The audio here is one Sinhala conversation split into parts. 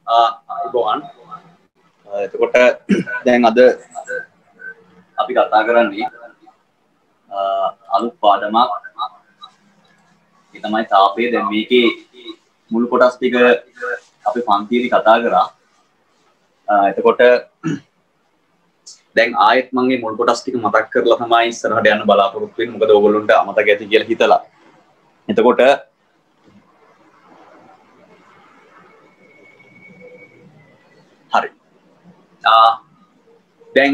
ඉබෝන් එතකොට දැන් අද අපි කතා කරන්නේ අලුත් පාඩමක්. ඒ තමයි තාපය. දැන් මේකේ මුල් කොටස් ටික අපි පන්තියේදී කතා කරා. එතකොට දැන් ආයෙත් මම මේ මුල් කොටස් ටික මතක් කරලා තමයි ඉස්සරහට යන්න බලාපොරොත්තු වෙන්නේ. මොකද ඕගොල්ලන්ට අමතක ඇති කියලා හිතලා. එතකොට හරි. දැන්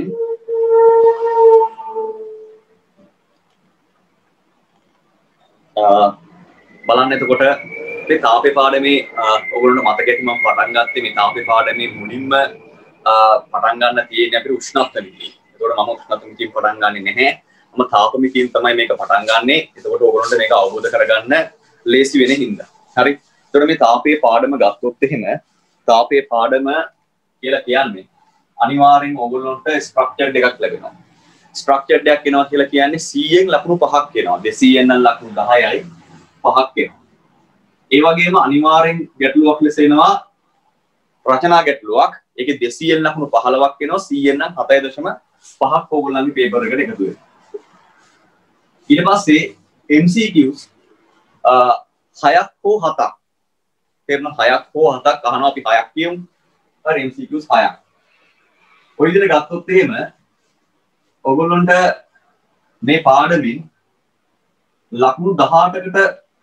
බලන්න එතකොට මේ තාපේ පාඩමේ ඔයගොල්ලන්ට මතක ඇති මම පටන් ගත්තේ මේ තාපේ පාඩමේ මුලින්ම පටන් ගන්න තියෙන්නේ අපිට උෂ්ණත්වමිතිය. එතකොට මම උෂ්ණත්වමිතියෙන් පටන් ගන්නෙ නැහැ. මම තාපමිතියෙන් තමයි මේක පටන් ගන්නෙ. එතකොට ඔයගොල්ලන්ට මේක අවබෝධ කරගන්න ලේසි වෙන හින්දා. හරි. එතකොට මේ තාපේ පාඩම ගත්තොත් එහෙම තාපේ පාඩම කියලා කියන්නේ අනිවාර්යෙන් ඔයගොල්ලන්ට ස්ට්‍රක්චර් දෙකක් ලැබෙනවා. ස්ට්‍රක්චර් දෙකක් එනවා කියලා කියන්නේ 100න් ලකුණු 5ක් එනවා. 200න් නම් ලකුණු 10යි 5ක් එනවා. ඒ වගේම අනිවාර්යෙන් ගැටලුවක් ලෙස එනවා රචනා ගැටලුවක්. ඒකේ 200න් ලකුණු 15ක් එනවා. 100න් නම් 7.5ක් ඕගොල්ලන්ගේ පේපර් එකට එකතු වෙනවා. ඊට පස්සේ MCQs 6ක් හෝ 7ක්. තේරෙන 6ක් හෝ 7ක් අහනවා අපි 6ක් කියමු. හරි MCQs 6ක්. ඔය විදිහට ගත්තොත් එහෙම ඔයගොල්ලන්ට මේ පාඩමින් ලකුණු 18කට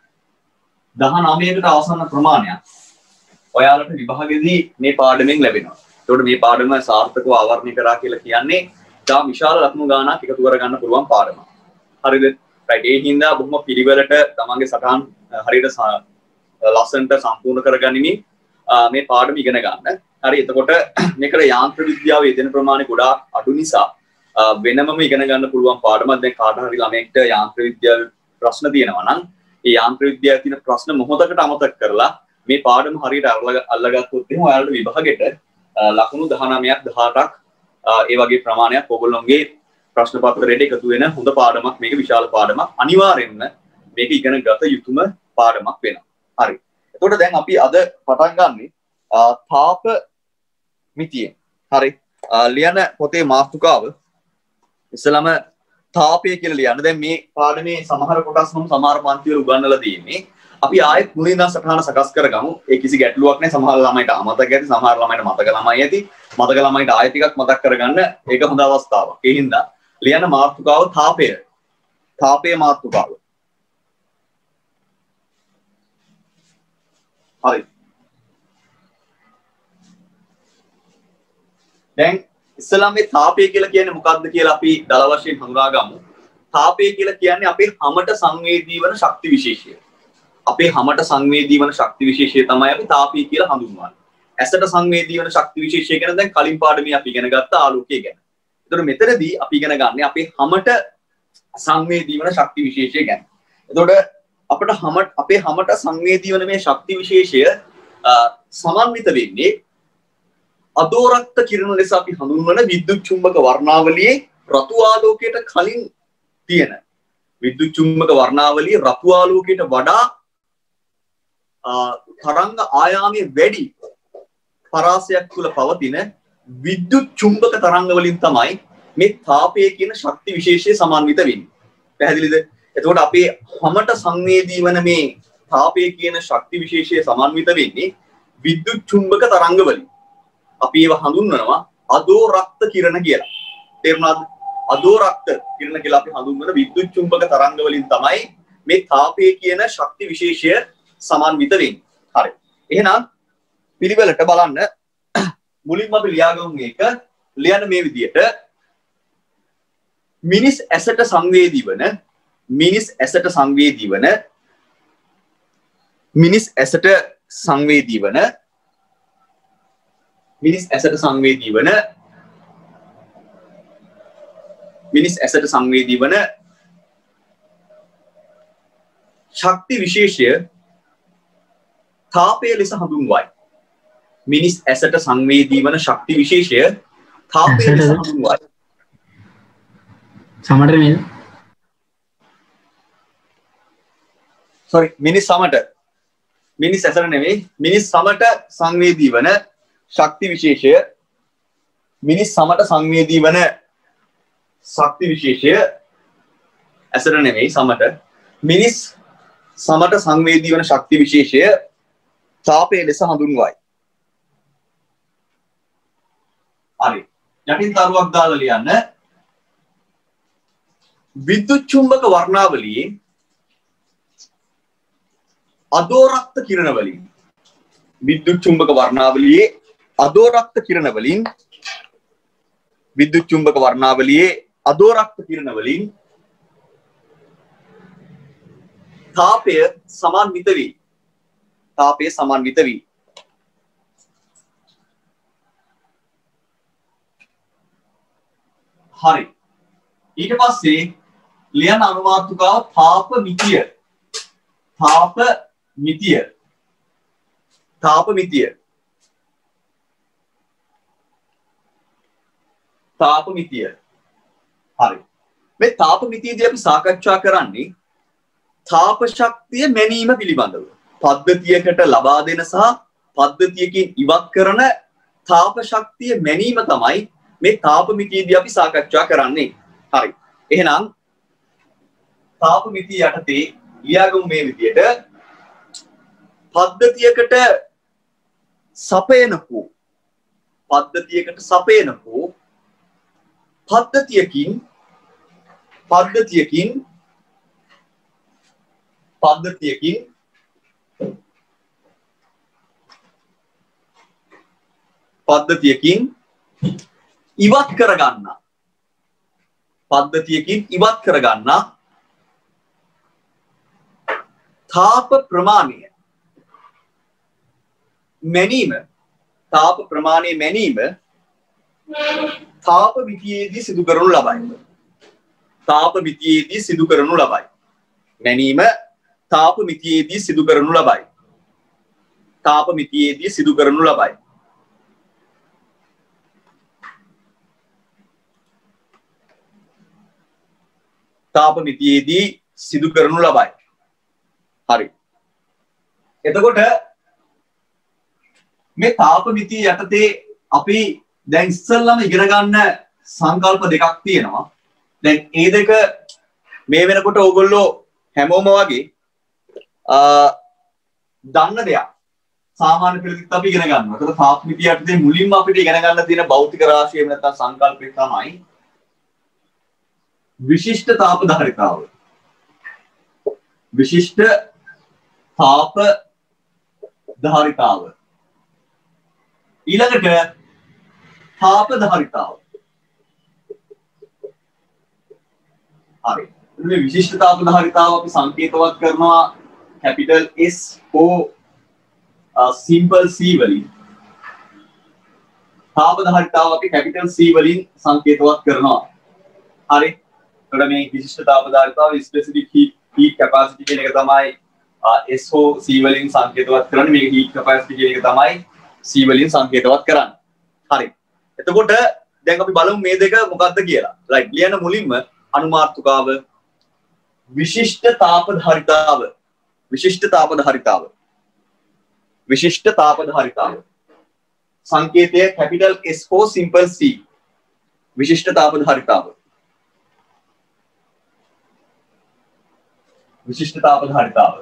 19කට ආසන්න ප්‍රමාණයක් ඔයාලට විභාගෙදී මේ පාඩමෙන් ලැබෙනවා. ඒකට මේ පාඩම සාර්ථකව ආවරණය කරා කියලා කියන්නේ තා විශාල ලකුණු ගාණක් එකතු කරගන්න පුළුවන් පාඩමක්. හරිද? රයිට්. ඒ හින්දා බොහොම පිළිවෙලට තමන්ගේ සටහන් හරියට ලස්සනට සම්පූර්ණ කරගනිමින් මේ පාඩම ඉගෙන ගන්න. හරි. එතකොට මේකට යාන්ත්‍ර විද්‍යාව යෙදෙන ප්‍රමාණය ගොඩාක් අඩු නිසා වෙනමම ඉගෙන ගන්න පුළුවන් පාඩමක්. දැන් කාට හරි ළමයෙක්ට යාන්ත්‍ර විද්‍යාව ප්‍රශ්න තියෙනවා නම් ඒ යාන්ත්‍ර විද්‍යාවේ තියෙන ප්‍රශ්න මොහොතකට අමතක කරලා මේ පාඩම හරියට අල්ලගත්තොත් එහෙනම් ඔයාලට විභාගෙට ලකුණු 19ක් 18ක් ඒ වගේ ප්‍රමාණයක් ඔයගොල්ලෝගේ ප්‍රශ්න පත්‍රයට එකතු වෙන හොඳ පාඩමක්. මේක විශාල පාඩමක්. අනිවාර්යෙන්ම මේක ඉගෙන ගත යුතුම පාඩමක් වෙනවා. හරි. එතකොට දැන් අපි අද පටන් ගන්නේ තාප මිතියෙන්. හරි. ලියන පොතේ මාතෘකාව ඉස්සලම තාපය කියලා ලියන්න. දැන් මේ පාඩමේ සමහර කොටස් මම සමහර පන්ති වල උගන්වලා තියෙන්නේ. අපි ආයෙත් මුලින් ඉඳන් සටහන සකස් කරගමු. ඒ කිසි ගැටලුවක් නැහැ. සමහර ළමයිට අමතක ඇති, සමහර ළමයිට මතක ළමයි ඇති. මතක ළමයිට ආයෙත් ටිකක් මතක් කරගන්න ඒක හොඳ අවස්ථාවක්. ඒ හින්දා ලියන මාතෘකාව තාපය. තාපයේ මාතෘකාව. හරි. දැන් ඉස්සෙල්ලා මේ තාපය කියලා කියන්නේ මොකක්ද කියලා අපි දල වශයෙන් හඳුනා ගමු. තාපය කියලා කියන්නේ අපේ හමට සංවේදී වන ශක්ති විශේෂය. අපේ හමට සංවේදී වන ශක්ති විශේෂය තමයි අපි තාපය කියලා හඳුන්වන්නේ. ඇසට සංවේදී වන ශක්ති විශේෂය ගැන දැන් කලින් පාඩමේ අපි ඉගෙන ගත්ත ආලෝකය ගැන. එතකොට මෙතනදී අපි ඉගෙන ගන්න අපේ හමට සංවේදී වන ශක්ති විශේෂය ගැන. එතකොට අපේ හමට සංවේදී වන මේ ශක්ති විශේෂය සමන්විත වෙන්නේ අදෝරක්ත කිරණ ලෙස අපි හඳුන්වන විද්‍යුත් චුම්බක වර්ණාවලියේ රතු ආලෝකයට කලින් තියෙන විද්‍යුත් චුම්බක වර්ණාවලියේ රතු ආලෝකයට වඩා තරංග ආයාමයේ වැඩි පරාසයක් තුල පවතින විද්‍යුත් චුම්බක තරංග වලින් තමයි මේ තාපය කියන ශක්ති විශේෂය සමන්විත වෙන්නේ. පැහැදිලිද? එතකොට අපේ හමට සංවේදී වන මේ තාපය කියන ශක්ති විශේෂය සමන්විත වෙන්නේ විද්‍යුත් චුම්බක තරංග වලින්. අපි ඒව හඳුන්වනවා අදෝරක්ත කිරණ කියලා. තේරුණාද? අදෝරක්ත කිරණ කියලා අපි හඳුන්වන විද්‍යුත් චුම්බක තරංග වලින් තමයි මේ තාපය කියන ශක්ති විශේෂය සමන්විත වෙන්නේ. හරි. එහෙනම් පිළිවෙලට බලන්න මුලින්ම අපි ලියාගමු මේක. ලියන්න මේ විදිහට මිනිස් ඇසට සංවේදී වන මිනිස් ඇසට සංවේදී වන මිනිස් ඇසට සංවේදී වන මිනිස් ඇසට සංවේදී වන මිනිස් ඇසට සංවේදී වන ශක්ති විශේෂය තාපය ලෙස හඳුන්වයි. මිනිස් ඇසට සංවේදී වන ශක්ති විශේෂය තාපය ලෙස හඳුන්වයි. සමට නේද? sorry මිනිස් සමට මිනිස් ඇසට නෙවෙයි මිනිස් සමට සංවේදී වන ශක්ති විශේෂය මිනිස් සමට සංවේදී වන ශක්ති විශේෂය ඇසට නෙවෙයි සමට මිනිස් සමට සංවේදී වන ශක්ති විශේෂය තාපය ලෙස හඳුන්වයි. හරි. යටින් තරුවක් දාලා ලියන්න. විද්‍යුත් චුම්බක වර්ණාවලියේ අදෝරක්ත කිරණ වලින් විද්‍යුත් චුම්බක වර්ණාවලියේ අදෝරක්ත කිරණ වලින් විද්‍යුත් චුම්බක වර්ණාවලියේ අදෝරක්ත කිරණ වලින් තාපය සමන්විත වේ. තාපය සමන්විත වේ. හරි. ඊට පස්සේ ලියන අනුමාතුකාව තාප මිතිය. තාප මිතිය. තාප මිතිය. තාප මිතිය. හරි. මේ තාප මිතියදී අපි සාකච්ඡා කරන්නේ තාප ශක්තිය මැනීම පිළිබඳව. පද්ධතියකට ලබා දෙන සහ පද්ධතියකින් ඉවත් කරන තාප ශක්තිය මැනීම තමයි මේ තාප මිතියදී අපි සාකච්ඡා කරන්නේ. හරි. එහෙනම් තාප මිතිය යටතේ ලියාගමු මේ විදියට පද්ධතියකට සපයනකෝ පද්ධතියකින් ඉවත් කරගන්න තාප ප්‍රමාණය මැනීම තාප මිතියේදී සිදු කරනු ලබයි. තාප මිතියේදී සිදු කරනු ලබයි. මැනීම තාප මිතියේදී සිදු කරනු ලබයි. තාප මිතියේදී සිදු කරනු ලබයි. තාප මිතියේදී සිදු කරනු ලබයි. හරි. එතකොට මේ තාප මිතිය යටතේ අපි දැන් ඉස්සෙල්ලාම ඉගෙන ගන්න සංකල්ප දෙකක් තියෙනවා. දැන් මේ දෙක මේ වෙනකොට ඕගොල්ලෝ හැමෝම වගේ දන්න දෙයක්. සාමාන්‍ය පෙළකින් අපි ඉගෙන ගන්නවා. ඒකට තාප මිතිය යටතේ මුලින්ම අපිට ඉගෙන ගන්න තියෙන භෞතික රාශිය නැත්නම් සංකල්පය තමයි විශිෂ්ට තාප ධාරිතාව. විශිෂ්ට තාප ධාරිතාව. ඊළඟට තාප ධාරිතාව. හරි. මේ විශිෂ්ට තාප ධාරිතාව අපි සංකේතවත් කරනවා capital S O simple C වලින්. තාප ධාරිතාව අපි capital C වලින් සංකේතවත් කරනවා. හරි. එතකොට මේ විශිෂ්ට තාප ධාරිතාව specific heat capacity කියන එක තමයි SO C වලින් සංකේතවත් කරන්නේ. මේක heat capacity කියන එක තමයි C වලින් සංකේතවත් කරන්නේ. හරි. එතකොට දැන් අපි බලමු මේ දෙක මොකක්ද කියලා. right. ලියන මුලින්ම අනුමාර්ථකාව විශිෂ්ට තාප ධාරිතාව. විශිෂ්ට තාප ධාරිතාව. විශිෂ්ට තාප ධාරිතාව. සංකේතය capital S O simple C. විශිෂ්ට තාප ධාරිතාව. විශිෂ්ට තාප ධාරිතාව.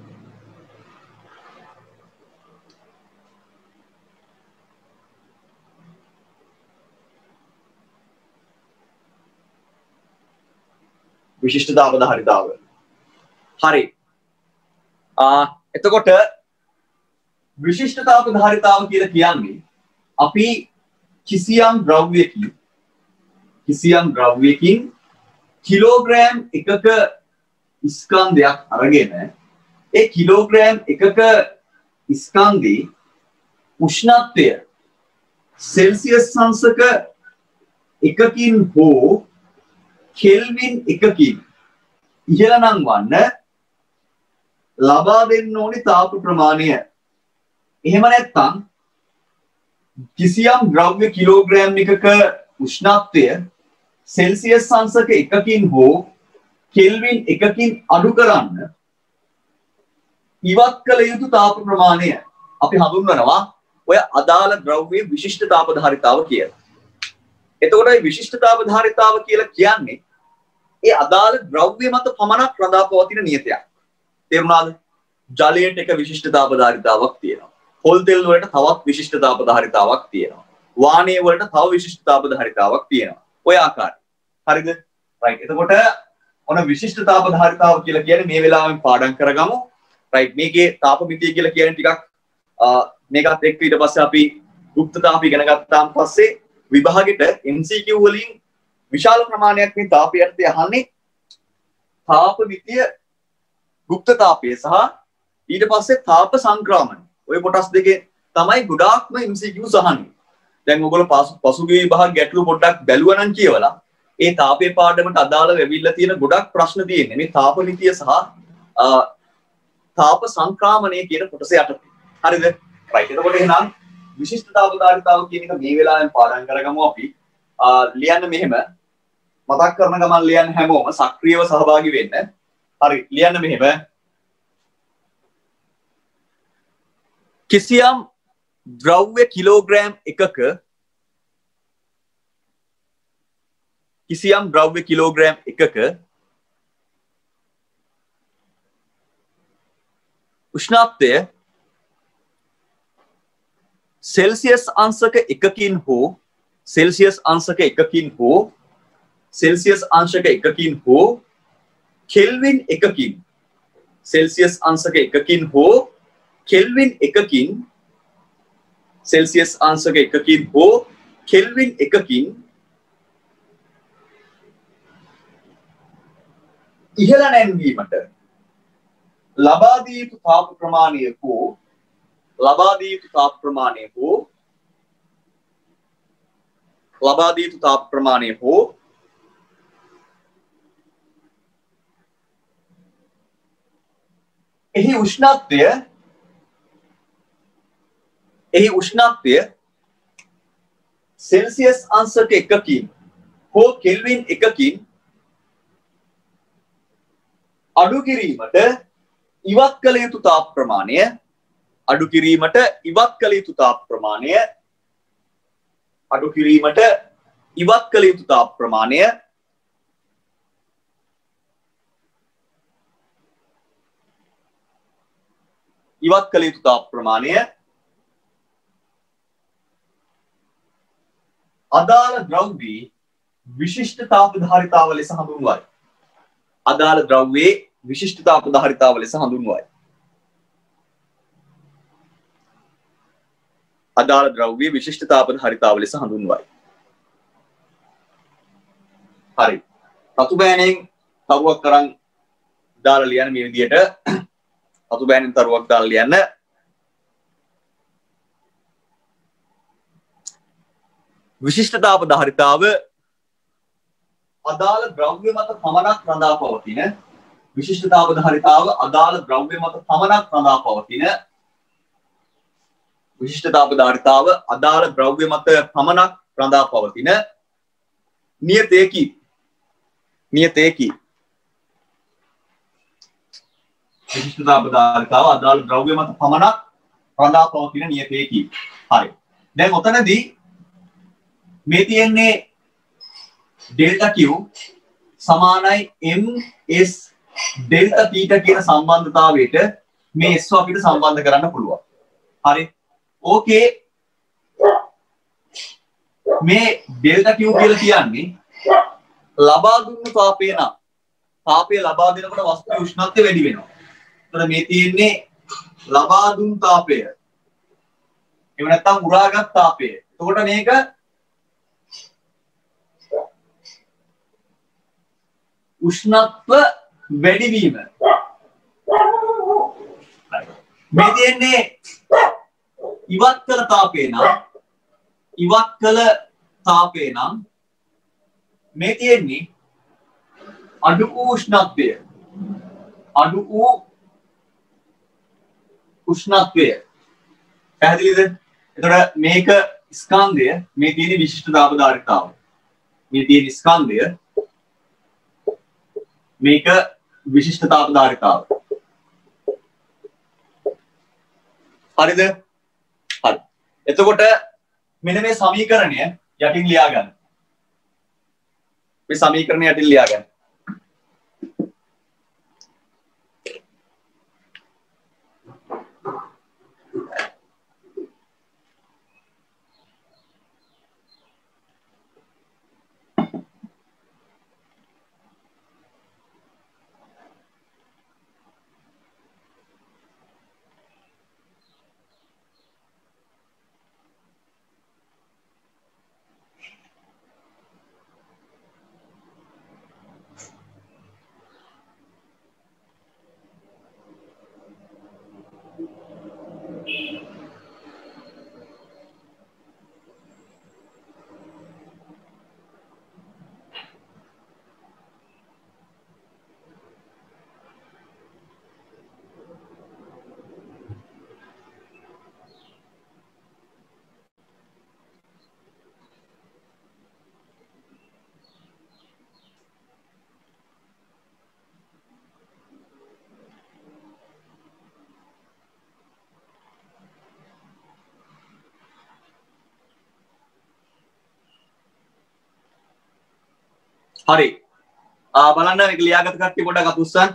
විශිෂ්ට තාප ධාරිතාව. හරි. එතකොට විශිෂ්ට තාප ධාරිතාව කියලා කියන්නේ අපි කිසියම් ද්‍රව්‍යකින් කිලෝග්‍රෑම් එකක ස්කන්ධයක් අරගෙන ඒ කිලෝග්‍රෑම් එකක ස්කන්ධේ උෂ්ණත්වය සෙල්සියස් අංශක එකකින් හෝ කෙල්වින් එකකින් ඉහළ නම් වන්න ලබා දෙන්න ඕනි තාප ප්‍රමාණය. එහෙම නැත්නම් කිසියම් ද්‍රව්‍ය කිලෝග්‍රෑම් එකක උෂ්ණත්වය සෙල්සියස් අංශක එකකින් හෝ කෙල්වින් එකකින් අඩු කරන්න ඉවත් කළ යුතු තාප ප්‍රමාණය අපි හඳුන්වනවා ඔය අදාළ ද්‍රව්‍යයේ විශිෂ්ටතාවධාරිතාව කියලා. එතකොට මේ විශිෂ්ටතාවධාරිතාව කියලා කියන්නේ ඒ අදාළ ද්‍රව්‍ය මත පමණක් රඳා පවතින නියතයක්. තේරුණාද? ජලයට එක විශිෂ්ටතාවධාරිතාවක් තියෙනවා. පොල් තෙල් වලට තවත් විශිෂ්ටතාවධාරිතාවක් තියෙනවා. වාහනේ වලට තව විශිෂ්ටතාවධාරිතාවක් තියෙනවා. ඔය ආකාරයි. හරිද? රයිට්. එතකොට ඔන විශිෂ්ටතාවධාරිතාව කියලා කියන්නේ මේ වෙලාවෙන් පාඩම් කරගමු. රයිට්. මේකේ තාපමිතිය කියලා කියන්නේ ටිකක් මේකත් එක්ක ඊට පස්සේ අපි ගුප්තතාප ඉගෙන ගත්තාන් පස්සේ විභාගෙට MCQ වලින් විශාල ප්‍රමාණයක් මේ තාපය යටතේ අහන්නේ තාපමිතිය ගුප්තතාපය සහ ඊට පස්සේ තාප සංක්‍රමණය. ඔය කොටස් දෙකේ තමයි ගොඩාක්ම MCQs අහන්නේ. දැන් ඔයගොල්ලෝ පසුගිය විභාග ගැටළු පොඩ්ඩක් බැලුවා නම් කියවලා ඒ තාපයේ පාඩමට අදාළව වෙවිලා තියෙන ගොඩක් ප්‍රශ්න තියෙන්නේ මේ තාපමිතිය සහ තාප සංක්‍රමණය කියන කොටස යටතේ. හරිද? රයිට්. එතකොට එහෙනම් විශිෂ්ටතාවධාරිතාව කියන එක මේ වෙලාවෙන් පාඩම් කරගමු අපි. ලියන්න මෙහෙම මතක් කරන ගමන් ලියන්න හැමෝම සක්‍රියව සහභාගී වෙන්න. හරි. ලියන්න මෙහෙම කිසියම් ද්‍රව්‍ය කිලෝග්‍රෑම් එකක උෂ්ණත්වය सेल्सियस अंशක එකකින් හෝ सेल्सियस अंशක එකකින් හෝ කෙල්වින් එකකින් सेल्सियस अंशක එකකින් හෝ කෙල්වින් එකකින් सेल्सियस अंशක එකකින් හෝ කෙල්වින් එකකින් ඉහළ නැංවීමට ලබා දී යුතු තාප ප්‍රමාණය හෝ එහි උෂ්ණත්වය सेल्सियस अंशක එකකින් හෝ කෙල්වින් එකකින් අඩු කිරීමට ඉවත් කළ යුතු තාප ප්‍රමාණය අදාළ ද්‍රව්‍යයේ විශිෂ්ටතාවධාරිතාව ලෙස හඳුන්වයි. අදාළ ද්‍රව්‍යයේ විශිෂ්ටතාවධාරිතාව ලෙස හඳුන්වයි. හරි. රතු බෑනෙන් තරුවක් කරන් දාලා ලියන්න මේ විදියට. රතු බෑනෙන් තරුවක් දාලා ලියන්න. විශිෂ්ටතාවධාරිතාව අදාළ ද්‍රව්‍ය මත පමණක් රඳා පවතින විශිෂ්ටතාවධාරිතාව අදාළ ද්‍රව්‍ය මත පමණක් රඳා පවතින විශිෂ්ටතාවධාරිතාව අදාළ ද්‍රව්‍ය මත පමණක් රඳා පවතින නියතයකි. විශිෂ්ටතාවධාරිතාව අදාළ ද්‍රව්‍ය මත පමණක් රඳා පවතින නියතයකි. හරි. දැන් ඔතනදී මේ තියෙන්නේ ඩෙල්ටා Q සමානයි ms ඩෙල්ටා තීටා කියන සම්බන්ධතාවයට මේ S අපිට සම්බන්ධ කරන්න පුළුවන්. හරි. ඕකේ මේ ඩෙල්ටා Q කියලා කියන්නේ ලබා දුන්නු තාපය නම් තාපය ලබා දෙනකොට වස්තුවේ උෂ්ණත්වය වැඩි වෙනවා. එතන මේ තියෙන්නේ ලබා දුන් තාපය. එහෙම නැත්නම් උරාගත් තාපය. එතකොට මේක උෂ්ණත්ව වැඩිවීම. මේ තියෙන්නේ ඉවත් කළ තාපය නම් මේ තියෙන්නේ අඩු වූ උෂ්ණත්වය. පැහැදිලිද? එතකොට මේක ස්කන්ධය, මේ තියෙන විශිෂ්ටතාවධාරිතාව. මේ තියෙන ස්කන්ධය, මේක විශිෂ්ටතාවධාරිතාව. හරිද? හරි. එතකොට මෙන්න මේ සමීකරණය යටින් ලියා ගන්න. මේ සමීකරණය යටින් ලියා ගන්න. හරි. බලන්න මේක ලියාගත්ත කට්ටිය පොඩ්ඩක් අත උස්සන්න.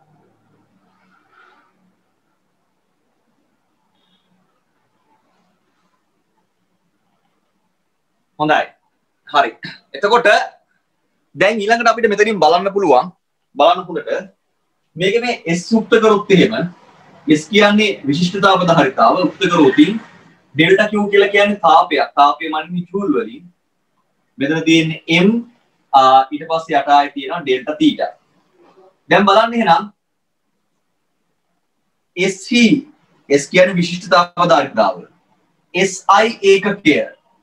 හොඳයි. හරි. එතකොට දැන් ඊළඟට අපිට මෙතනින් බලන්න පුළුවන් බලන්න හොඳට මේක මේ S උක්ත කරොත් එහෙම S කියන්නේ විශිෂ්ටතාව ධාරිතාව උක්ත කරොතින් ඩෙල්ටා Q කියලා කියන්නේ තාපයක්. තාපයේ මනින්නේ ජූල් වලින්. මෙතන තියෙන්නේ M ඊට පස්සේ යට ආයේ තියෙනවා ඩෙල්ටා තීටා. දැන් බලන්න එහෙනම් SI S කියන්නේ විශිෂ්ටතාව ධාරිතාව. SI ඒකකය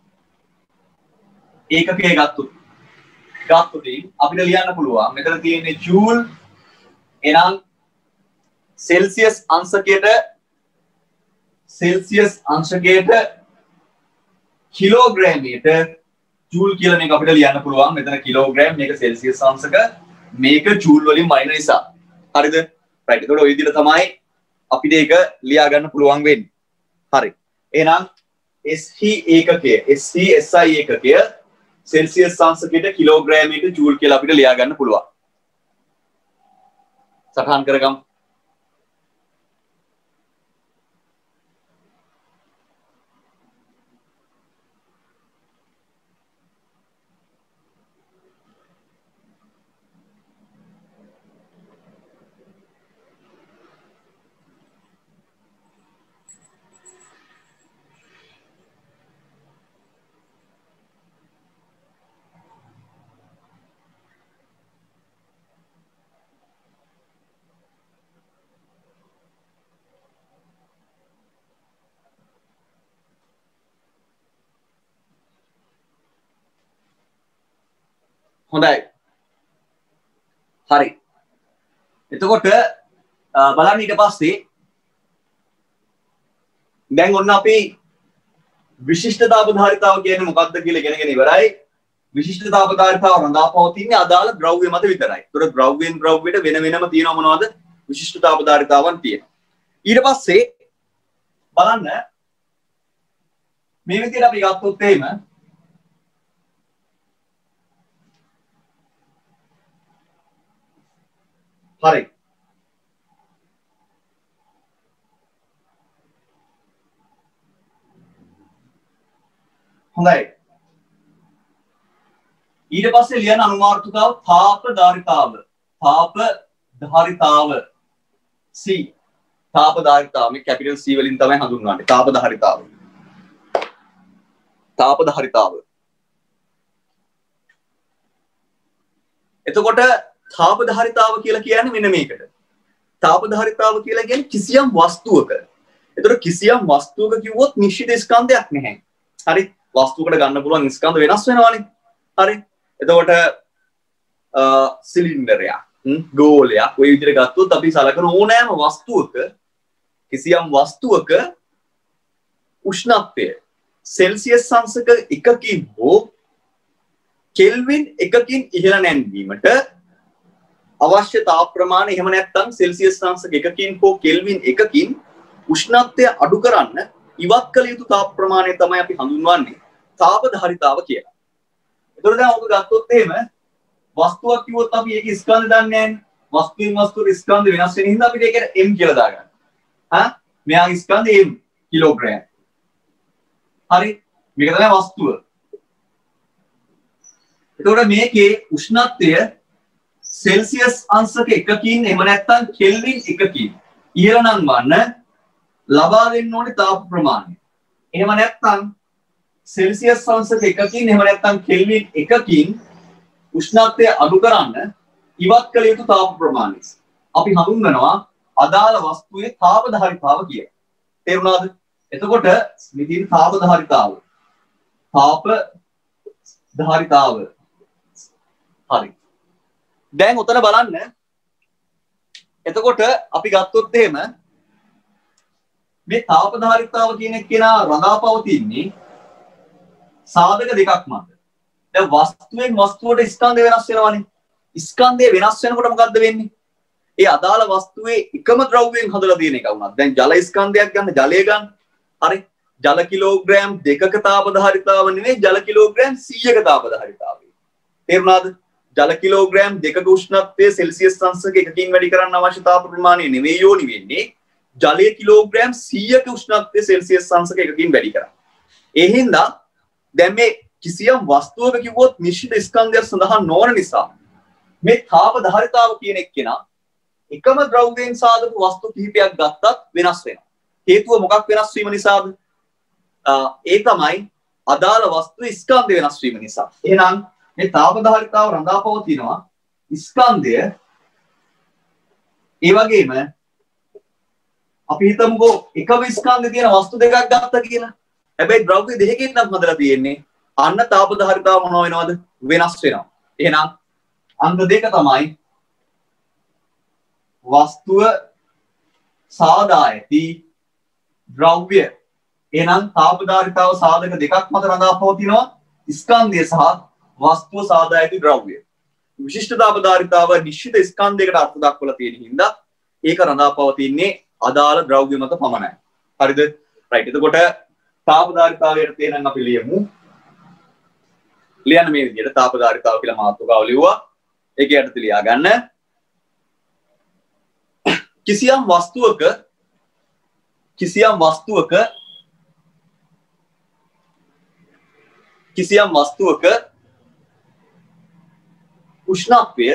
ගත්තොත් අපිට ලියන්න පුළුවන් මෙතන තියෙන්නේ ජූල් එහෙනම් සෙල්සියස් අංශකයට කිලෝග්‍රෑමයට ජූල් කියලා මේක අපිට ලියන්න පුළුවන්. මෙතන කිලෝග්‍රෑම් මේක සෙල්සියස් අංශක මේක ජූල් වලින් මයින නිසා. හරිද? රයිට්. ඒතකොට ওই විදිහට තමයි අපිට ඒක ලියා ගන්න පුළුවන් වෙන්නේ. හරි. එහෙනම් SI ඒකකය SI ඒකකය සෙල්සියස් අංශකයට කිලෝග්‍රෑමයට ජූල් කියලා අපිට ලියා ගන්න පුළුවන්. සටහන් කරගමු. හොඳයි. හරි. එතකොට බලන්න ඊට පස්සේ දැන් ඔන්න අපි විශිෂ්ටතාව ධාරිතාව කියන්නේ මොකක්ද කියලා ඉගෙනගෙන ඉවරයි. විශිෂ්ටතාව ධාරිතාව රඳා පවතින්නේ අදාළ ද්‍රව්‍ය මත විතරයි. ඒතකොට ද්‍රව්‍යෙන් ද්‍රව්‍යයට වෙන වෙනම තියෙනව මොනවද? විශිෂ්ටතාව ධාරිතාවන් තියෙනවා. ඊට පස්සේ බලන්න මේ විදිහට අපි ගත්තොත් එහෙම හරි. හොඳයි. ඊට පස්සේ ලියන අනුමාර්ථකාව තාප ධාරිතාව. තාප ධාරිතාව C. තාප ධාරිතාව මේ කැපිටල් C වලින් තමයි හඳුන්වන්නේ. තාප ධාරිතාව. තාප ධාරිතාව. එතකොට තාප ධාරිතාව කියලා කියන්නේ මෙන්න මේකට. තාප ධාරිතාව කියලා කියන්නේ කිසියම් වස්තුවක. එතකොට කිසියම් වස්තුවක කිව්වොත් නිශ්චිත ස්කන්ධයක් නැහැ. හරි. වස්තුවකට ගන්න පුළුවන් ස්කන්ධ වෙනස් වෙනවානේ. හරි. එතකොට සිලින්ඩරයක්, ගෝලයක් ඔය විදිහට ගත්තොත් අපි සලකන ඕනෑම වස්තුවක කිසියම් වස්තුවක උෂ්ණත්වය සෙල්සියස් අංශක 1කින් හෝ කෙල්වින් 1කින් ඉහළ නැංවීමට අවශ්‍ය තාප ප්‍රමාණය එහෙම නැත්නම් සෙල්සියස් අංශක 1කින් හෝ කෙල්වින් 1කින් උෂ්ණත්වය අඩු කරන්න ඉවත් කළ යුතු තාප ප්‍රමාණය තමයි අපි හඳුන්වන්නේ තාප ධාරිතාව කියලා. එතකොට දැන් ඔක ගත්තොත් එහෙම වස්තුවක් කිව්වොත් අපි ඒකේ ස්කන්ධ දන්නේ නැහැ. වස්තුවෙන් වස්තුවට ස්කන්ධ වෙනස් වෙන හින්දා අපිට ඒකට m කියලා දාගන්න. මෙයාගේ ස්කන්ධ m කිලෝග්‍රෑම්. හරි. මේක තමයි වස්තුව. එතකොට මේකේ උෂ්ණත්වය සෙල්සියස් අංශක 1කින් එහෙම නැත්නම් කෙල්වින් 1කින් ඉහළ නම් වන්න ලබා දෙන්න ඕනේ තාප ප්‍රමාණය. එහෙම නැත්නම් සෙල්සියස් අංශක 1කින් එහෙම නැත්නම් කෙල්වින් 1කින් උෂ්ණත්වය අඩු කරන්න ඉවත් කළ යුතු තාප ප්‍රමාණය අපි හඳුන්වනවා අදාළ වස්තුවේ තාප ධාරිතාව කියලා. තේරුණාද? එතකොට මෙතන තාප ධාරිතාව. තාප ධාරිතාව. හරි. දැන් උතන බලන්න. එතකොට අපි ගත්තොත් එහෙම මේ තාප ධාරිතාව කියන එක කෙනා රඳාපවතින්නේ සාධක දෙකක් මත. දැන් වස්තුවෙන් වස්තුවට ස්කන්ධය වෙනස් වෙනවානේ. ස්කන්ධය වෙනස් වෙනකොට මොකද්ද වෙන්නේ? ඒ අදාළ වස්තුවේ එකම ද්‍රව්‍යයෙන් හදලා තියෙන එක වුණත් දැන් ජල ස්කන්ධයක් ගන්න ජලය ගන්න. හරි. ජල කිලෝග්‍රෑම් 2ක තාප ධාරිතාව නෙවෙයි ජල කිලෝග්‍රෑම් 100ක තාප ධාරිතාවයි. තේරුණාද? ජල කිලෝග්‍රෑම් 2ක උෂ්ණත්වය සෙල්සියස් අංශක 1කින් වැඩි කරන්න අවශ්‍ය තාප ප්‍රමාණය නෙවෙයි යෝනි වෙන්නේ. ජලයේ කිලෝග්‍රෑම් 100ක උෂ්ණත්වය සෙල්සියස් අංශක 1කින් වැඩි කරන්න. ඒ හින්දා දැන් මේ කිසියම් වස්තුවක කිව්වොත් නිශ්චිත ස්කන්ධයක් සඳහන් නොවන නිසා මේ තාප ධාරිතාව කියන එක්කෙනා එකම ද්‍රව්‍යයෙන් සාදපු වස්තු කිහිපයක් ගත්තත් වෙනස් වෙනවා. හේතුව මොකක් වෙනස් වීම නිසාද? ඒ තමයි අදාළ වස්තුවේ ස්කන්ධය වෙනස් වීම නිසා. එහෙනම් මේ තාප ධාරිතාව රඳාපවතිනවා ස්කන්ධය ඒ වගේම අපි හිතමුකෝ එකම ස්කන්ධේ තියෙන වස්තු දෙකක් ගත්තා කියලා. හැබැයි ද්‍රව්‍ය දෙකකින් නම් හදලා තියෙන්නේ. අන්න තාප ධාරිතාව මොනව වෙනවද? වෙනස් වෙනවා. එහෙනම් අංග දෙක තමයි වස්තුව සාදා ඇති ද්‍රව්‍ය. එහෙනම් තාප ධාරිතාව සාධක දෙකක් මත රඳා පවතිනවා ස්කන්ධය සහ වස්තුව සාදා ඇති ද්‍රව්‍ය. විශිෂ්ට තාප ධාරිතාව නිශ්චිත ස්කන්ධයකට අර්ථ දක්වලා තියෙන හින්දා ඒක රඳා පවතින්නේ අදාළ ද්‍රව්‍ය මත පමණයි. හරිද? රයිට්. එතකොට තාප ධාරිතාවයට තේනම් අපි ලියමු. ලියන්න මේ විදිහට තාප ධාරිතාව කියලා මාතෘකාව ලිව්වා. ඒකේ යටතේ ලියා ගන්න. කිසියම් වස්තුවක උෂ්ණත්වය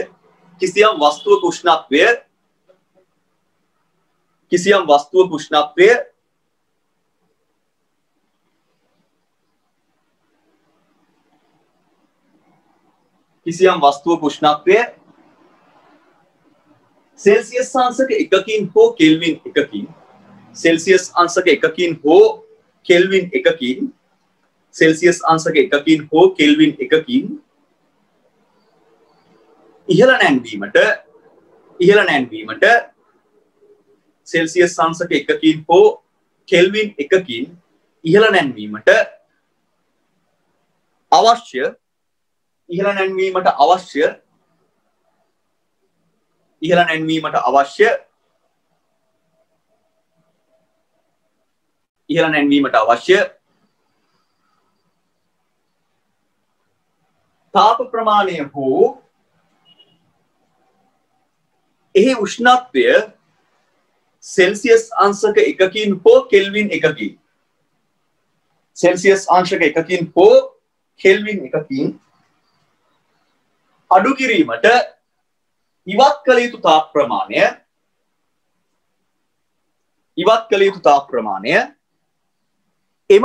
සෙල්සියස් අංශක 1කින් හෝ කෙල්වින් 1කින් සෙල්සියස් අංශක 1කින් හෝ කෙල්වින් 1කින් සෙල්සියස් අංශක 1කින් හෝ කෙල්වින් 1කින් ඉහළ නැන්වීමට සෙල්සියස් අංශක 1කින් හෝ කෙල්වින් 1කින් ඉහළ නැන්වීමට අවශ්‍ය ඉහළ නැන්වීමට අවශ්‍ය තාප ප්‍රමාණය හෝ එහි උෂ්ණත්වය සෙල්සියස් අංශක 1කින් හෝ කෙල්වින් 1කින් සෙල්සියස් අංශක 1කින් හෝ කෙල්වින් 1කින් අඩු කිරීමට ඉවත් කළ යුතු තාප ප්‍රමාණය එම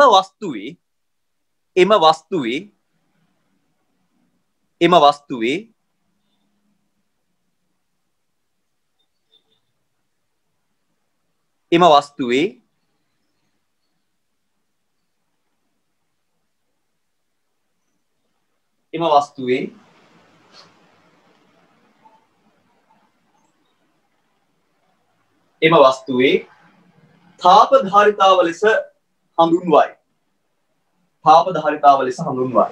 වස්තුවේ තාප ධාරිතාව ලෙස හඳුන්වයි. තාප ධාරිතාව ලෙස හඳුන්වයි.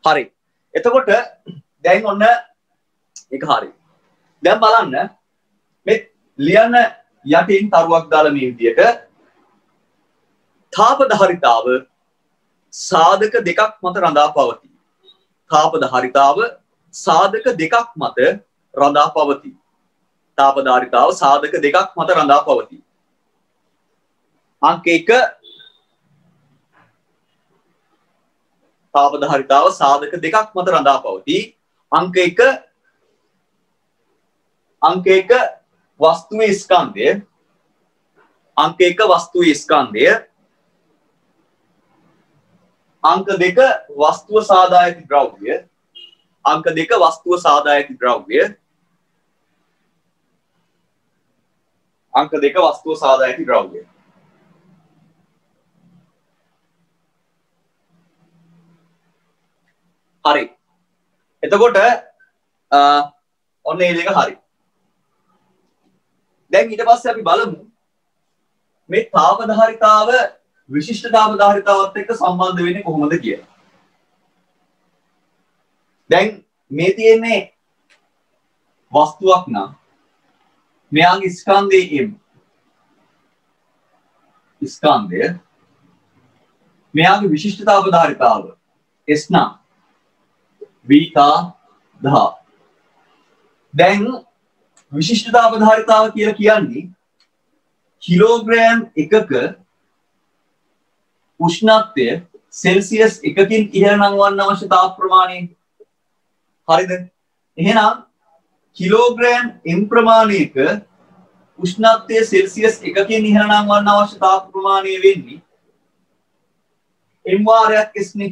හරි. එතකොට දැන් ඔන්න ඒක හරි. දැන් බලන්න මේ ලියන යටින් තරුවක් දාලා මේ විදියට තාප ධාරිතාව සාධක දෙකක් මත රඳා පවතී. තාප ධාරිතාව සාධක දෙකක් මත රඳා පවතී. තාප ධාරිතාව සාධක දෙකක් මත රඳා පවතී. අංක 1 තාප ධාරිතාව සාධක දෙකක් මත රඳා පවතී. අංක 1 වස්තුවේ ස්කන්ධය. අංක 1 වස්තුවේ ස්කන්ධය. අංක 2 වස්තුව සාදා ඇති ද්‍රව්‍ය. අංක 2 වස්තුව සාදා ඇති ද්‍රව්‍ය. අංක 2 වස්තුව සාදා ඇති ද්‍රව්‍ය. හරි. එතකොට ඔන්න ඒ දෙක හරි. දැන් ඊට පස්සේ අපි බලමු මේ තාප ධාරිතාව විශිෂ්ට තාප ධාරිතාවත් එක්ක සම්බන්ධ වෙන්නේ කොහොමද කියලා. දැන් මේ තියෙන්නේ වස්තුවක් නම් මෙයාගේ ස්කන්ධයේ M ස්කන්ධය මෙයාගේ විශිෂ්ට තාප ධාරිතාව S නම් වීතා දහ. දැන් විශිෂ්ට තාප ධාරිතාව කියලා කියන්නේ කිලෝග්‍රෑම් එකක උෂ්ණත්වය සෙල්සියස් 1කින් ඉහළ නංවන්න අවශ්‍ය තාප ප්‍රමාණය. හරිද? එහෙනම් කිලෝග්‍රෑම් m ප්‍රමාණයක උෂ්ණත්වය සෙල්සියස් 1කින් ඉහළ නංවන්න අවශ්‍ය තාප ප්‍රමාණය වෙන්නේ m වාරයක් s නේ.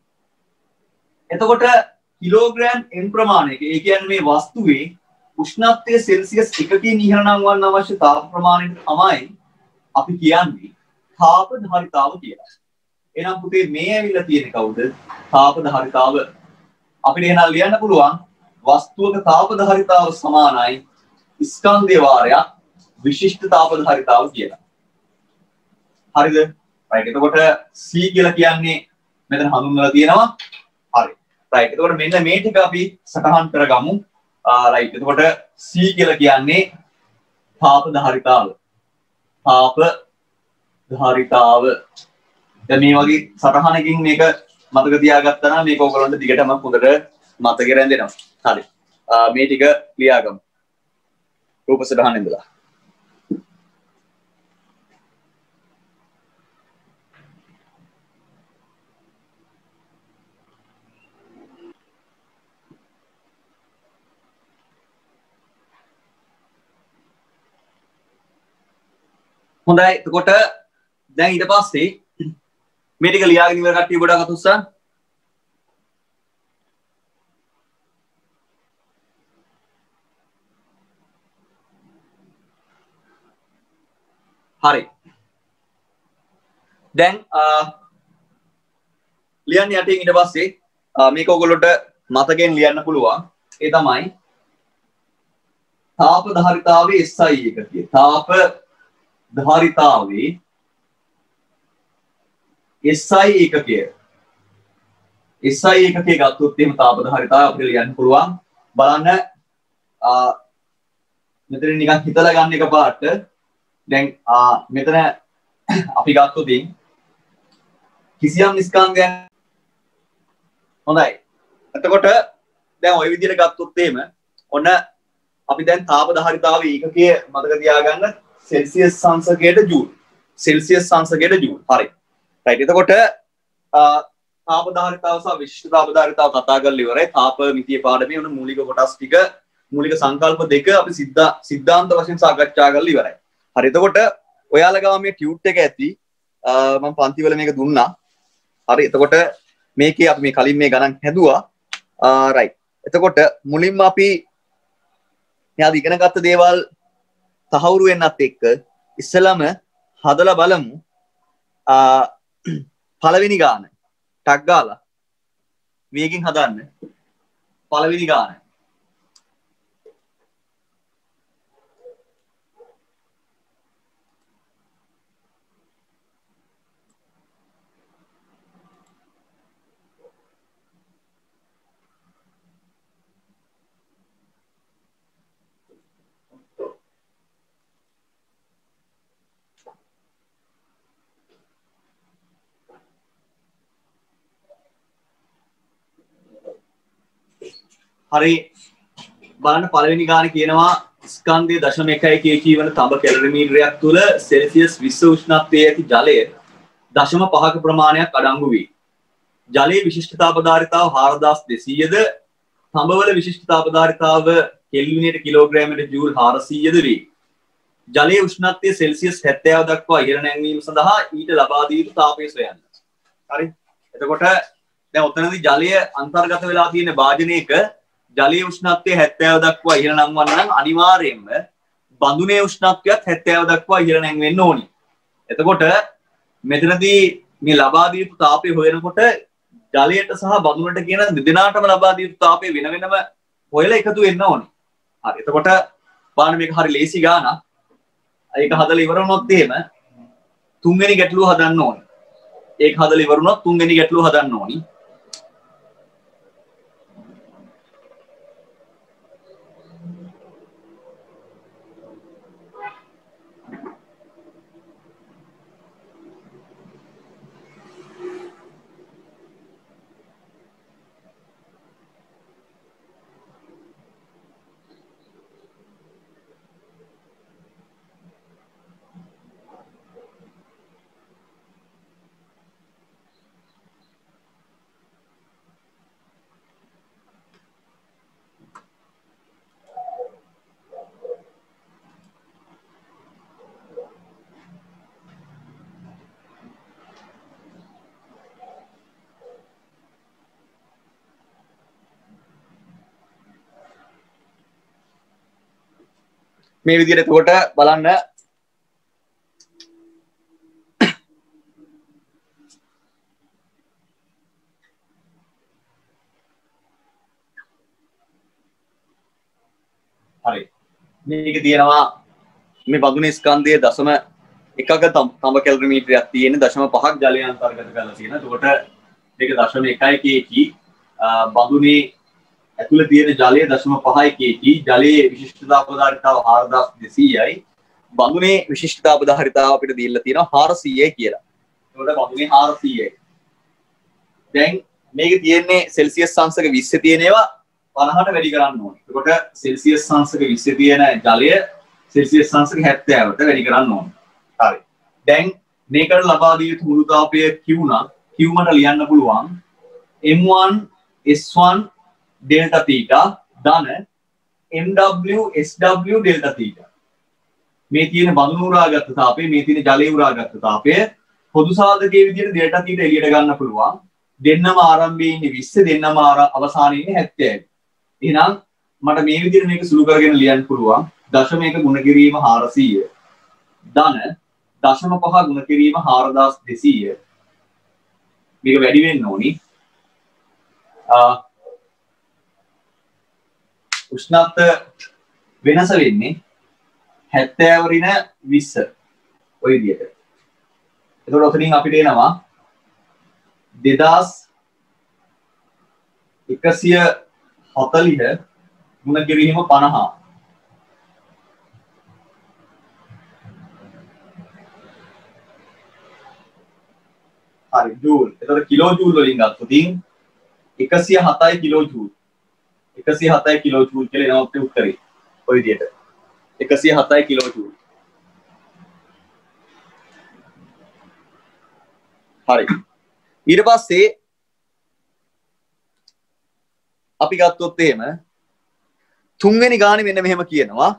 එතකොට කිලෝග්‍රෑම් m ප්‍රමාණයක ඒ කියන්නේ මේ වස්තුවේ උෂ්ණත්වය සෙල්සියස් 1කින් ඉහළ නංවන්න අවශ්‍ය තාප ප්‍රමාණයට තමයි අපි කියන්නේ තාප ධාරිතාව කියලා. එහෙනම් පුතේ මේ ඇවිල්ලා තියෙන්නේ කවුද? තාප ධාරිතාව. අපිට එහෙනම් ලියන්න පුළුවන් වස්තුවක තාප ධාරිතාව සමානයි ස්කන්ධය වාරයක් විශිෂ්ට තාප ධාරිතාව කියලා. හරිද? right. එතකොට C කියලා කියන්නේ මෙතන හඳුන්වලා තියෙනවා. හරි. right. එතකොට මෙන්න මේ ටික අපි සටහන් කරගමු. right. එතකොට C කියලා කියන්නේ තාප ධාරිතාව. තාප ධාරිතාව. දැන් මේ වගේ සටහනකින් මේක මතක තියාගත්තා නම් මේක ඔයගොල්ලන්ට දිගටම හොඳට මතකෙ රැඳෙනවා. හරි. මේ ටික ලියාගමු. රූප සටහන ඉඳලා. හොඳයි. එතකොට දැන් ඊට පස්සේ මේ ටික ලියාගෙන ඉවර කට්ටිය ගොඩක් අත උස්සන්න. හරි. දැන් ලියන්න යටින් ඊට පස්සේ මේක ඔයගොල්ලොන්ට මතකයෙන් ලියන්න පුළුවන්. ඒ තමයි තාප ධාරිතාවේ SI එකකය. තාප ධාරිතාවේ SI ඒකකය. SI ඒකකය ගත්තොත් එහෙම තාප ධාරිතාව අපිට ලියන්න පුළුවන්. බලන්න මෙතන නිකන් හිතලා ගන්න එක පාට. දැන් මෙතන අපි ගත්තොත් කිසියම් ස්කන්ධයක් හොඳයි. එතකොට දැන් ওই විදිහට ගත්තොත් එහෙම ඔන්න අපි දැන් තාප ධාරිතාවේ ඒකකය මතක තියාගන්න සෙල්සියස් සංසකයට ජූල්. සෙල්සියස් සංසකයට ජූල්. හරි. right. එතකොට තාප ධාරිතාව සහ විශිෂ්ට තාප ධාරිතාව කතා කරලා ඉවරයි. තාප මිතිය පාඩමේ උන මූලික කොටස් ටික මූලික සංකල්ප දෙක අපි සිද්ධාන්ත වශයෙන් සාකච්ඡා කරලා ඉවරයි. හරි. එතකොට ඔයාලා ගාව මේ ටියුට් එක ඇති මම පන්ති වල මේක දුන්නා. හරි. එතකොට මේකේ අපි මේ කලින් මේ ගණන් හැදුවා. right. එතකොට මුලින්ම අපි මෙයාද ඉගෙන ගත්ත දේවල් තහවුරු වෙන්නත් එක්ක ඉස්සලම හදලා බලමු. පළවෙනි ගාන ටක් ගාලා වේගෙන් හදන්න. පළවෙනි ගාන හරි බලන්න පළවෙනි ගාන කියනවා ස්කන්ධය 0.1 kg වන තඹ කැලරිමීටරයක් තුල සෙල්සියස් 20 උෂ්ණත්වයේ ඇති ජලය 0.5ක ප්‍රමාණයක් අඩංගු වේ. ජලයේ විශිෂ්ටතාවධාරිතාව 4200ද තඹවල විශිෂ්ටතාවධාරිතාව කෙල්විනයට කිලෝග්‍රෑමයට ජූල් 400ද වේ. ජලයේ උෂ්ණත්වය සෙල්සියස් 70 දක්වා ඉහළ නැංවීම සඳහා ඊට ලබා දිය යුතු තාපය සොයන්න. හරි. එතකොට දැන් ඔතනදී ජලය අන්තර්ගත වෙලා තියෙන භාජනයක ජලයේ උෂ්ණත්වය 70 දක්වා ඉහළ නංවන්න නම් අනිවාර්යයෙන්ම බඳුනේ උෂ්ණත්වයත් 70 දක්වා ඉහළ නැංවෙන්න ඕනි. එතකොට මෙතනදී මේ ලබා දිය යුතු තාපය හොයනකොට ජලයට සහ බඳුනට කියන දෙදෙනාටම ලබා දිය යුතු තාපය වෙන වෙනම හොයලා එකතු වෙන්න ඕනි. හරි. එතකොට බලන්න මේක හරි ලේසි ගානක්. ඒක හදලා ඉවර වුණොත් එහෙම තුන්වෙනි ගැටලුව හදන්න ඕනි. ඒක හදලා ඉවර වුණොත් තුන්වෙනි ගැටලුව හදන්න ඕනි. මේ විදිහට එතකොට බලන්න හරි මේක තියෙනවා මේ බඳුනේ ස්කන්ධයේ 0.1ක තඹ කැලරිමීටරයක් තියෙන 0.5ක් ජලය අන්තර්ගත කරලා තියෙන. එතකොට මේක 0.1 kg බඳුනේ ඇතුළේ තියෙන ජලය 0.5 kg ජලයේ විශිෂ්ටතාවධාරිතාව 4200යි බඳුනේ විශිෂ්ටතාවධාරිතාව අපිට දීලා තියෙනවා 400යි කියලා. ඒකට බඳුනේ 400යි. දැන් මේක තියෙන්නේ සෙල්සියස් අංශක 20 තියෙන ඒවා 50ට වැඩි කරන්න ඕනේ. ඒකට සෙල්සියස් අංශක 20 තියෙන ජලය සෙල්සියස් අංශක 70ට වැඩි කරන්න ඕනේ. හරි. දැන් මේකට ලබා දිය යුතු මුළු තාපය Q නම් Q මට ලියන්න පුළුවන් M1 S1 delta theta ධන MW SW delta theta. මේ තියෙන බඳුන උරාගත් තාපය මේ තියෙන ජලයේ උරාගත් තාපය පොදු සාධකයේ විදිහට delta theta එළියට ගන්න පුළුවන්. දෙන්නම ආරම්භයේ ඉන්නේ 20 දෙන්නම අවසානයේ ඉන්නේ 70. එහෙනම් මට මේ විදිහට මේක සුළු කරගෙන ලියන්න පුළුවන්. දශමයක ගුණ කිරීම 400 ධන 0.5 ගුණ කිරීම 4200 මේක වැඩි වෙන්න ඕනි. උෂ්ණත්ව වෙනස වෙන්නේ 70 ඍණ 20 ඔය විදිහට. එතකොට ඔතනින් අපිට එනවා 2140 ගුණ කිරීම 50. හරි ජූල්. එතකොට කිලෝ ජූල් වලින් ගත්තොත් 107යි කිලෝ ජූල්. 107යි කිලෝ ජූල් කියලා එනවා අපේ උත්තරේ. ඔය විදිහට. 107යි කිලෝ ජූල්. හරි. ඊට පස්සේ අපි ගත්තොත් එහෙම තුන්වෙනි ගානේ මෙන්න මෙහෙම කියනවා.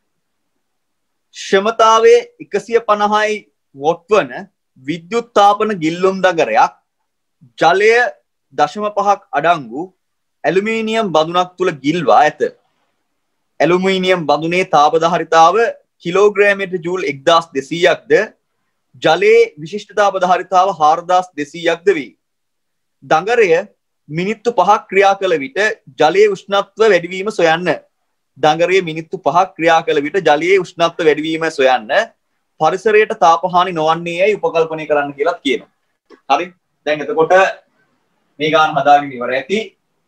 ක්ෂමතාවයේ 150යි වොට් වන විද්‍යුත් තාපන ගිල්ලුම් දගරයක් ජලය 0.5ක් අඩංගු ඇලුමිනියම් බඳුනක් තුල ගිල්වා ඇත. ඇලුමිනියම් බඳුනේ තාපධාරිතාව කිලෝග්‍රෑමයට ජූල් 1200ක්ද ජලයේ විශිෂ්ටතාපධාරිතාව 4200ක්ද වේ. දඟරය මිනිත්තු 5ක් ක්‍රියා කළ විට ජලයේ උෂ්ණත්ව වැඩිවීම සොයන්න. දඟරය මිනිත්තු 5ක් ක්‍රියා කළ විට ජලයේ උෂ්ණත්ව වැඩිවීම සොයන්න පරිසරයට තාපහානි නොවන්නේ යයි උපකල්පනය කරන්න කියලා කියනවා. හරි. දැන් එතකොට මේ ගාන හදාගෙන ඉවර ඇති.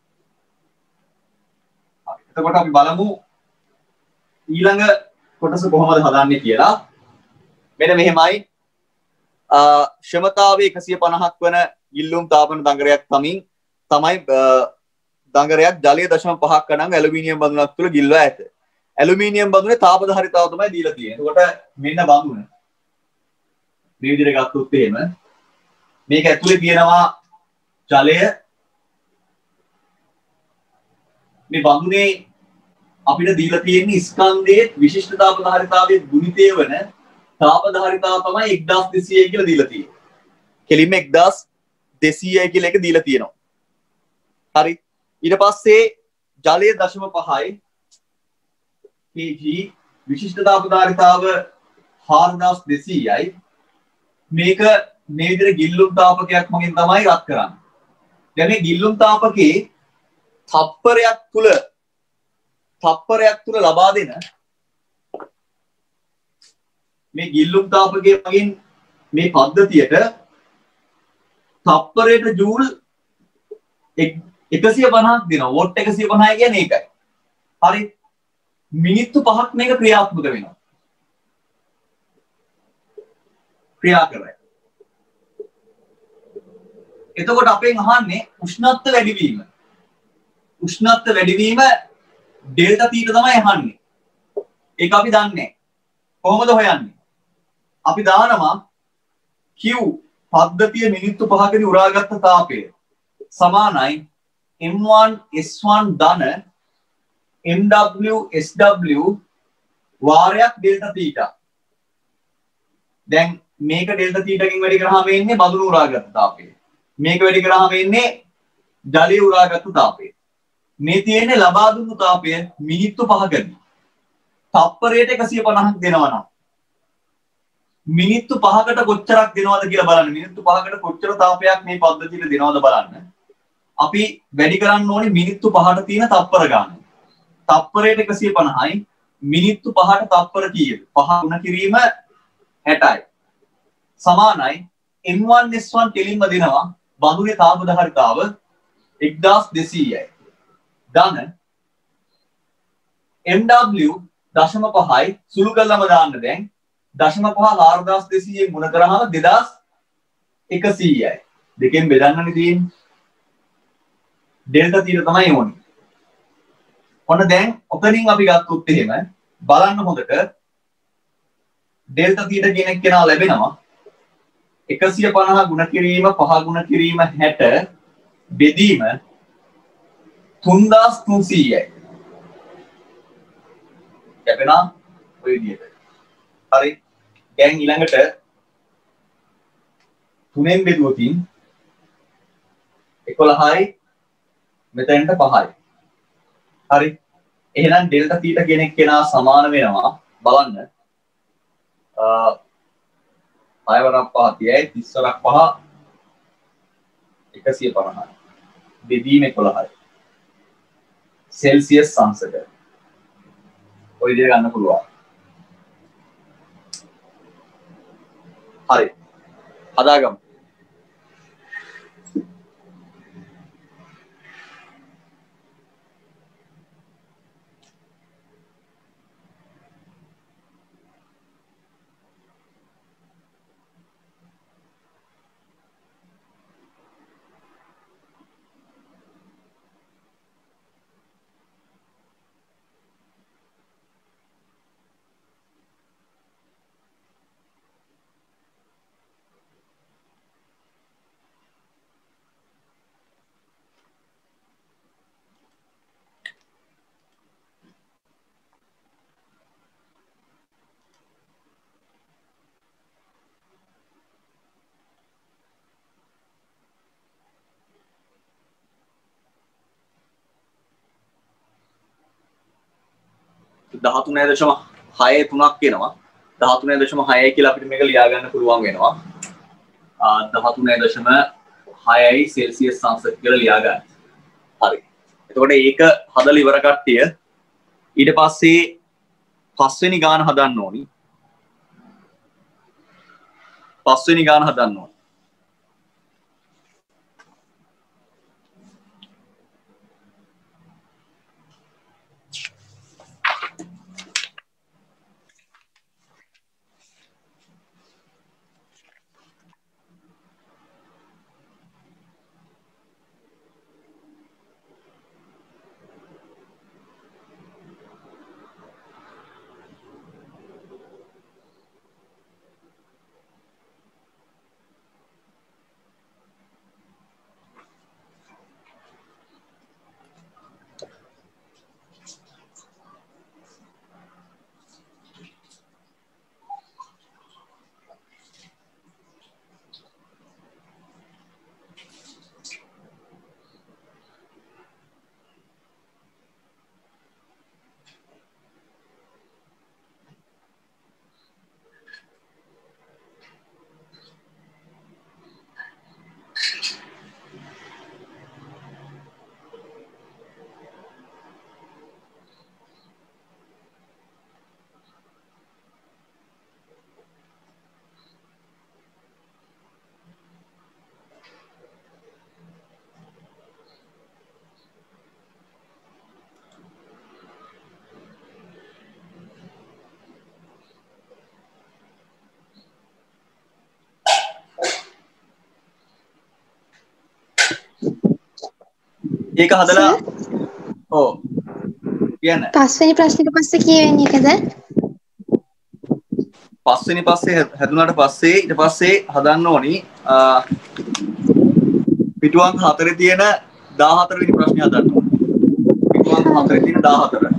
එතකොට අපි බලමු ඊළඟ කොටස කොහොමද හදාන්නේ කියලා. මෙන්න මෙහෙමයි. ක්ෂමතාවයේ 150ක් වන ගිල්ලුම් තාපන දඟරයක් තමයි දඟරයක් ජලයේ 0.5ක් කණන් ඇලුමිනියම් බඳුනක් තුල ගිල්වා ඇත. ඇලුමිනියම් බඳුනේ තාපධාරිතාව තමයි දීලා තියෙන්නේ. එතකොට මෙන්න බඳුන. මේ විදිහට ගත්තොත් එහෙම මේක ඇතුලේ තියෙනවා ජලය. මේ බඳුනේ අපිට දීලා තියෙන්නේ ස්කන්ධයේ විශිෂ්ට තාපධාරිතාවයේ ගුණිතය වන තාපධාරිතාව තමයි 1200යි කියලා දීලා තියෙන්නේ. කෙලින්ම 1200යි කියලා එක දීලා තියෙනවා. හරි. ඊට පස්සේ ජලයේ 0.5යි kg විශිෂ්ට තාපධාරිතාව 4200යි. මේක මේ විදිහට ගිල්ලුම් තාපකයක් මගින් තමයි රත් කරන්නේ. දැන් මේ ගිල්ලුම් තාපකේ තප්පරයක් තුල ලබා දෙන මේ ගිල්ලුම් තාපකයේ මගින් මේ පද්ධතියට තප්පරයට ජූල් 150ක් දෙනවා. වොට් 150 කියන්නේ ඒකයි. හරි. මිනිත්තු 5ක් මේක ක්‍රියාත්මක වෙනවා. ක්‍රියා කරයි. එතකොට අපෙන් අහන්නේ උෂ්ණත්ව වැඩිවීම. උෂ්ණත්ව වැඩිවීම ඩෙල්ටා තීටා තමයි අහන්නේ. ඒක අපි දන්නේ. කොහොමද හොයන්නේ? අපි දානවා Q පද්ධතිය මිනිත්තු 5කදී උරාගත්ත තාපය සමානයි M1 S1 ධන MW SW වාරයක් ඩෙල්ටා තීටා. දැන් මේක ඩෙල්ටා තීටාකින් වැඩි කරාම එන්නේ බඳුන උරාගත්ත තාපය. මේක වැඩි කරාම එන්නේ ජලයේ උරාගත්ත තාපය. මේ තියෙන්නේ ලබා දුන්නු තාපය මිනිත්තු 5කදී. තප්පරයට 150ක් දෙනවා නම් මිනිත්තු 5කට කොච්චරක් දෙනවද කියලා බලන්න. මිනිත්තු 5කට කොච්චර තාපයක් මේ පද්ධතියට දෙනවද බලන්න. අපි වැඩි කරන්න ඕනේ මිනිත්තු 5ට තියෙන තප්පර ගන්න. තප්පරයට 150යි මිනිත්තු 5ට තප්පර කීයද? 5 ගුණ කිරීම 60යි. සමානයි M1 S1 කෙලින්ම දෙනවා බඳුනේ තාපධාරිතාව 1200යි. ධන MW 0.5යි සුළු කළාම දාන්න දැන් 0.5 4200 ගුණ කරාම 2100යි. දෙකෙන් බෙදන්නනේ තියෙන්නේ. ඩෙල්ටා තීටා තමයි ඕනේ. ඔන්න දැන් ඔතනින් අපි ගත්තොත් එහෙම බලන්න හොඳට ඩෙල්ටා තීටා කියන එක කෙනා ලැබෙනවා 150 ගුණ කිරීම 5 ගුණ කිරීම 60 බෙදීම 3300යි. ලැබෙනා ඔය විදිහට. හරි. දැන් ඊළඟට 3ෙන් බෙදුවකින් 11යි මෙතෙන්ට 5යි. හරි. එහෙනම් ඩෙල්ටා තීටා කියන එක කෙනා සමාන වෙනවා බලන්න. 6 වරක් 5 30යි 30 වරක් 5 150යි. බෙදීම 11යි. සෙල්සියස් සංසක. ඔය විදිහට ගන්න පුළුවන්. හරි. හදාගමු. දහතුනයි දශම 6.3ක් එනවා. 13.6 කියලා අපිට මේක ලියා ගන්න පුළුවන් වෙනවා. 13.6යි සෙල්සියස් සංසක කියලා ලියා ගන්න. හරි. එතකොට ඒක හදලා ඉවර කට්ටිය ඊට පස්සේ පස්වෙනි ගාන හදන්න ඕනි. පස්වෙනි ගාන හදන්න ඕනි. ඒක හදලා ඔව් කියන්න. පස්වෙනි ප්‍රශ්නෙට පස්සේ කියවෙන්නේ එකද? පස්වෙනි පස්සේ හැදුනාට පස්සේ ඊට පස්සේ හදන්න ඕනි පිටු අංක 4 තියෙන 14 වෙනි ප්‍රශ්නේ හදන්න ඕනි. පිටු අංක 4 තියෙන 14.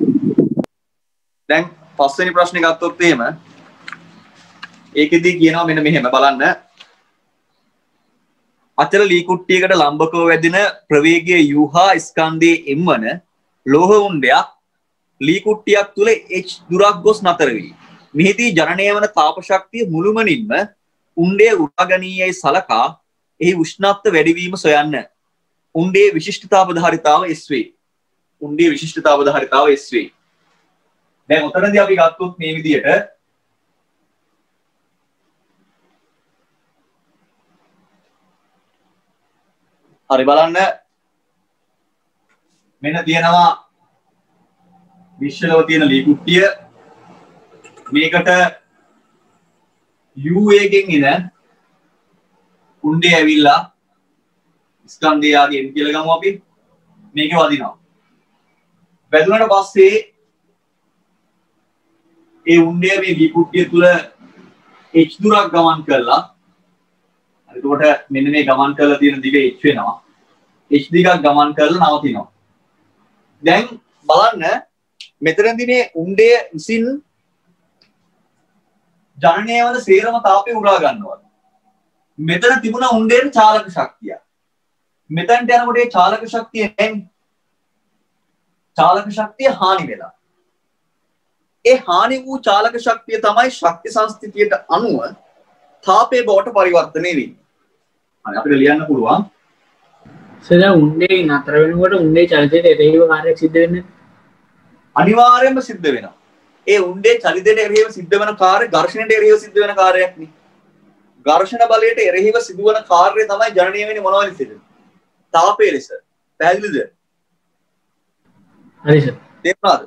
දැන් පස්වෙනි ප්‍රශ්නේ ගත්තොත් එහෙම ඒකෙදී කියනවා මෙන්න මෙහෙම බලන්න. අචල ලී කුට්ටියකට ලම්බකව වැදින ප්‍රවේගයේ u හා ස්කන්ධයේ m වන ලෝහ උණ්ඩයක් ලී කුට්ටියක් තුල h දුරක් ගොස් නතර වී මෙහිදී ජනනය වන තාප ශක්තිය මුළුමනින්ම උණ්ඩයේ උරාගනීයයි සලකා එහි උෂ්ණත්ව වැඩිවීම සොයන්න. උණ්ඩයේ විශිෂ්ටතාව ධාරිතාව S වේ. උණ්ඩයේ විශිෂ්ටතාව ධාරිතාව S වේ. දැන් උතනදී අපි ගත්තොත් මේ විදියට හරි බලන්න මෙන්න තියෙනවා විශ්ලව තියෙන ලී කුට්ටිය මේකට u වේගෙන් එන උණ්ඩේ ඇවිල්ලා ස්කන්ධය ආදී m කියලා ගමු අපි මේකේ වදිනවා වැදුනට පස්සේ ඒ උණ්ඩය මේ ලී කුට්ටිය තුල h දුරක් ගමන් කළා එතකොට මෙන්න මේ ගමන් කරලා තියෙන දිග h වෙනවා h දිගක් ගමන් කරලා නවතිනවා දැන් බලන්න මෙතනදී මේ උණ්ඩය විසින් ජනනය වන සේරම තාපය උරා ගන්නවා. මෙතන තිබුණ උණ්ඩේට චාලක ශක්තිය. මෙතනට යනකොට ඒ චාලක ශක්තිය නැහැ. චාලක ශක්තිය හානි වෙලා. ඒ හානි වූ චාලක ශක්තිය තමයි ශක්ති සංස්ථිතියට අනුව තාපයේ බවට පරිවර්තනය වෙන්නේ. හරි අපිට ලියන්න පුළුවන්. සද උණ්ඩේ නතර වෙනකොට උණ්ඩේ චලිතයට එරෙහිව කාර්යයක් සිද්ධ වෙන්නේ අනිවාර්යයෙන්ම සිද්ධ වෙනවා. ඒ උණ්ඩේ චලිතයට එරෙහිව සිද්ධ වෙන කාර්ය ඝර්ෂණයට එරෙහිව සිද්ධ වෙන කාර්යයක් නේ. ඝර්ෂණ බලයට එරෙහිව සිදුවන කාර්යය තමයි ජනනය වෙන්නේ මොනවා ලෙසද? තාපයේ ලෙස. පැහැදිලිද? හරි සර්. තේරුණාද?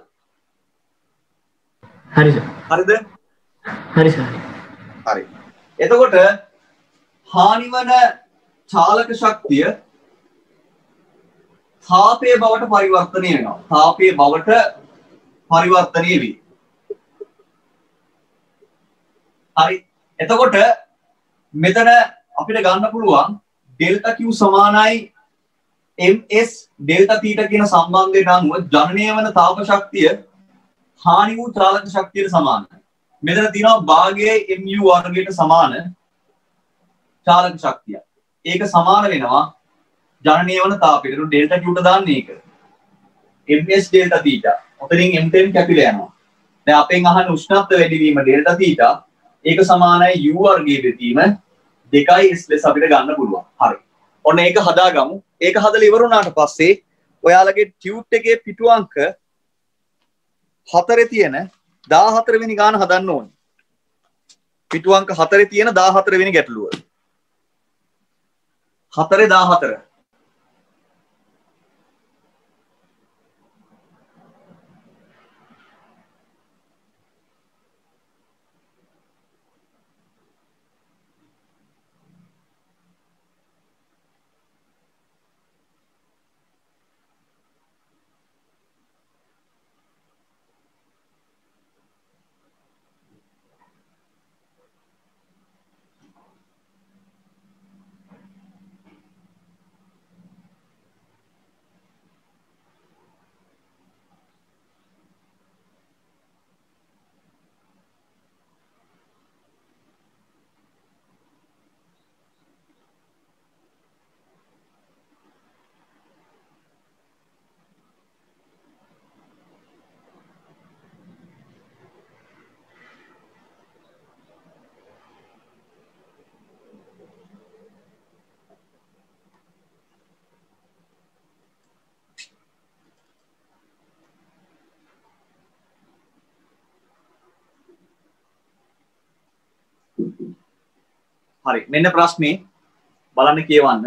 හරි සර්. හරිද? හරි සර්. හරි. එතකොට හානිවන චාලක ශක්තිය තාපයේ බවට පරිවර්තනය වෙනවා. තාපයේ බවට පරිවර්තනය වේ. හරි. එතකොට මෙතන අපිට ගන්න පුළුවන් ඩෙල්ටා Q සමානයි ms ඩෙල්ටා තීටා කියන සම්බන්ධයට අනුව ජනනය වන තාප ශක්තිය හානි වූ චාලක ශක්තියට සමානයි. මෙතන තියෙනවා භාගයේ mu වර්ගයට සමාන චාලක ශක්තිය. ඒක සමාන වෙනවා ජනනය වන තාපයට. ඒක ඩෙල්ටා Q ට දාන්නේ ඒක. ms delta theta. ඔතනින් m10 කැපිලා යනවා. දැන් අපෙන් අහන උෂ්ණත්ව වැඩිවීම ඩෙල්ටා තීටා ඒක සමානයි u වර්ගයේ බෙදීම 2s ලෙස අපිට ගන්න පුළුවන්. හරි. ඔන්න ඒක හදාගමු. ඒක හදලා ඉවර වුණාට පස්සේ ඔයාලගේ ටියුට් එකේ පිටු අංක 4 තියෙන 14 වෙනි ගාන හදන්න ඕනේ. පිටු අංක 4 තියෙන 14 වෙනි ගැටලුව. 4 14 හරි මෙන්න ප්‍රශ්නේ බලන්න කියවන්න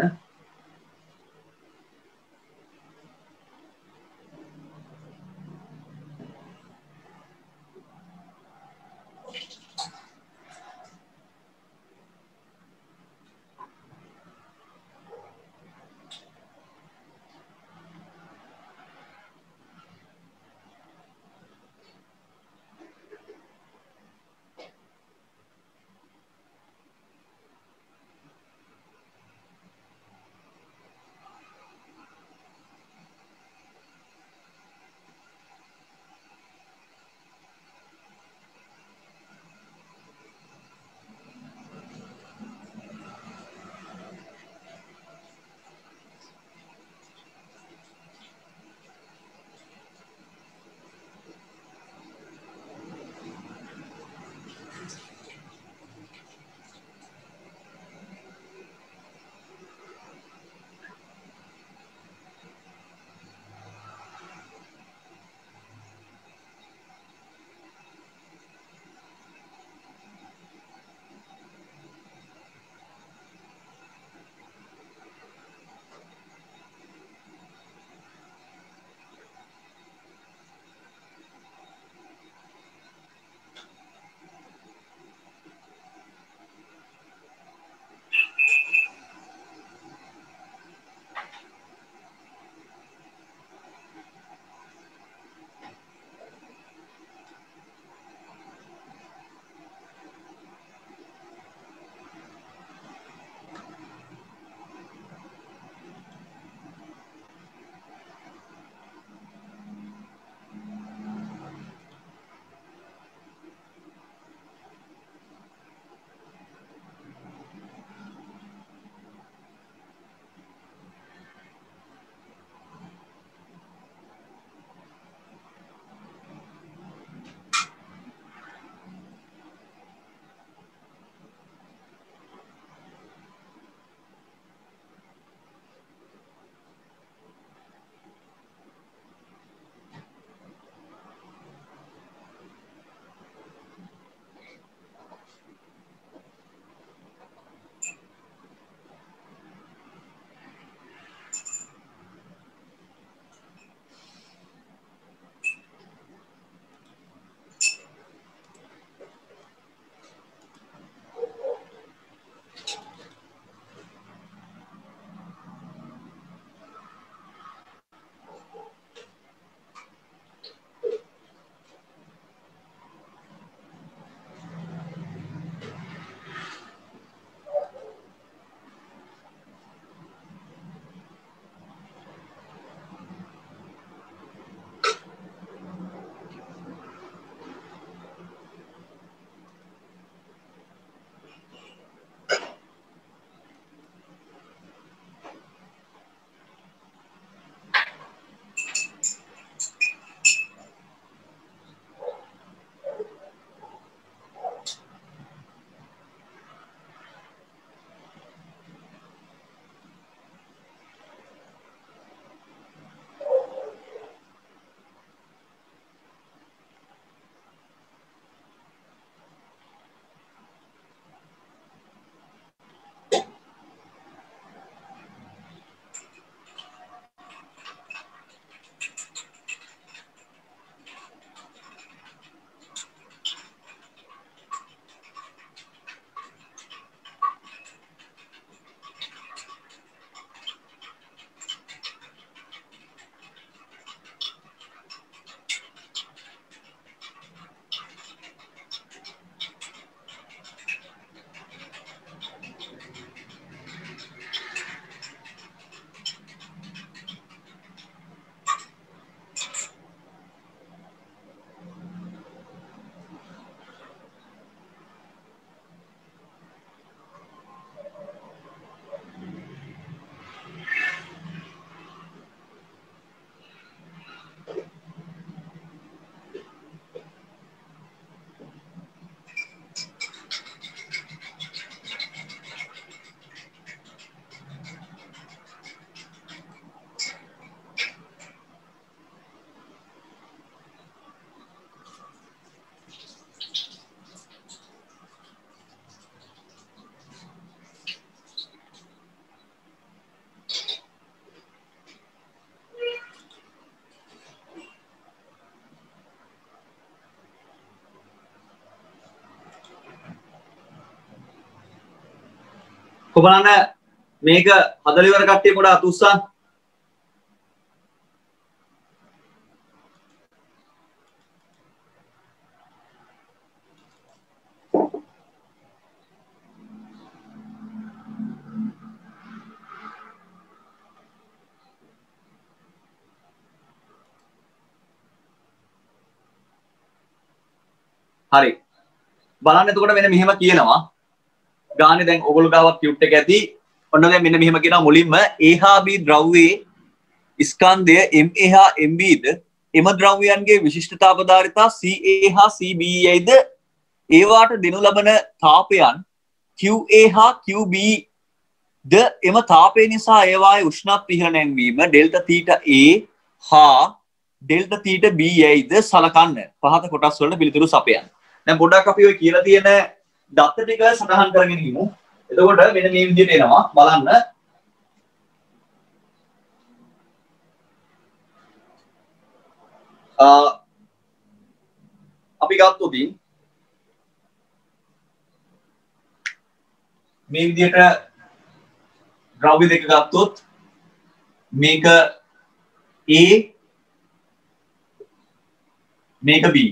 කොබලන්න මේක හදලා ඉවර කට්ටිය පොඩ අතුස්සා. හරි. බලන්න එතකොට මෙන්න මෙහෙම කියනවා. ගානේ දැන් ඔයගොල්ලෝ ගාවත් කියුට් එක ඇති. ඔන්න දැන් මෙන්න මෙහෙම කියනවා මුලින්ම A හා B ද්‍රව්‍යයේ ස්කන්ධය MA හා MB ද එම ද්‍රව්‍යයන්ගේ විශිෂ්ටතාවධාරිතා CA හා CB යයිද ඒවාට දෙනු ලබන තාපයන් QA හා QB ද එම තාපය නිසා ඒවායේ උෂ්ණත්වය ඉහළ නැංවීම ඩෙල්ටා තීටා A හා ඩෙල්ටා තීටා B යයිද සලකන්න. පහත කොටස් වලට පිළිතුරු සපයන්න. දැන් පොඩ්ඩක් අපි ඔය කියලා තියෙන දත්ත ටික සටහන් කරගෙන ඉමු. එතකොට මෙන්න මේ විදිහට එනවා බලන්න. අපි ගත්තොත් මේ විදිහට ද්‍රව්‍ය දෙක ගත්තොත් මේක A මේක B.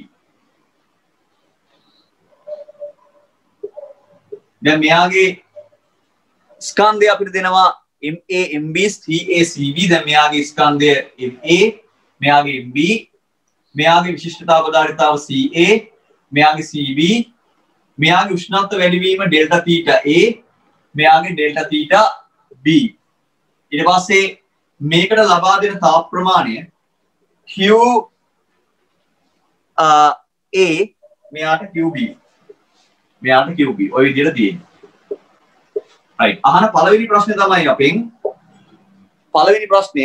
දැන් මෙයාගේ ස්කන්ධය අපිට දෙනවා MA MB CA CB. දැන් මෙයාගේ ස්කන්ධය MA මෙයාගේ MB මෙයාගේ විශිෂ්ටතාවධාරිතාව CA මෙයාගේ CB මෙයාගේ උෂ්ණත්ව වැඩිවීම ඩෙල්ටා තීටා A මෙයාගේ ඩෙල්ටා තීටා B. ඊට පස්සේ මේකට ලබා දෙන තාප ප්‍රමාණය Q A මෙයාට QB මෙයාට QB ඔය විදිහට තියෙනවා. right අහන පළවෙනි ප්‍රශ්නේ තමයි අපෙන් පළවෙනි ප්‍රශ්නය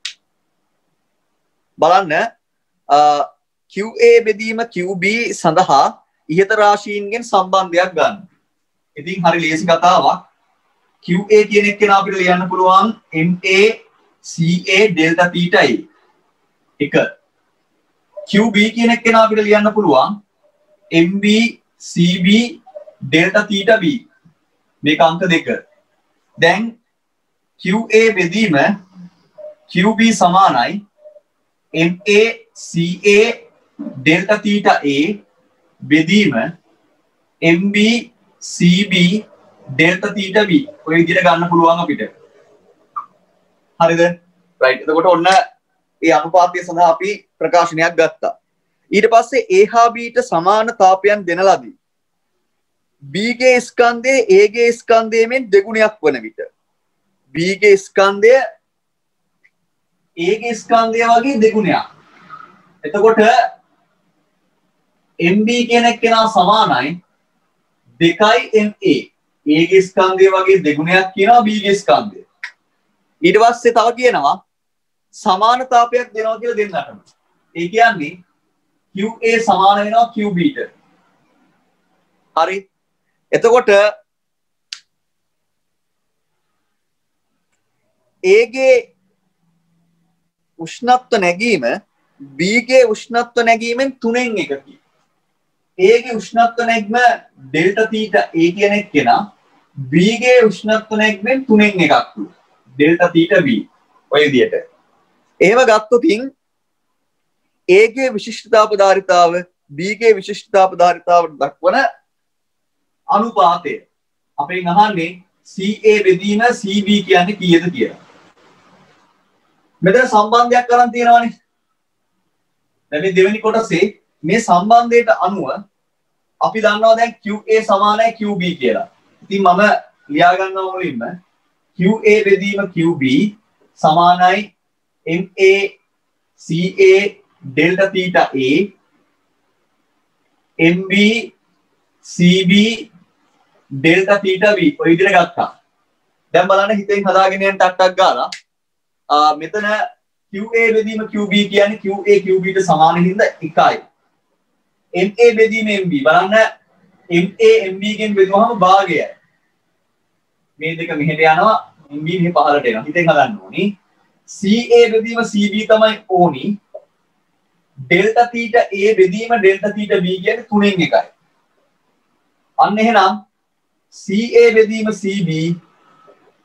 බලන්න QA බෙදීම QB සඳහා ඉහත රාශීන්ගෙන් සම්බන්ධයක් ගන්න. ඉතින් හරි ලේසි කතාවක්. QA කියන එක කෙනා අපිට ලියන්න පුළුවන් MA CA delta theta A. එක QB කියන එක කෙනා අපිට ලියන්න පුළුවන් MB CB delta theta B. මේක අංක 2. දැන් QA බෙදීම QB සමානයි MA CA delta theta A බෙදීම MB CB delta theta B. ඔය විදිහට ගන්න පුළුවන් අපිට. හරිද? right. එතකොට ඔන්න ඒ අනුපාතය සඳහා අපි ප්‍රකාශනයක් ගත්තා. ඊට පස්සේ A හා B ට සමාන තාපයන් දෙන ලදී. B ගේ ස්කන්ධය A ගේ ස්කන්ධයෙන් දෙගුණයක් වන විට B ගේ ස්කන්ධය A ගේ ස්කන්ධය වගේ දෙගුණයක්. එතකොට MB කියන එක්කෙනා සමානයි 2 MA. A ගේ ස්කන්ධය වගේ දෙගුණයක් කියනවා B ගේ ස්කන්ධය. ඊට පස්සේ තව කියනවා සමාන තාපයක් දෙනවා කියලා දෙන්නටම. ඒ කියන්නේ QA සමාන වෙනවා QB ට. හරි. එතකොට A ගේ උෂ්ණත්ව නැගීම B ගේ උෂ්ණත්ව නැගීමෙන් 3න් එකකි. A ගේ උෂ්ණත්ව නැගීම ඩෙල්ටා තීටා A කියන එක කෙනා B ගේ උෂ්ණත්ව නැගීමෙන් 3න් එකක් ඩෙල්ටා තීටා B. ඔය විදිහට. එහෙම ගත්තොත් A ගේ විශිෂ්ටතාවධාරිතාව B ගේ විශිෂ්ටතාවධාරිතාවට දක්වන අනුපාතය අපෙන් අහන්නේ CA බෙදීම CB කියන්නේ කීයද කියලා. මෙතන සම්බන්ධයක් කරන් තියෙනවානේ. දැන් මේ දෙවෙනි කොටසේ මේ සම්බන්ධයට අනුව අපි දන්නවා දැන් QA සමානයි QB කියලා. ඉතින් මම ලියා ගන්නවා මුලින්ම QA බෙදීම QB සමානයි MA CA delta theta A MB CB delta theta B. ඔය විදිහට ගත්තා. දැන් බලන්න හිතෙන් හදාගෙන යන ටක් ගාලා මෙතන QA බෙදීම QB කියන්නේ QA QB ට සමාන හින්දා 1යි. MA බෙදීම MB බලන්න MA MB ගෙන් බෙදුවහම භාගයයි. මේ දෙක මෙහෙට යනවා MB මෙහෙ පහළට එනවා. හිතෙන් හදන්න ඕනි. CA බෙදීම CB තමයි ඕනි. ඩෙල්ටා තීටා A බෙදීම ඩෙල්ටා තීටා B කියන්නේ 3න් එකයි. අන්න එහෙනම් CA බෙදීම CB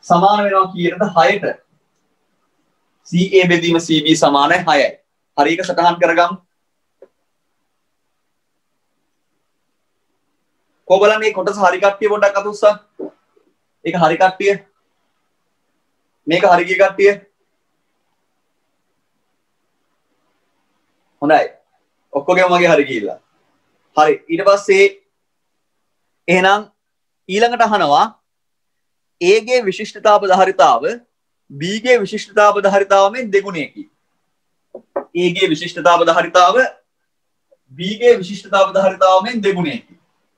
සමාන වෙනවා කියනද 6ට. CA බෙදීම CB සමානයි 6යි. හරි එක සටහන් කරගමු. කොබලන් මේ කොටස හරි කට්ටිය පොඩ්ඩක් අත උස්සන්න. ඒක හරි කට්ටිය. මේක හරි ගිය කට්ටිය. හොඳයි. ඔක්කොගේම මගේ හරි ගිහිල්ලා. හරි. ඊට පස්සේ එහෙනම් ඊළඟට අහනවා A ගේ විශිෂ්ටතාව ධාරිතාව B ගේ විශිෂ්ටතාව ධාරිතාවයෙන් දෙගුණයකි. A ගේ විශිෂ්ටතාව ධාරිතාව B ගේ විශිෂ්ටතාව ධාරිතාවයෙන් දෙගුණයකි.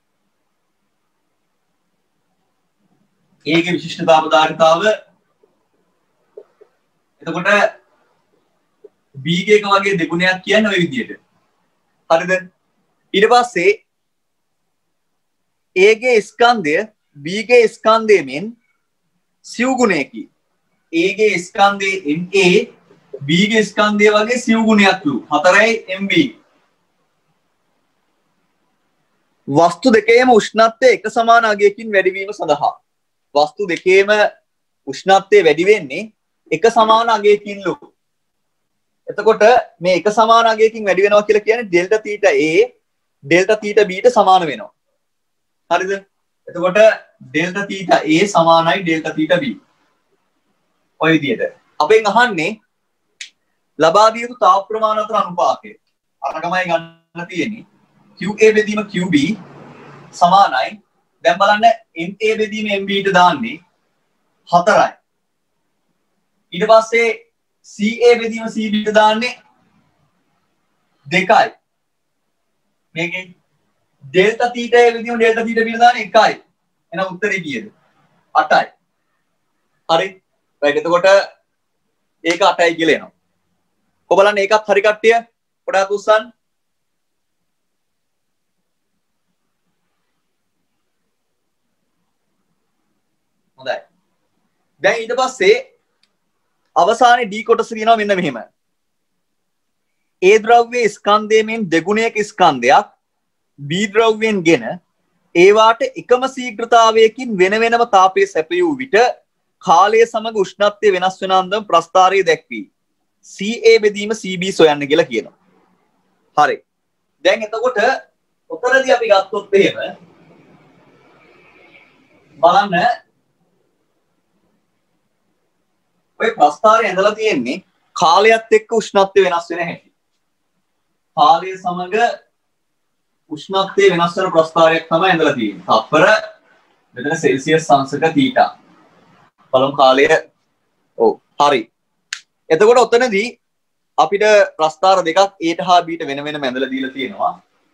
A ගේ විශිෂ්ටතාව ධාරිතාව එතකොට B ගේ එක වගේ දෙගුණයක් කියන්නේ ওই විදිහට. හරිද? ඊට පස්සේ A ගේ ස්කන්ධය B ගේ ස්කන්ධයෙන් සිව් ගුණයකි. A ගේ ස්කන්ධයේ MA B ගේ ස්කන්ධය වගේ සිව් ගුණයක් ලු 4යි MB. වස්තු දෙකේම උෂ්ණත්වය එක සමාන අගයකින් වැඩිවීම සඳහා වස්තු දෙකේම උෂ්ණත්වය වැඩි වෙන්නේ එක සමාන අගයකින් ලු. එතකොට මේ එක සමාන අගයකින් වැඩි වෙනවා කියලා කියන්නේ delta theta A delta theta B ට සමාන වෙනවා. හරිද? එතකොට ඩෙල්ටා තීටා A සමානයි ඩෙල්ටා තීටා B. ඔය විදිහට. අපෙන් අහන්නේ ලබා දිය යුතු තාප ප්‍රමාණ අතර අනුපාතය. අරගමයි ගන්න තියෙන්නේ. QA බෙදීම QB සමානයි. දැන් බලන්න MA බෙදීම MB ට දාන්නේ 4යි. ඊට පස්සේ CA බෙදීම CB ට දාන්නේ 2යි. මේකේ ඩෙල්ටා තීටා A බෙදීම ඩෙල්ටා තීටා B ට දාන්නේ 1යි. එහෙනම් උත්තරේ කීයද? 8යි. හරි. රයිට්. එතකොට ඒක 8යි කියලා එනවා. කොබලන්න ඒකත් හරි කට්ටිය පොඩක් උස්සන්න. හොඳයි. දැන් ඊට පස්සේ අවසානයේ D කොටස කියනවා මෙන්න මෙහෙම. A ද්‍රව්‍යයේ ස්කන්ධයෙන් දෙගුණයක ස්කන්ධයක් B ද්‍රව්‍යයෙන් ගෙන ඒවාට එකම ශීඝ්‍රතාවයකින් වෙන වෙනම තාපය සැපයූ විට කාලය සමග උෂ්ණත්වය වෙනස් වෙන අන්දම ප්‍රස්ථාරය දැක්වී CA බෙදීම CB සොයන්න කියලා කියනවා. හරි. දැන් එතකොට උතරදී අපි ගත්තොත් එහෙම බලන්න ඔය ප්‍රස්ථාරය ඇඳලා තියෙන්නේ කාලයත් එක්ක උෂ්ණත්වය වෙනස් වෙන හැටි. කාලය සමග උෂ්ණත්වය වෙනස් වෙන ප්‍රස්ථාරයක් තමයි ඇඳලා තියෙන්නේ. තප්පර මෙතන සෙල්සියස් අංශක තීටා. බලමු කාලය. ඔව් හරි. එතකොට ඔතනදී අපිට ප්‍රස්ථාර දෙකක් A ට හා B ට වෙන වෙනම ඇඳලා දීලා තියෙනවා.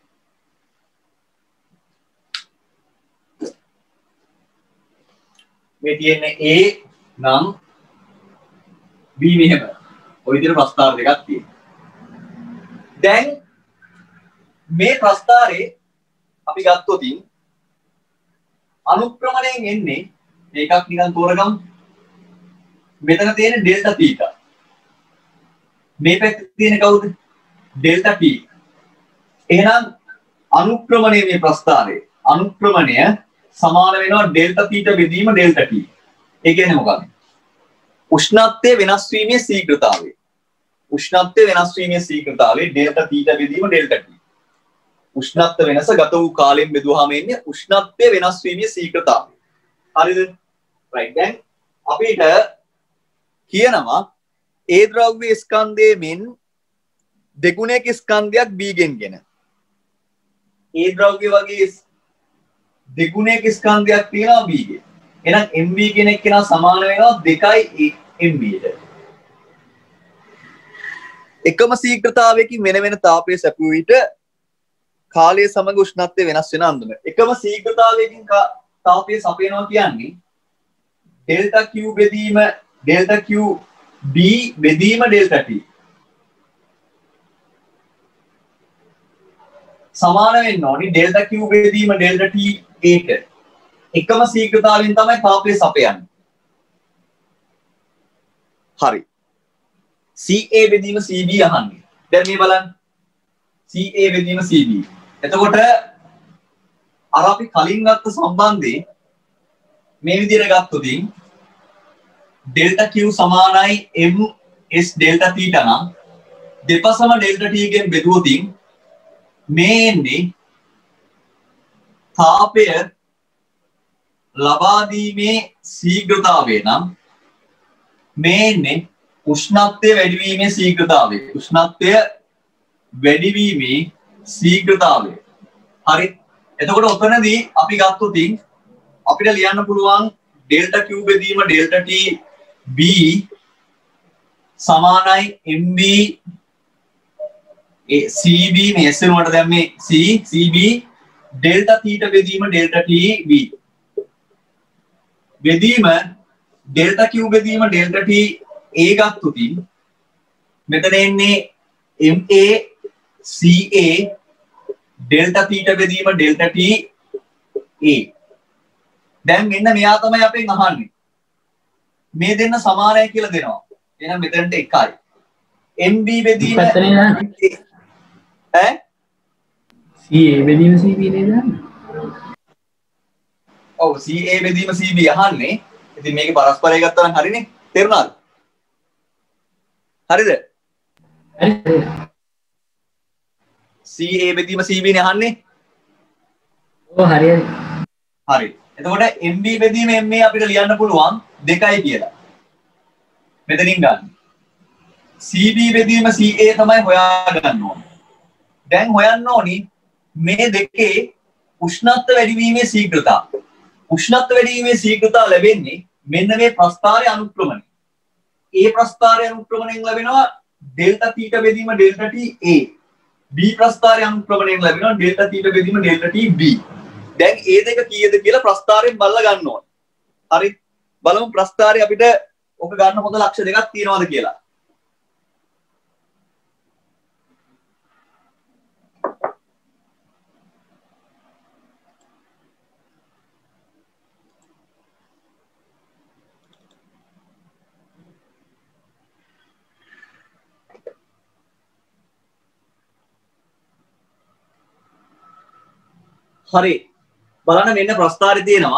මේ තියෙන්නේ A නම් B මෙහෙම. ඔය විදිහට ප්‍රස්ථාර දෙකක් තියෙනවා. දැන් මේ ප්‍රස්ථාරේ අපි ගත්තොතින් අනුක්‍රමණයෙන් එන්නේ මේකක් නිකන් තෝරගමු. මෙතන තියෙන ඩෙල්ටා තීටා. මේ පැත්තේ තියෙන කවුද? Delta T. එහෙනම් අනුක්‍රමණය මේ ප්‍රස්ථාරේ. අනුක්‍රමණය සමාන වෙනවා ඩෙල්ටා තීටා බෙදීම ඩෙල්ටා T. ඒ කියන්නේ මොකක්ද? උෂ්ණත්වය වෙනස් වීමේ ශීඝ්‍රතාවය. උෂ්ණත්වය වෙනස් වීමේ ශීඝ්‍රතාවය ඩෙල්ටා තීටා බෙදීම ඩෙල්ටා T. උෂ්ණත්ව වෙනස ගත වූ කාලයෙන් බෙදුවාම එන්නේ උෂ්ණත්වය වෙනස් වීමේ ශීඝ්‍රතාවය. හරිද? right. දැන් අපිට කියනවා A ද්‍රව්‍ය ස්කන්ධයෙන් දෙගුණයක ස්කන්ධයක් B ගෙන් ගෙන. A ද්‍රව්‍ය වගේ දෙගුණයක ස්කන්ධයක් තියෙනවා B ගේ. එහෙනම් MB කියන එක සමාන වෙනවා 2යි MB ට. එකම ශීඝ්‍රතාවයකින් වෙන වෙන තාපය සැපුව විට කාලය සමග උෂ්ණත්වය වෙනස් වෙන අන්දම. එකම ශීඝ්‍රතාවයකින් තාපය සපයනවා කියන්නේ ඩෙල්ටා Q බෙදීම ඩෙල්ටා Q B බෙදීම ඩෙල්ටා T සමාන වෙන්න ඕනි ඩෙල්ටා Q බෙදීම ඩෙල්ටා T ඒක එකම ශීඝ්‍රතාවයෙන් තමයි තාපය සපයන්නේ. හරි. CA බෙදීම CB අහන්නේ. දැන් මේ බලන්න. CA බෙදීම CB. එතකොට අර අපි කලින් ගත්ත සම්බන්ධේ මේ විදිහට ගත්තොතින් ඩෙල්ටා Q සමානයි ms ඩෙල්ටා θ නම් දෙපසම ඩෙල්ටා T ගෙන් බෙදුවොතින් මේ එන්නේ තාපය ලබා දීමේ ශීඝ්‍රතාවය නම් මේ එන්නේ උෂ්ණත්වය වැඩිවීමේ ශීඝ්‍රතාවය. උෂ්ණත්වය වැඩිවීමේ ශීඝ්‍රතාවය. හරි. එතකොට ඔතනදී අපි ගත්තොත් අපිට ලියන්න පුළුවන් ඩෙල්ටා Q බෙදීම ඩෙල්ටා T B සමානයි MB CB මේ S වෙනුවට දැන් මේ CB ඩෙල්ටා θ බෙදීම ඩෙල්ටා T B බෙදීම ඩෙල්ටා Q බෙදීම ඩෙල්ටා T A ගත්තොත් මෙතන එන්නේ MA CA ඩෙල්ටා θ බෙදීම ඩෙල්ටා T A. දැන් මෙන්න මෙයා තමයි අපෙන් අහන්නේ. මේ දෙන්න සමානයි කියලා දෙනවා. එහෙනම් මෙතනට 1යි. MB බෙදීම ඈ CA බෙදීම CB නේද? ඔව් CA බෙදීම CB අහන්නේ. ඉතින් මේකේ පරස්පරය ගත්තා නම් හරිනේ. තේරුණාද? හරිද? හරි. CA බෙදීම CB නේ අහන්නේ. ඔව් හරි හරි. හරි. එතකොට MB බෙදීම MA අපිට ලියන්න පුළුවන් 2යි කියලා. මෙතනින් ගන්න. CB බෙදීම CA තමයි හොයාගන්න ඕනේ. දැන් හොයන්න ඕනි මේ දෙකේ උෂ්ණත්ව වැඩිවීමේ ශීඝ්‍රතාව. උෂ්ණත්ව වැඩිවීමේ ශීඝ්‍රතාව ලැබෙන්නේ මෙන්න මේ ප්‍රස්ථාරයේ අනුක්‍රමණය. A ප්‍රස්ථාරයේ අනුක්‍රමණයෙන් ලැබෙනවා ඩෙල්ටා θ බෙදීම ඩෙල්ටා T A. B ප්‍රස්ථාරයේ අනුක්‍රමණයෙන් ලැබෙනවා ඩෙල්ටා θ බෙදීම ඩෙල්ටා T B. දැන් A දෙක කීයද කියලා ප්‍රස්ථාරයෙන් බලලා ගන්න ඕනේ. හරි. බලමු ප්‍රස්ථාරය අපිට ඔක ගන්න හොඳ ලක්ෂ දෙකක් තියෙනවද කියලා. හරි. බලන්න මෙන්න ප්‍රස්ථාරය තියෙනවා.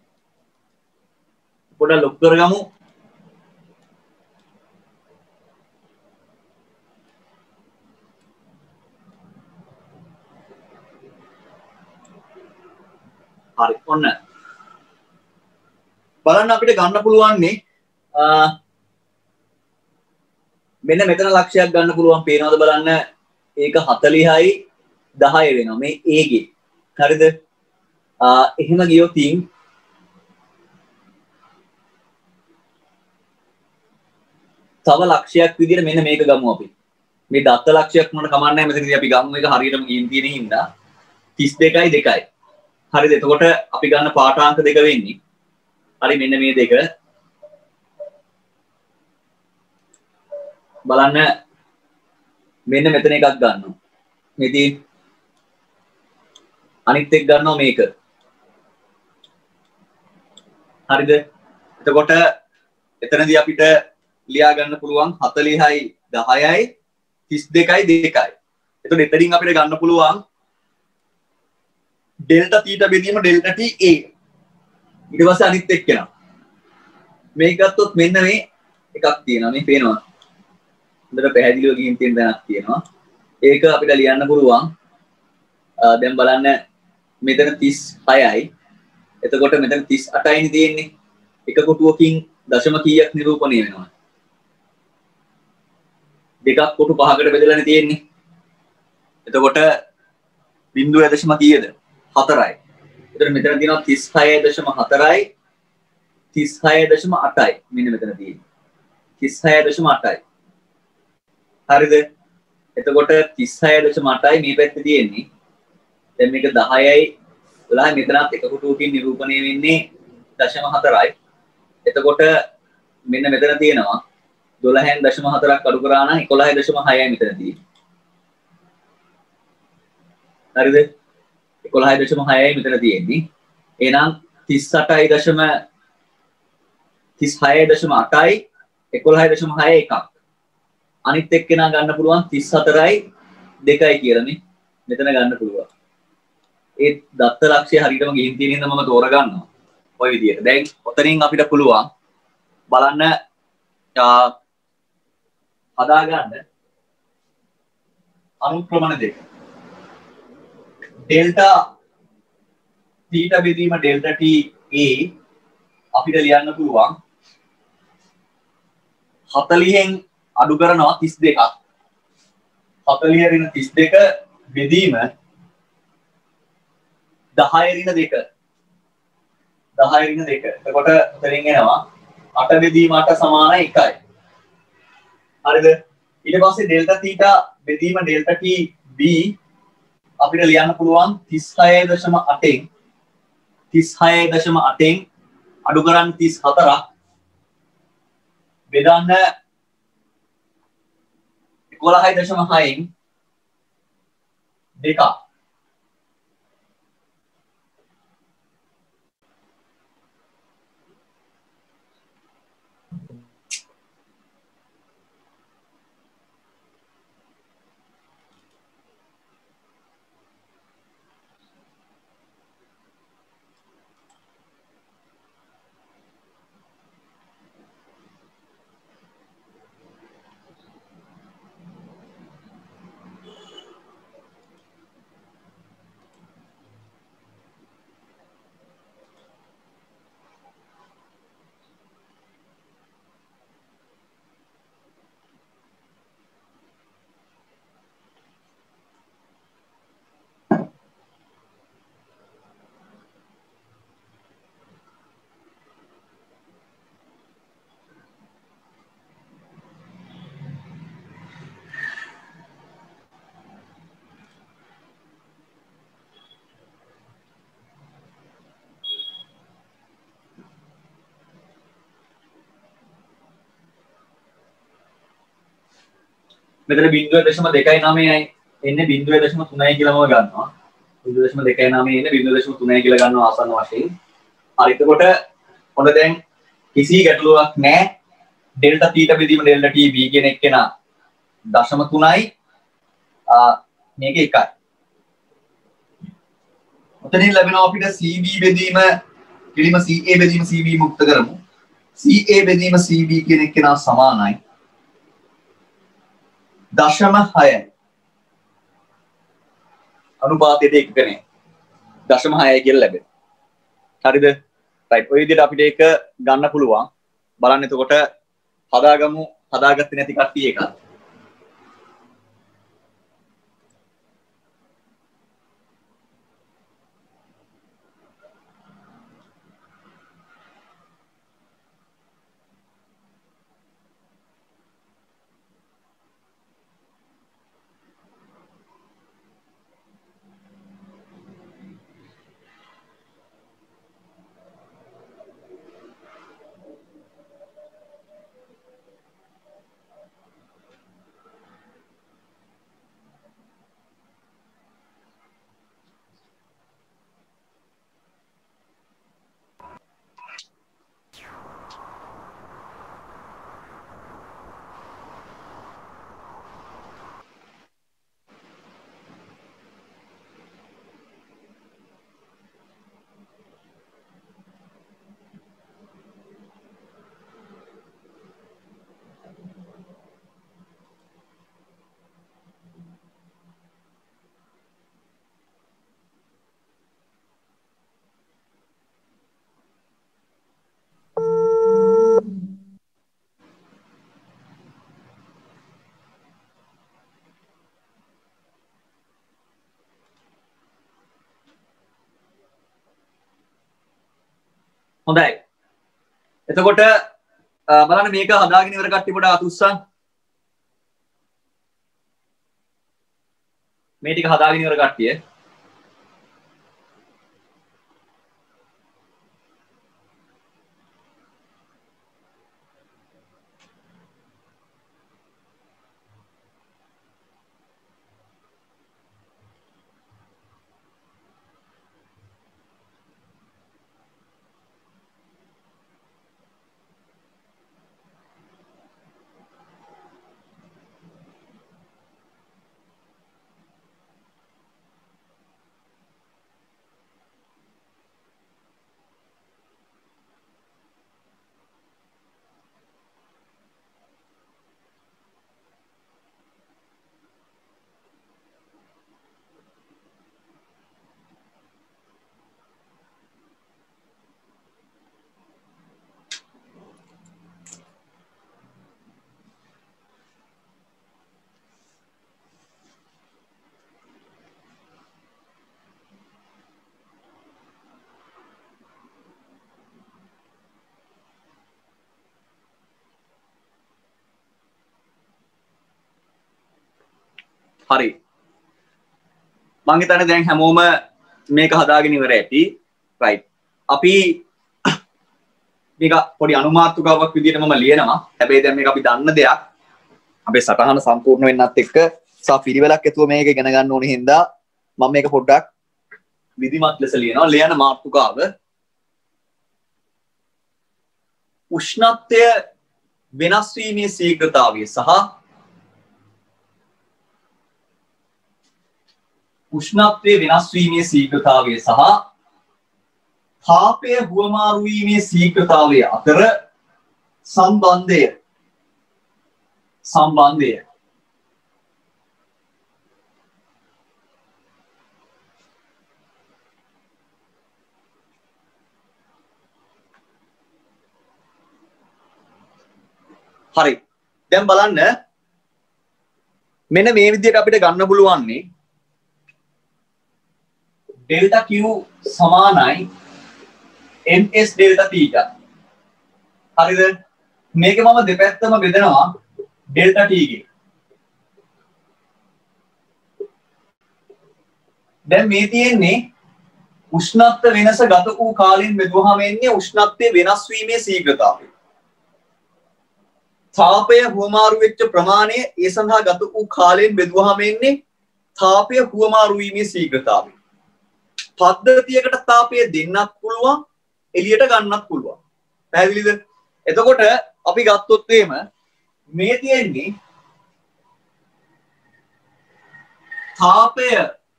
පොඩ්ඩක් ලොක් කරගමු. හරි. ඔන්න. බලන්න අපිට ගන්න පුළුවන්නේ මෙන්න මෙතන ලක්ෂයක් ගන්න පුළුවන් පේනවද බලන්න. ඒක 40යි 10 වෙනවා මේ A ගේ. හරිද? එහෙම ගියොත් තව ලක්ෂයක් විදිහට මෙන්න මේක ගමු අපි. මේ දත්ත ලක්ෂයක් මොන කමන්නේ නැහැ. මෙතනදී අපි ගමු එක හරියටම ගින් තියෙන හින්දා 32යි 2යි. හරිද? එතකොට අපි ගන්න පාඨාංක දෙක වෙන්නේ. හරි මෙන්න මේ දෙක. බලන්න මෙන්න මෙතන එකක් ගන්නවා. මෙදී අනිත් එක ගන්නවා මේක. හරිද? එතකොට එතනදී අපිට ලියා ගන්න පුළුවන් 40යි 10යි 32යි 2යි. එතකොට එතනින් අපිට ගන්න පුළුවන් ඩෙල්ටා θ බෙදීම ඩෙල්ටා T A. ඊට පස්සේ අනිත් එක්ක යනවා. මේක ගත්තොත් මෙන්න මේ එකක් තියෙනවා. මේ පේනවා. හොඳට පැහැදිලිව ගිහින් තියෙන දැනක් තියෙනවා. ඒක අපිට ලියන්න පුළුවන්. දැන් බලන්න මෙතන 36යි. එතකොට මෙතන 38යිනේ තියෙන්නේ. එක කොටුවකින් දශම කීයක් නිරූපණය වෙනවා? දෙකක් කොටු 5කට බෙදලානේ තියෙන්නේ. එතකොට බිංදුව දශම කීයද? 4යි. එතකොට මෙතන තියෙනවා 36.4යි 36.8යි. මෙන්න මෙතන තියෙන්නේ 36.8යි. හරිද? එතකොට 36.8යි මේ පැත්තේ තියෙන්නේ. දැන් මේක 10යි 12යි මෙතනත් එක කොටුවකින් නිරූපණය වෙන්නේ 0.4යි. එතකොට මෙන්න මෙතන තියෙනවා 12න් 0.4ක් අඩු කරා නම් 11.6යි මෙතන තියෙන්නේ. හරිද? 11.6යි මෙතන තියෙන්නේ. එහෙනම් 36.8යි 11.6 එකක්. අනිත් එක්කෙනා ගන්න පුළුවන් 34යි 2යි කියලානේ. මෙතන ගන්න පුළුවන්. ඒ දත්ත ලක්ෂය හරියටම ගිහින් තියෙන හින්දා මම තෝරගන්නවා. ওই විදියට. දැන් ඔතනින් අපිට පුළුවන් බලන්න හදාගන්න අනුක්‍රමණ දෙක. ඩෙල්ටා තීටා බෙදීම ඩෙල්ටා t a අපිට ලියන්න පුළුවන් 40න් අඩු කරනවා 32ක්. 40 ඍණ 32 බෙදීම 10 ඍණ 2. 10 ඍණ 2. එතකොට උතරින් එනවා 8 බෙදීම 8 සමානයි 1යි. හරිද? ඊට පස්සේ ඩෙල්ටා තීටා බෙදීම ඩෙල්ටා t b අපිට ලියන්න පුළුවන් 36.8න් 36.8න් අඩු කරන්නේ 34ක් බෙදන්න 11.6න් දෙකක්. මෙතන 0.29යි එන්නේ 0.3යි කියලාම ගන්නවා. 0.29 එන්නේ 0.3යි කියලා ගන්නවා ආසන්න වශයෙන්. හරි එතකොට ඔන්න දැන් කිසි ගැටලුවක් නැහැ. ඩෙල්ටා තීටා බෙදීම ඩෙල්ටා t b කියන එක නා 0.3යි මේක 1යි. ඔතනින් ලැබෙනවා අපිට cb බෙදීම පිළිම ca බෙදීම cb මුක්ත කරමු. ca බෙදීම cb කියන එක නා සමානයි 0.6යි. අනුපාතයට එකකනේ 0.6යි කියලා ලැබෙනවා. හරිද? රයිට්. ඔය විදිහට අපිට ඒක ගන්න පුළුවන්. බලන්න එතකොට හදාගමු. හදාගත්තේ නැති කට්ටිය එකක්. හොඳයි. එතකොට බලන්න මේක හදාගෙන ඉවර කට්ටිය පොඩ අතුස්සන්. මේ ටික හදාගෙන ඉවර කට්ටිය. හරි. මං හිතන්නේ දැන් හැමෝම මේක හදාගෙන ඉවර ඇති. right. අපි මේක පොඩි අනුමාත්‍රකාවක් විදිහට මම ලියනවා. හැබැයි දැන් මේක අපි දන්න දෙයක්. අපේ සටහන සම්පූර්ණ වෙන්නත් එක්ක සා පිළිවෙලක් ඇතුව මේක ඉගෙන ගන්න ඕනේ හින්දා මම මේක පොඩ්ඩක් විධිමත් ලෙස ලියනවා. ලියන මාතෘකාව උෂ්ණත්වය වෙනස් වීමේ ශීඝ්‍රතාවය සහ උෂ්ණත්වය වෙනස් වීමේ ශීඝ්‍රතාවය සහ තාපය හුවමාරු වීමේ ශීඝ්‍රතාවය අතර සම්බන්ධය හරි. දැන් බලන්න මෙන්න මේ විදිහට අපිට ගන්න පුළුවන්නේ delta Q සමානයි ns delta theta. හරිද? මේක මම දෙපැත්තම බෙදනවා delta t ගේ. දැන් මේ තියෙන්නේ උෂ්ණත්ව වෙනස ගත වූ කාලයෙන් බෙදුවාම එන්නේ උෂ්ණත්වය වෙනස් වීමේ ශීඝ්‍රතාවය. තාපය හුවමාරු වෙච්ච ප්‍රමාණය ඒ සඳහා ගත වූ කාලයෙන් බෙදුවාම එන්නේ තාපය හුවමාරු වීමේ ශීඝ්‍රතාවය. පද්ධතියකට තාපය දෙන්නත් පුළුවන් එළියට ගන්නත් පුළුවන්. පැහැදිලිද? එතකොට අපි ගත්තොත් එහෙම මේ තියෙන්නේ තාපය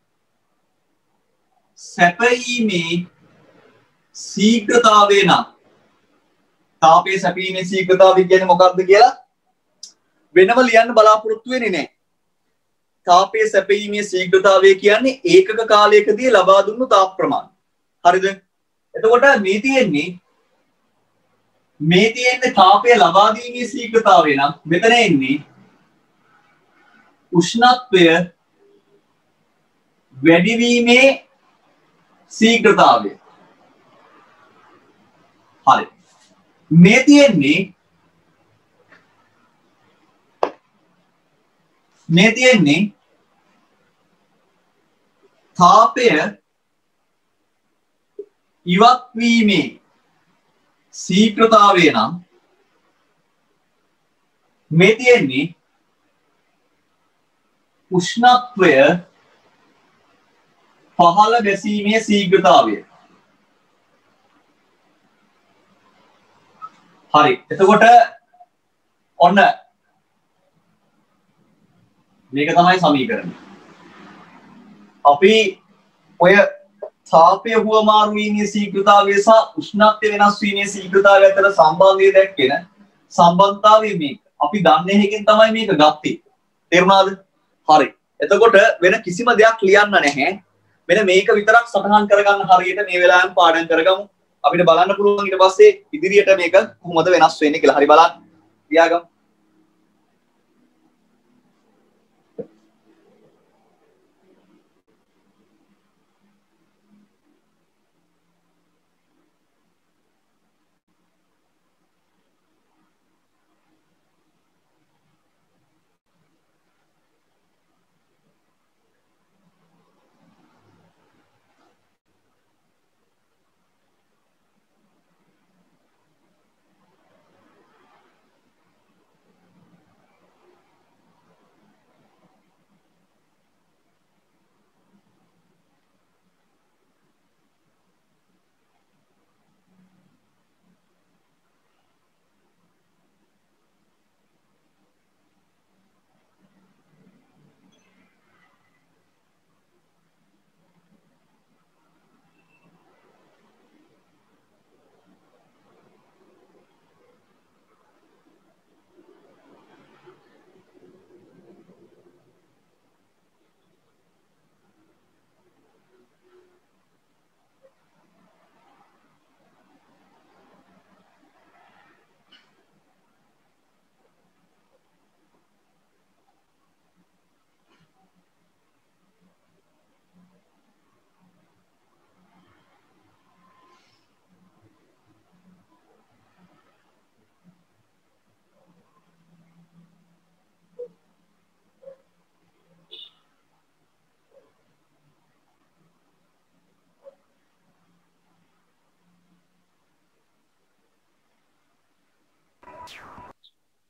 සැපීමේ ශීඝ්‍රතාවය නම් තාපය සැපීමේ ශීඝ්‍රතාවය කියන්නේ මොකක්ද කියලා වෙනම ලියන්න බලාපොරොත්තු වෙන්නේ නැහැ. තාපය සැපීමේ ශීඝ්‍රතාවය කියන්නේ ඒකක කාලයකදී ලබා දුන්නු තාප ප්‍රමාණය. හරිද? එතකොට මේ තියෙන්නේ තාපය ලබා දීමේ ශීඝ්‍රතාවය නම් මෙතන එන්නේ උෂ්ණත්වය වැඩි වීමේ ශීඝ්‍රතාවය. හරි. මේ තියෙන්නේ තාපය ඉවත් වීමේ ශීඝ්‍රතාවය නම් මේ තියෙන්නේ උෂ්ණත්වය පහළ බැසීමේ ශීඝ්‍රතාවය. හරි. එතකොට ඔන්න මේක තමයි සමීකරණය. අපි ඔය තාපය හුවමාරු වීමේ ශීඝ්‍රතාවය සහ උෂ්ණත්වය වෙනස් වීමේ ශීඝ්‍රතාවය අතර සම්බන්ධය දැක්කේන සම්බන්ධතාවය මේක. අපි දන්නේ එකෙන් තමයි මේක ගත්තේ. තේරුණාද? හරි. එතකොට වෙන කිසිම දෙයක් ලියන්න නැහැ. මෙන්න මේක විතරක් සටහන් කරගන්න හරියට මේ වෙලාවෙන් පාඩම් කරගමු. අපිට බලන්න පුළුවන් ඊට පස්සේ ඉදිරියට මේක කොහොමද වෙනස් වෙන්නේ කියලා. හරි බලන්න. ලියාගමු.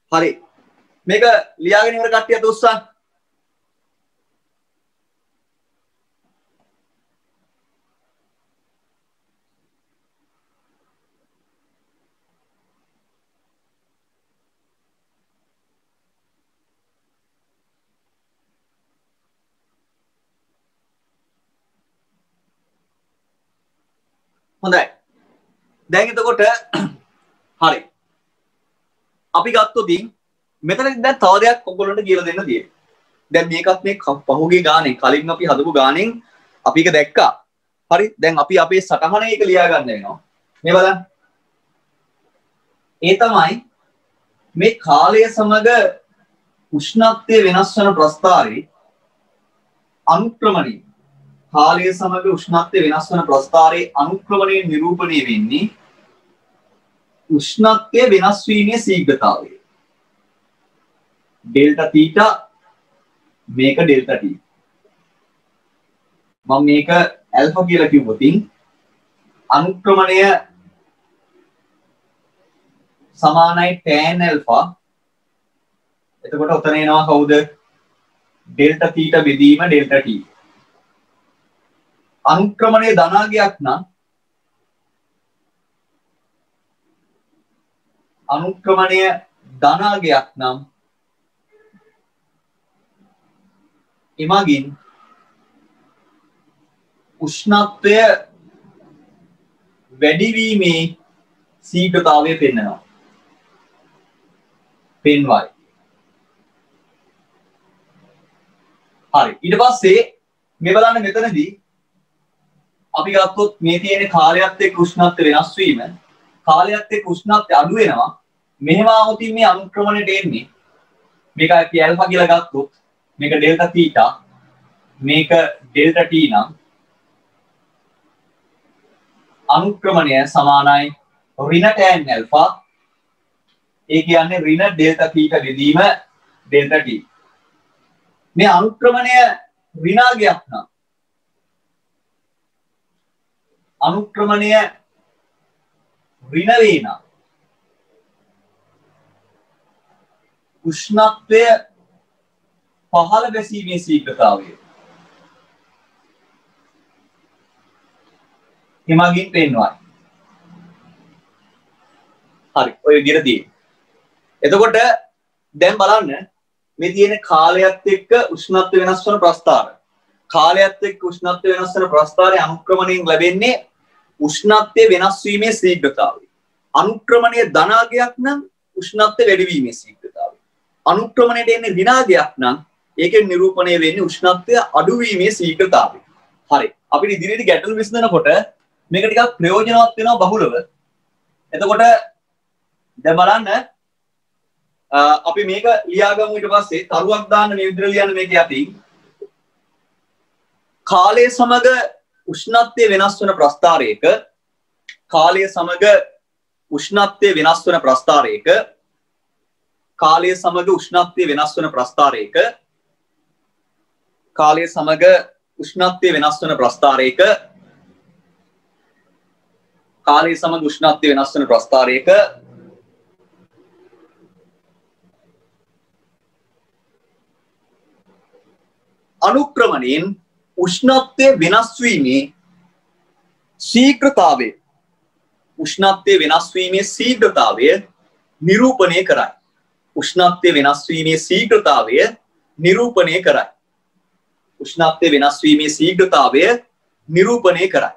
හරි. මේක ලියාගෙන ඉවර කට්ටියත් උස්සන්න. හොඳයි. දැන් එතකොට හරි. අපි ගත්තොත් මෙතනදී දැන් තව දෙයක් ඔයගොල්ලන්ට කියලා දෙන්න තියෙනවා. දැන් මේකත් මේ පහුගිය ගානේ කලින් අපි හදපු ගානෙන් අපි ඒක දැක්කා. හරි. දැන් අපි අපේ සටහනේ ඒක ලියා ගන්න වෙනවා. මේ බලන්න. ඒ තමයි මේ කාලය සමග උෂ්ණත්වය වෙනස් වන ප්‍රස්ථාරේ අනුක්‍රමණය. කාලය සමග උෂ්ණත්වය වෙනස් වන ප්‍රස්ථාරේ අනුක්‍රමණයෙන් නිරූපණය වෙන්නේ උෂ්ණත්වය වෙනස් වීමේ ශීඝ්‍රතාවය. ඩෙල්ටා තීටා මේක ඩෙල්ටා ටී. මම මේක ඇල්ෆා කියලා කිව්වොත් අනුක්‍රමණය සමානයි tan ඇල්ෆා. එතකොට උතන එනවා කවුද? ඩෙල්ටා තීටා බෙදීම ඩෙල්ටා ටී. අනුක්‍රමණයේ ධනාගයක් නම් අනුක්‍රමණය ධනාගයක් නම් එමගින් උෂ්ණත්වය වැඩිවීමේ ශීඝ්‍රතාවය පෙන්වනවා. පෙන්වයි. හරි. ඊට පස්සේ මේ බලන්න මෙතනදී අපි ගත්තොත් මේ තියෙන කාලයත් එක්ක උෂ්ණත්වය වෙනස් වීම කාලයත් එක්ක උෂ්ණත්වය අඩු වෙනවා. මෙහෙම આવොත් මේ අනුක්‍රමණයට එන්නේ මේක අපි ඇල්ෆා කියලා ගත්තොත් මේක ඩෙල්ටා තීටා මේක ඩෙල්ටා ටී නම් අනුක්‍රමණය සමානයි ඍණ tan ඇල්ෆා. ඒ කියන්නේ ඍණ ඩෙල්ටා තීටා බෙදීම ඩෙල්ටා ටී. මේ අනුක්‍රමණය ඍණාගයක් නම් අනුක්‍රමණය ඍණ වේ නම් උෂ්ණත්වය පහළ බැසීමේ ශීඝ්‍රතාවය එමගින් පෙන්වයි. හරි. ඔය විදිහට තියෙන්නේ. එතකොට දැන් බලන්න මේ තියෙන කාලයත් එක්ක උෂ්ණත්වය වෙනස් වන ප්‍රස්ථාර. කාලයත් එක්ක උෂ්ණත්වය වෙනස් වන ප්‍රස්ථාරයේ අනුක්‍රමණයෙන් ලැබෙන්නේ උෂ්ණත්වය වෙනස් වීමේ ශීඝ්‍රතාවය. අනුක්‍රමණයේ ධනාගයක් නම් උෂ්ණත්වය වැඩි වීමේ ශීඝ්‍රතාවය. අනුක්‍රමණයට එන්නේ ඍණාගයක් නම් ඒකෙන් නිරූපණය වෙන්නේ උෂ්ණත්වය අඩු වීමේ ශීඝ්‍රතාවය. හරි. අපිට ඉදිරියට ගැටළු විසඳනකොට මේක ටිකක් ප්‍රයෝජනවත් වෙනවා බහුලව. එතකොට දැන් බලන්න අපි මේක ලියාගමු. ඊට පස්සේ තරුවක් දාන්න මේ විදිහට ලියන්න මේක යටින් කාලය සමග උෂ්ණත්වය වෙනස් වන ප්‍රස්ථාරයක කාලය සමග උෂ්ණත්වය වෙනස් වන ප්‍රස්ථාරයක කාලය සමග උෂ්ණත්වය වෙනස් වන ප්‍රස්ථාරයක කාලය සමග උෂ්ණත්වය වෙනස් වන ප්‍රස්ථාරයක කාලය සමග උෂ්ණත්වය වෙනස් වන ප්‍රස්ථාරයක අනුක්‍රමණයෙන් උෂ්ණත්වය වෙනස් වීමේ ශීඝ්‍රතාවය උෂ්ණත්වය වෙනස් වීමේ ශීඝ්‍රතාවය නිරූපණය කරයි. උෂ්ණත්වය වෙනස් වීමේ ශීඝ්‍රතාවය නිරූපණය කරයි. උෂ්ණත්වය වෙනස් වීමේ ශීඝ්‍රතාවය නිරූපණය කරයි.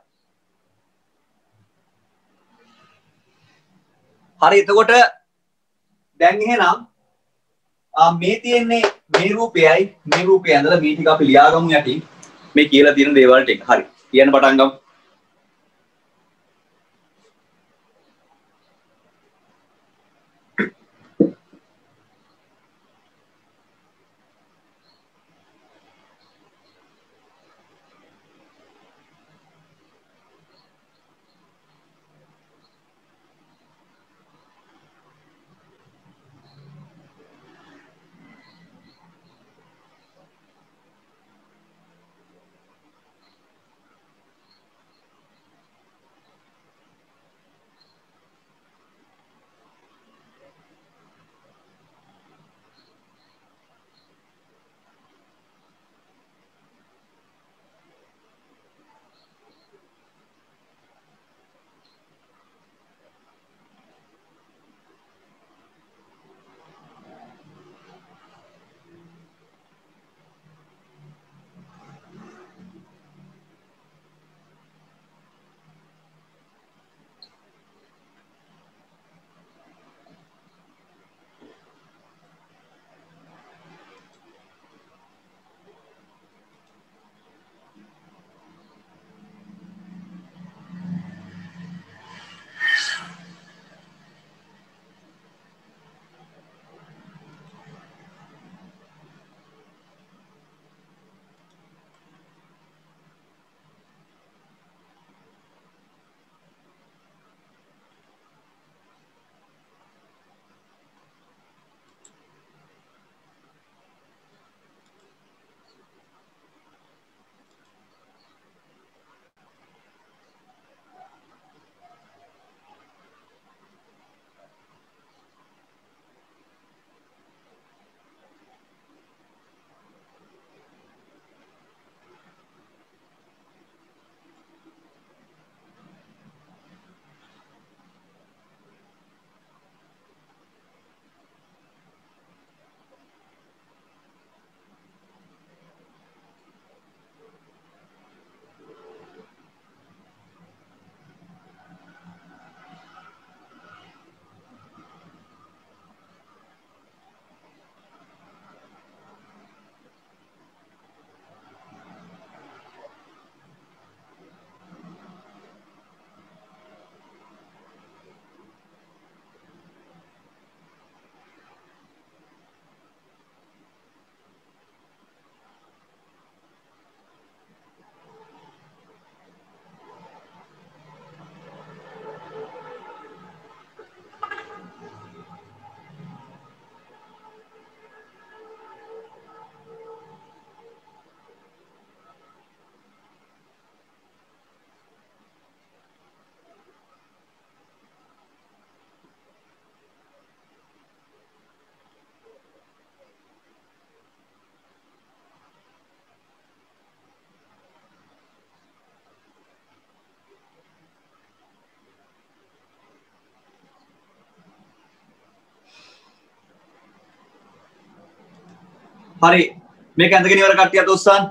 හරි. එතකොට දැන් එහෙනම් මේ තියෙන්නේ මේ රූපයයි මේ රූපය ඇඳලා මේ ටික අපි ලියාගමු යටින් මේ කියලා තියෙන දේවල් ටික. හරි. කියන්න පටන් ගමු. හරි මේක ඇඳගෙන ඉවර කට්ටිය අත උස්සන්න.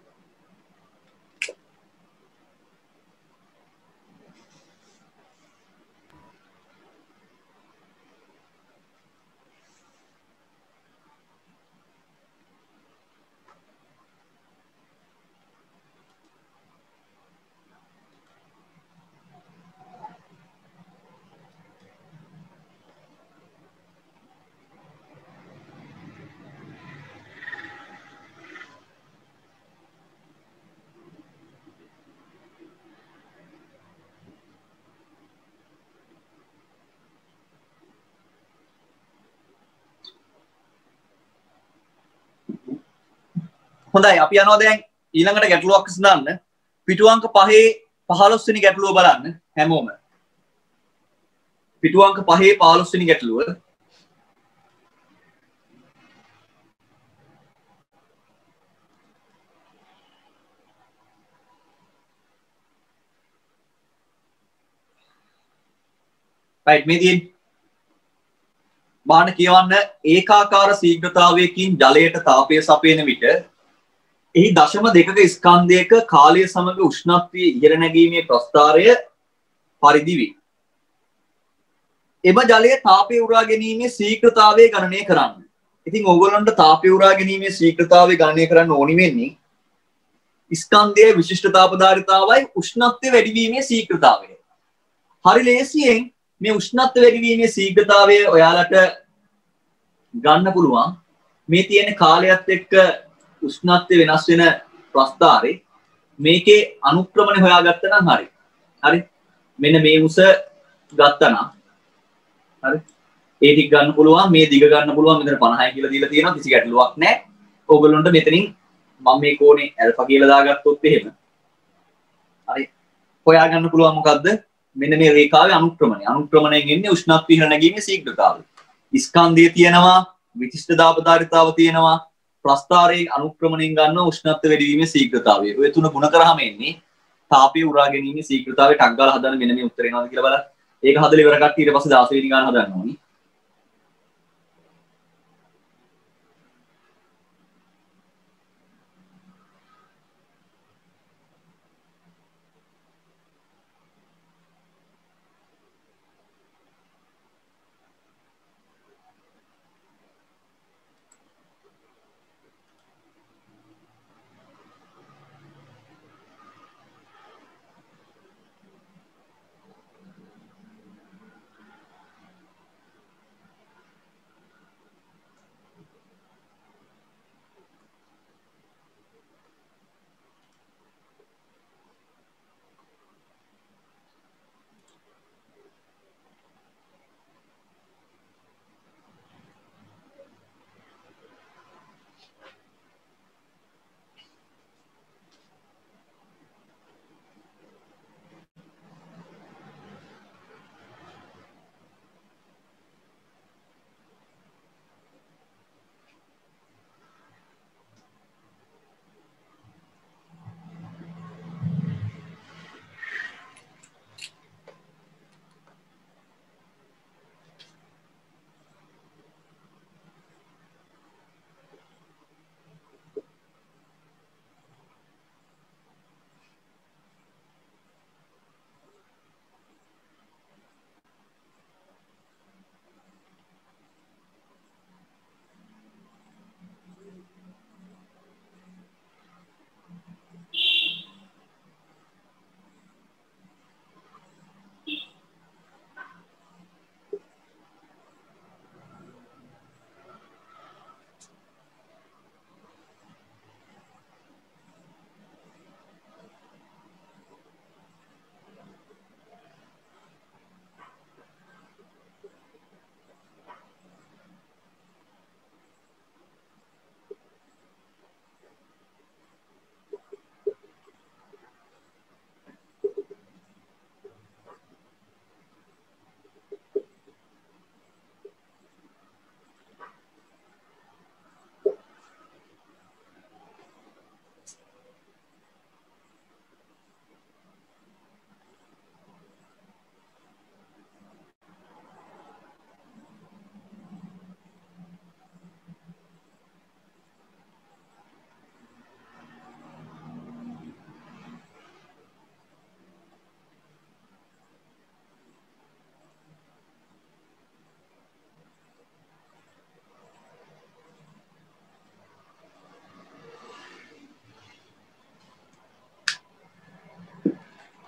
හොඳයි අපි යනවා දැන් ඊළඟට ගැටලුවක් විසඳන්න. පිටු අංක 5 15 වෙනි ගැටලුව බලන්න හැමෝම. පිටු අංක 5 15 වෙනි ගැටලුව. right මේ තියෙන්නේ බාහන කියවන්න ඒකාකාර ශීඝ්‍රතාවයකින් ජලයට තාපය සපයන විට එහි 0.2ක ස්කන්ධයක කාලය සමග උෂ්ණත්වයේ ඉහළ නැගීමේ ප්‍රස්ථාරය පරිදි වේ. එම ජලයේ තාපය උරා ගැනීමේ ශීඝ්‍රතාවය ගණනය කරන්න. ඉතින් ඕගොල්ලන්ට තාපය උරා ගැනීමේ ශීඝ්‍රතාවය ගණනය කරන්න ඕනි වෙන්නේ ස්කන්ධයේ විශිෂ්ට තාපධාරිතාවයි උෂ්ණත්වයේ වැඩිවීමේ ශීඝ්‍රතාවය. හරි ලේසියෙන් මේ උෂ්ණත්ව වැඩිවීමේ ශීඝ්‍රතාවය ඔයාලට ගන්න පුළුවන් මේ තියෙන කාලයත් එක්ක උෂ්ණත්වය වෙනස් වෙන ප්‍රස්ථාරේ මේකේ අනුක්‍රමණය හොයාගත්තා නම් හරි. හරි. මෙන්න මේ උස ගත්තා නම් හරි. ඒ ටික ගන්න පුළුවන් මේ දිග ගන්න පුළුවන් මෙතන 50යි කියලා දීලා තියෙනවා කිසි ගැටලුවක් නැහැ. ඕගොල්ලන්ට මෙතනින් මම මේ කෝණේ ඇල්ෆා කියලා දාගත්තොත් එහෙම හරි. හොයාගන්න පුළුවන් මොකද්ද? මෙන්න මේ රේඛාවේ අනුක්‍රමණය. අනුක්‍රමණයෙන් එන්නේ උෂ්ණත්වය ඉහළ නැගීමේ ශීඝ්‍රතාවය. ස්කන්ධය තියෙනවා, විශිෂ්ට දාපධාරිතාව තියෙනවා, ප්‍රස්ථාරයේ අනුක්‍රමණයෙන් ගන්න උෂ්ණත්වය වැඩිවීමේ ශීඝ්‍රතාවය. ඔය තුන ගුණ කරාම එන්නේ තාපය උරා ගැනීමේ ශීඝ්‍රතාවය ටක් ගාලා හදන්න මෙන්න මේ උත්තර එනවාද කියලා බලන්න. ඒක හදලා ඉවර කට්ටිය ඊට පස්සේ 16 වෙනි ගාන හදන්න ඕනි.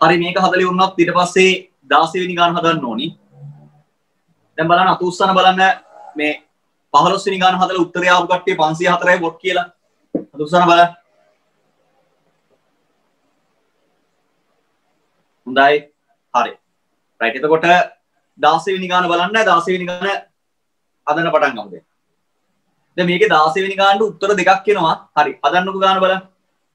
හරි මේක හදලි වුණොත් ඊට පස්සේ 16 වෙනි ගාන හදන්න ඕනි. දැන් බලන්න අත උස්සන බලන්න මේ 15 වෙනි ගාන හදලා උත්තරය ආපු කට්ටිය 504යි වොට් කියලා. අත උස්සන බලන්න. හොඳයි. හරි. රයිට් එතකොට 16 වෙනි ගාන බලන්න 16 වෙනි ගාන හදන්න පටන් ගමු දැන්. දැන් මේකේ 16 වෙනි ගානට උත්තර දෙකක් එනවා. හරි. හදන්නකෝ ගාන බලන්න.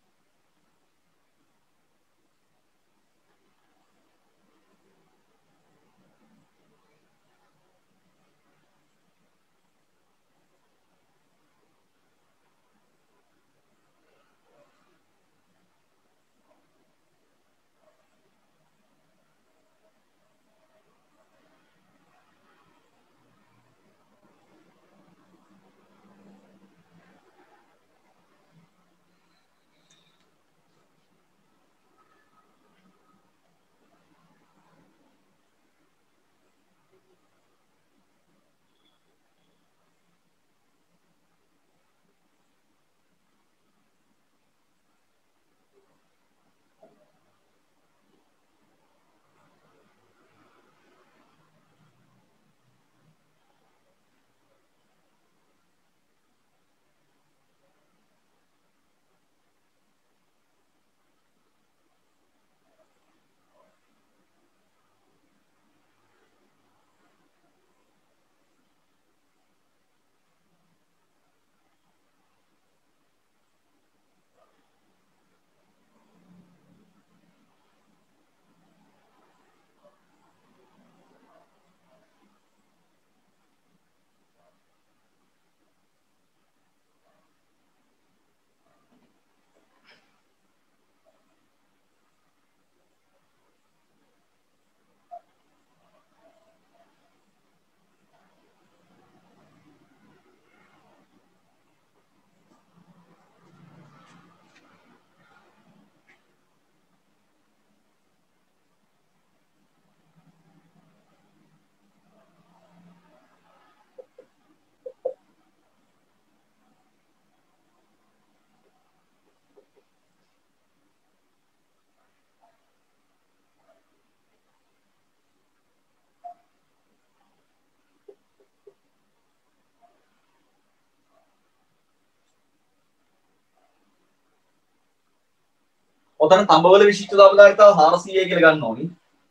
ඔතන තඹවල විශිෂ්ට දාපදාරිතාව 400යි කියලා ගන්න ඕනි.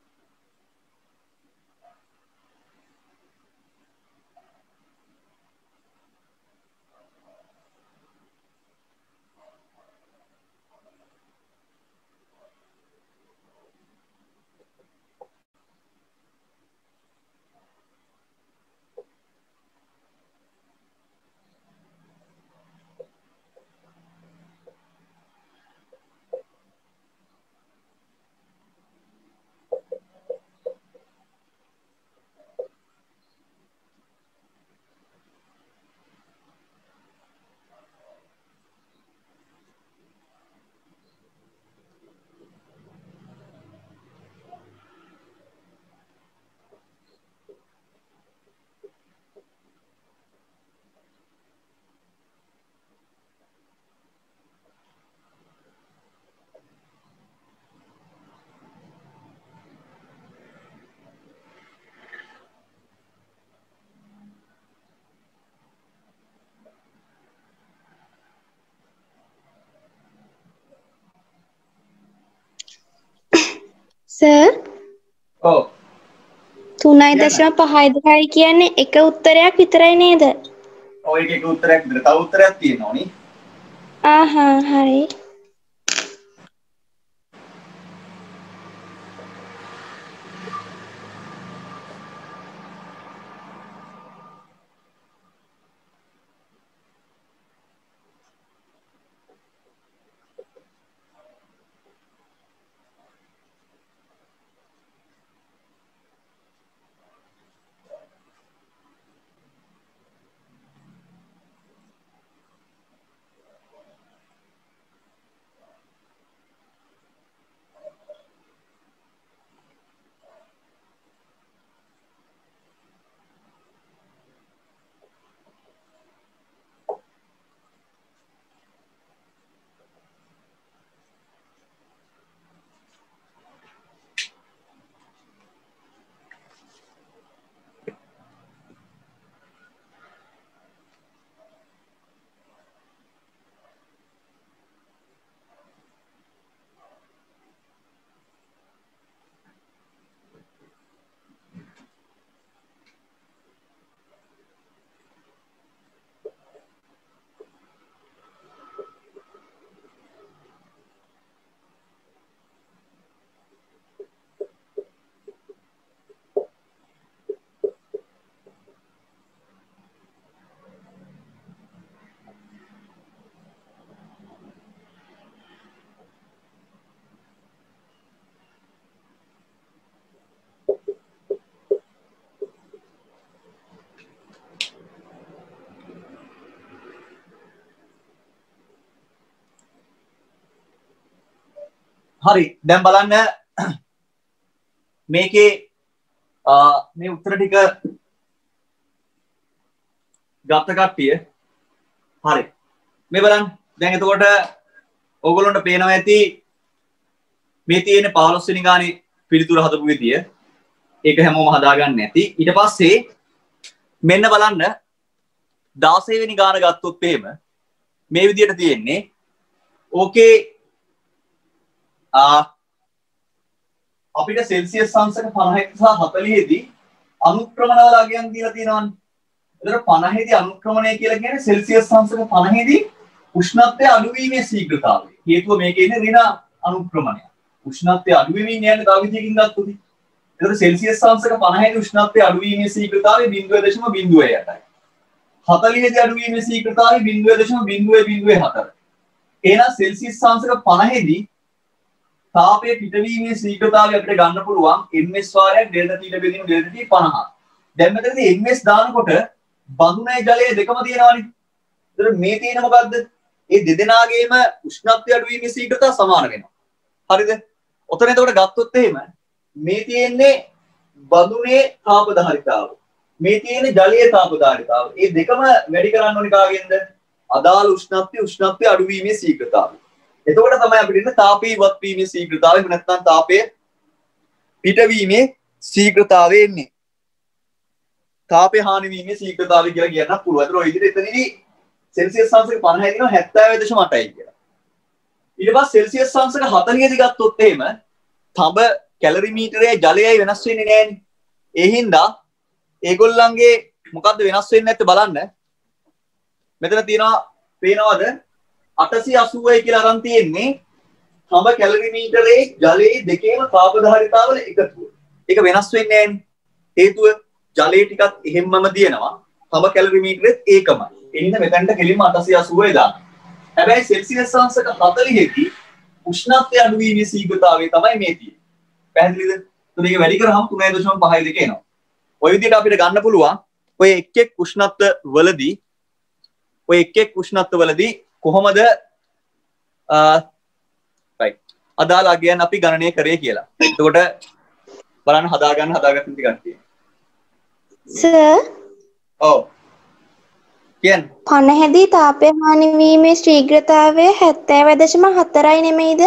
සර් ඔව්. 3.5 කියන්නේ එක උත්තරයක් විතරයි නේද? ඔය එකේ උත්තරයක් විතර. තව උත්තරයක් තියෙනවා නේ. ආහා හරි. හරි දැන් බලන්න මේකේ මේ උත්තර ටික ගත්ත කට්ටිය හරි මේ බලන්න දැන් එතකොට ඕගොල්ලන්ට පේනවා ඇති මේ තියෙන 15 වෙනි ගානේ පිළිතුර හදපු විදිය ඒක හැමෝම හදාගන්න ඇති ඊට පස්සේ මෙන්න බලන්න 16 වෙනි ගාන ගත්තොත් එහෙම මේ විදියට තියෙන්නේ ඕකේ අපිට සෙල්සියස් අංශක 50 සහ 40 දී අනුක්‍රමණ වල අගයන් දීලා තියෙනවානේ. එතකොට 50 දී අනුක්‍රමණය කියලා කියන්නේ සෙල්සියස් අංශක 50 දී උෂ්ණත්වය අඩු වීමේ ශීඝ්‍රතාවය. හේතුව මේකේ ඉන්නේ ඍණ අනුක්‍රමණය. උෂ්ණත්වය අඩු වෙමින් යන්නේ තව විදියකින් ගත්තොත්. එතකොට සෙල්සියස් අංශක 50 දී උෂ්ණත්වය අඩු වීමේ ශීඝ්‍රතාවය 0.08යි. 40 දී අඩු වීමේ ශීඝ්‍රතාවය 0.004. එහෙනම් සෙල්සියස් අංශක 50 දී තාපයේ පිටවීමේ ශීඝ්‍රතාවය අපිට ගන්න පුළුවන් ms වාරයක් ඩෙල්ටා t බෙදීම ඩෙල්ටා t 50. දැන් මෙතනදී ms දානකොට බඳුනේ ජලය දෙකම තියෙනවානේ. එතකොට මේ තියෙන මොකද්ද? මේ දෙදෙනාගේම උෂ්ණත්වය අඩු වීමේ ශීඝ්‍රතාව සමාන වෙනවා. හරිද? ඔතන එතකොට ගත්තොත් එහෙම මේ තියෙන්නේ බඳුනේ තාපධාරිතාව. මේ තියෙන්නේ ජලීය තාපධාරිතාව. මේ දෙකම වැඩි කරන්න ඕනේ කාගෙන්ද? අදාළ උෂ්ණත්වය අඩු වීමේ ශීඝ්‍රතාවය. එතකොට තමයි අපිට ඉන්න තාපය ඉවත් වීමේ ශීඝ්‍රතාවය එහෙම නැත්නම් තාපය පිටවීමේ ශීඝ්‍රතාවය එන්නේ. තාපය හානි වීමේ ශීඝ්‍රතාවය කියලා කියන්න පුළුවන්. ඒතර ඔය විදිහට එතනදී සෙල්සියස් අංශක 50 දිනවා 70.8යි කියලා. ඊට පස්සේ සෙල්සියස් අංශක 40 දී ගත්තොත් එහෙම තඹ කැලරිමීටරයේ ජලයයි වෙනස් වෙන්නේ නැහැනේ. ඒ හින්දා ඒගොල්ලන්ගේ මොකද්ද වෙනස් වෙන්නේ නැත්තේ බලන්න. මෙතන තියෙනවා පේනවද 880යි කියලා අරන් තියෙන්නේ තඹ කැලරිමීටරයේ ජලයේ දෙකේම තාපධාරිතාවල එකතුව. ඒක වෙනස් වෙන්නේ නැහැනේ. හේතුව ජලයේ ටිකක් එහෙම්මම දිනනවා. තඹ කැලරිමීටරෙත් ඒකමයි. ඒ හින්දා මෙතනට කෙලින්ම 880යි දාන්න. හැබැයි සෙල්සියස් අංශක 40 දී උෂ්ණත්වය අඩු වීමේ ශීඝ්‍රතාවය තමයි මේ තියෙන්නේ. පැහැදිලිද? එතකොට මේක වැඩි කරාම 3.52 එනවා. ඔය විදිහට අපිට ගන්න පුළුවන් ඔය එක් උෂ්ණත්ව වලදී කොහොමද රයිට් අදාළ අගයන් අපි ගණනය කරේ කියලා. එතකොට බලන්න හදාගන්න ටිකක් තියෙනවා. සර් ඔව් කියන්නේ 50 දී තාපය හානි වීමේ ශීඝ්‍රතාවය 70.4යි නෙමෙයිද?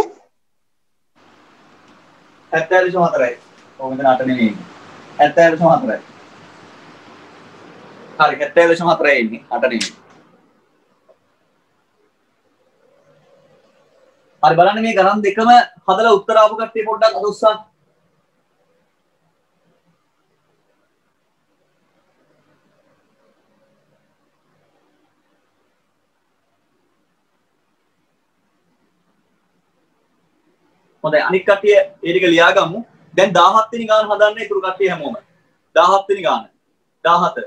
70.4යි. ඔව් මෙතන 8 නෙමෙයි. 70.4යි. හරි 70.4යි ඉන්නේ 8 නෙමෙයි. හරි බලන්න මේ ගණන් දෙකම හදලා උත්තර ආපු කට්ටිය පොඩ්ඩක් අත උස්සන්න. හොඳයි අනිත් කට්ටිය ඒ ටික ලියාගමු. දැන් 17 වෙනි ගාන හදන්න ඉතුරු කට්ටිය හැමෝම. 17 වෙනි ගාන. 17.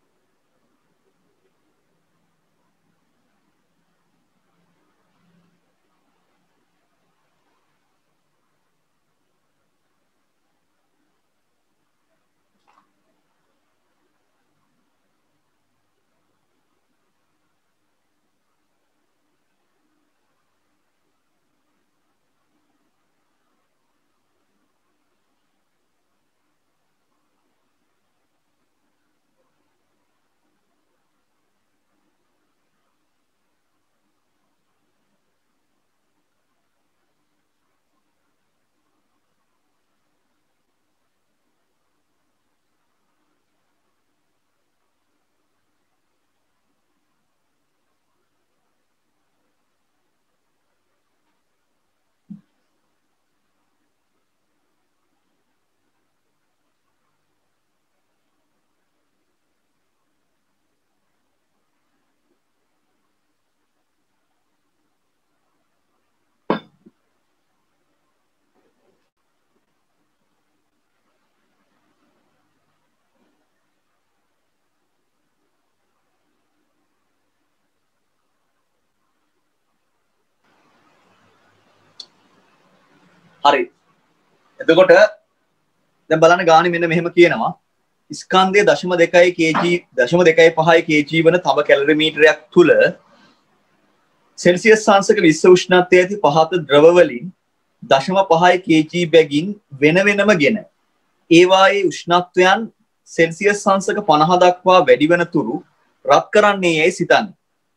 හරි. එතකොට දැන් බලන්න ගානේ මෙන්න මෙහෙම කියනවා. ස්කන්ධය 0.2 kg 0.25 kg වන තඹ කැලරිමීටරයක් තුල සෙල්සියස් අංශක 20 උෂ්ණත්වය ඇති පහත ද්‍රව වලින් 0.5 kg බැගින් වෙන වෙනම ගෙන ඒවායේ උෂ්ණත්වයන් සෙල්සියස් අංශක 50 දක්වා වැඩි වන තුරු රත් කරන්නේ යයි සිතන්නේ.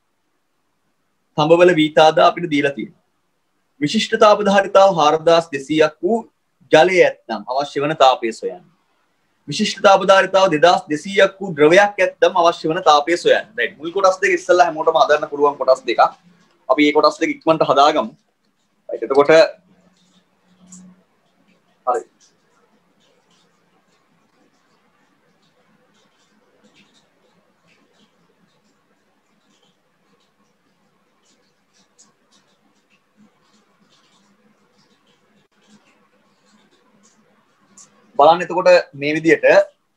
තඹවල වීතාදා අපිට දීලා තියෙනවා. විශිෂ්ට තාප ධාරිතාව 4200ක් වූ ජලය ඇත්නම් අවශ්‍ය වන තාපය සොයන්න. විශිෂ්ට තාප ධාරිතාව 2200ක් වූ ද්‍රවයක් ඇත්නම් අවශ්‍ය වන තාපය සොයන්න. රයිට්. මුල් කොටස් දෙක ඉස්සෙල්ලා හැමෝටම හදන්න පුළුවන් කොටස් දෙකක්. අපි මේ කොටස් දෙක ඉක්මනට හදාගමු. රයිට්. එතකොට හරි. බලන්න එතකොට මේ විදිහට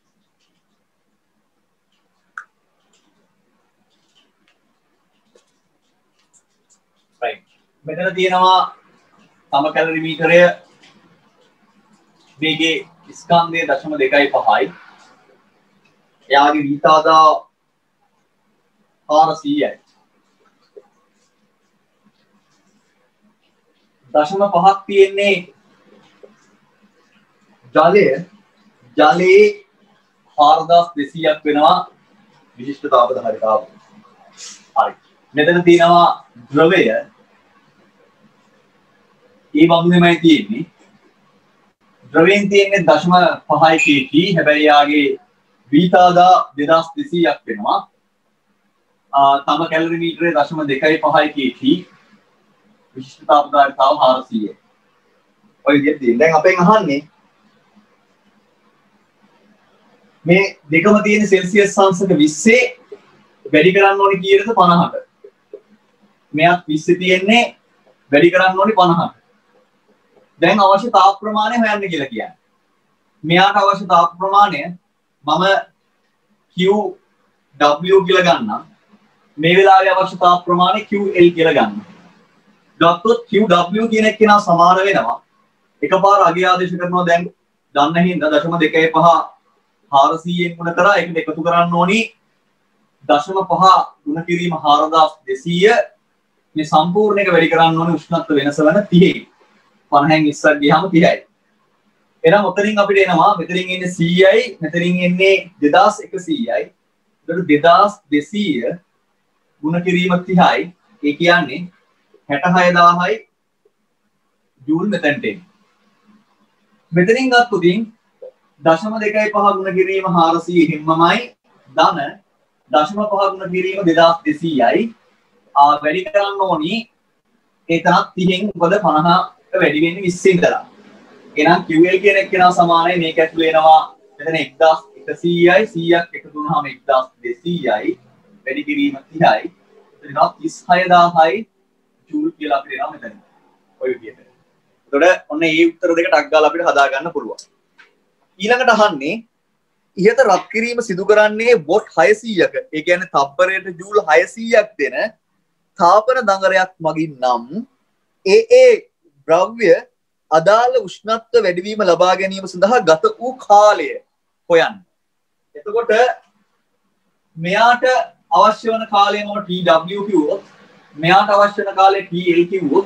right මෙතන තියෙනවා තම කැලරි මීටරය මේකේ ස්කන්ධය 0.25යි එයාගේ වීතාදා 400යි 0.5ක් තියෙන්නේ ජලයේ 4200ක් වෙනවා විශිෂ්ට තාප ධාරිතාව. හරි. මෙතන තියෙනවා ද්‍රවය. ඒ වගේමයි තියෙන්නේ. ද්‍රවයෙන් තියෙන්නේ 0.5 kg. හැබැයි යාගේ වීතාදා 2200ක් වෙනවා. තම කැලරි මීටරේ 0.25 kg. විශිෂ්ට තාප ධාරිතාව 400යි. ඔය විදිහට තියෙන. දැන් අපෙන් අහන්නේ මේ දෙකම තියෙන සෙල්සියස් අංශක 20 වැඩි කරන්න ඕනේ කීයටද 50ට. මෙයාත් 20 තියෙන්නේ වැඩි කරන්න ඕනේ 50ට. දැන් අවශ්‍ය තාප ප්‍රමාණය හොයන්න කියලා කියන්නේ. මෙයාට අවශ්‍ය තාප ප්‍රමාණය මම QW කියලා ගන්නම්. මේ වෙලාවේ අවශ්‍ය තාප ප්‍රමාණය QL කියලා ගන්නම්. ගත්තොත් QW කියන එක කෙනා සමාන වෙනවා. එකපාර අගය ආදේශ කරනවා දැන් දන්න හින්දා 0.25 400ෙන් ගුණ කරා ඒකට එකතු කරන්න ඕනි 0.5 ගුණ කිරීම 4200 මේ සම්පූර්ණ එක වැඩි කරන්න ඕනේ උෂ්ණත්ව වෙනස වෙන 30යි 50න් 20ක් ගියාම 30යි එහෙනම් ඔතනින් අපිට එනවා මෙතනින් එන්නේ 100යි මෙතනින් එන්නේ 2100යි ඒකට 2200 ගුණ කිරීම 30යි ඒ කියන්නේ 66000යි ජූල් මෙතනට මෙතනින් ගත්තොතින් 0.25 ගුණ කිරීම 400 හිම්මමයි ධන 0.5 ගුණ කිරීම 2200යි වැඩි කරන්න ඕනි ඒකත් 30න් මොකද 50ට වැඩි වෙන්නේ 20 ඉඳලා එහෙනම් QL කියන එක කෙනා සමානයි මේක ඇතුළේ එනවා මෙතන 1100යි 100ක් එකතු වුණාම 1200යි වැඩි කිරීම 30යි එතන 36000යි ජූල් කියලා අපිට එනවා මෙතන ඔය විදිහට එතකොට ඔන්න මේ උත්තර දෙක ටක් ගාලා අපිට හදා ගන්න පුළුවන් ඊළඟට අහන්නේ ඉහත රත් කිරීම සිදු කරන්නේ වොට් 600ක ඒ කියන්නේ තප්පරයට ජූල් 600ක් දෙන තාපන දඟරයක් මගින් නම් ඒ ද්‍රව්‍ය අදාළ උෂ්ණත්ව වැඩිවීම ලබා ගැනීම සඳහා ගත වූ කාලය හොයන්න. එතකොට මෙයාට අවශ්‍ය වන කාලය මම TW කිව්වොත් මෙයාට අවශ්‍ය වන කාලය TL කිව්වොත්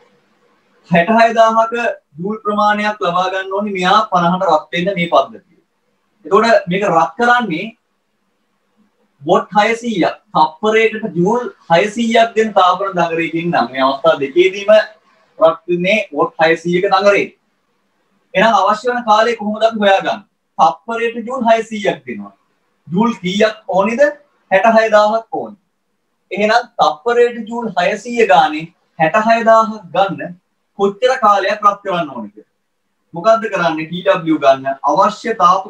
66000ක ජූල් ප්‍රමාණයක් ලබා ගන්න ඕනේ මෙයා 50ට රත් වෙන්න මේ පද්ධතිය. එතකොට මේක රත් කරන්නේ වොට් 600ක් තප්පරයකට ජූල් 600ක් දෙන තාපන දඟරයකින් නම් මේ අවස්ථා දෙකේදීම රත් වෙන්නේ වොට් 600ක දඟරේ. එහෙනම් අවශ්‍ය වන කාලය කොහොමද අපි හොයාගන්නේ? තප්පරයට ජූල් 600ක් දෙනවා. ජූල් කීයක් ඕනේද? 66000ක් ඕනේ. එහෙනම් තප්පරයට ජූල් 600 ගානේ 66000ක් ගන්න කොච්චර කාලයක් රත් කරන්න ඕනද? මොකද්ද කරන්නේ? TW ගන්න අවශ්‍ය තාප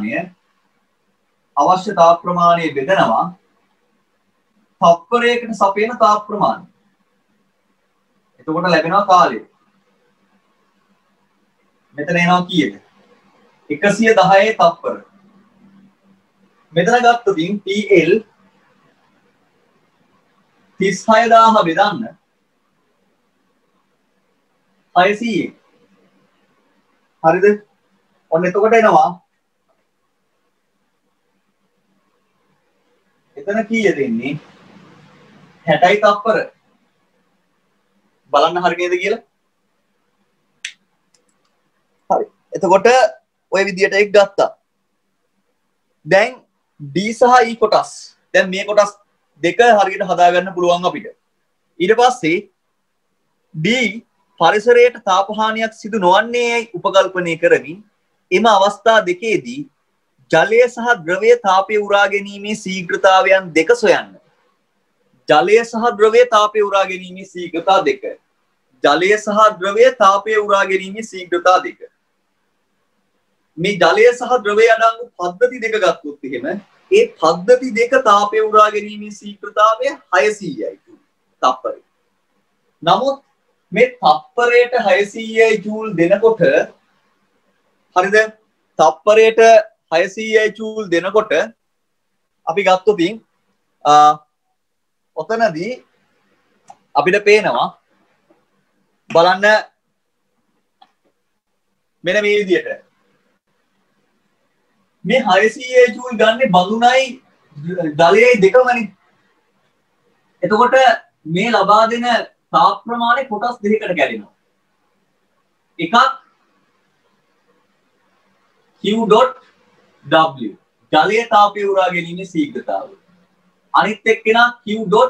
ප්‍රමාණය බෙදනවා තප්පරයකට සපයන තාප ප්‍රමාණය. එතකොට ලැබෙනවා කාලය. මෙතන එනවා කීයද? 110 තප්පර. මෙතන ගත්තොතින් TL 36000 බෙදන්න 600. හරිද? ඔන්න එතකොට එනවා. එතන කීයද එන්නේ? 60යි තප්පර. බලන්න හරි නේද කියලා? එතකොට ඔය විදියට එක ගත්තා. දැන් D සහ E කොටස්. දැන් මේ කොටස් දෙක හරියට හදාගන්න පුළුවන් අපිට. ඊට පස්සේ D පරිසරයට තාපහානියක් සිදු නොවන්නේයි උපකල්පනය කරමින් එම අවස්ථා දෙකේදී ජලය සහ ද්‍රවය තාපය උරා ගැනීමේ ශීඝ්‍රතාවයන් දෙක සොයන්න. ජලය සහ ද්‍රවය තාපය උරා ගැනීමේ ශීඝ්‍රතා දෙක. ජලය සහ ද්‍රවය තාපය උරා ගැනීමේ ශීඝ්‍රතා දෙක. මේ ජලය සහ ද්‍රවය අඩංගු පද්ධති දෙක ගත්තොත් එහෙම ඒ පද්ධති දෙක තාපය උරා ගැනීමේ ශීඝ්‍රතාවය 600යි තප්පරේ. නමුත් මේ තප්පරයට 600යි ජූල් දෙනකොට හරිද? තප්පරයට 600යි ජූල් දෙනකොට අපි ගත්තොත් ඔතනදී අපිට පේනවා බලන්න මෙන්න මේ විදිහට මේ 600 ජූල් ගන්න බඳුනයි ජලයයි දෙකමනේ. එතකොට මේ ලබා දෙන තාප ප්‍රමාණය කොටස් දෙකකට කැඩෙනවා. එකක් Q.W ජලයේ තාපය උරා ගැනීමේ ශීඝ්‍රතාවය. අනිත් එක්කෙනා Q.මම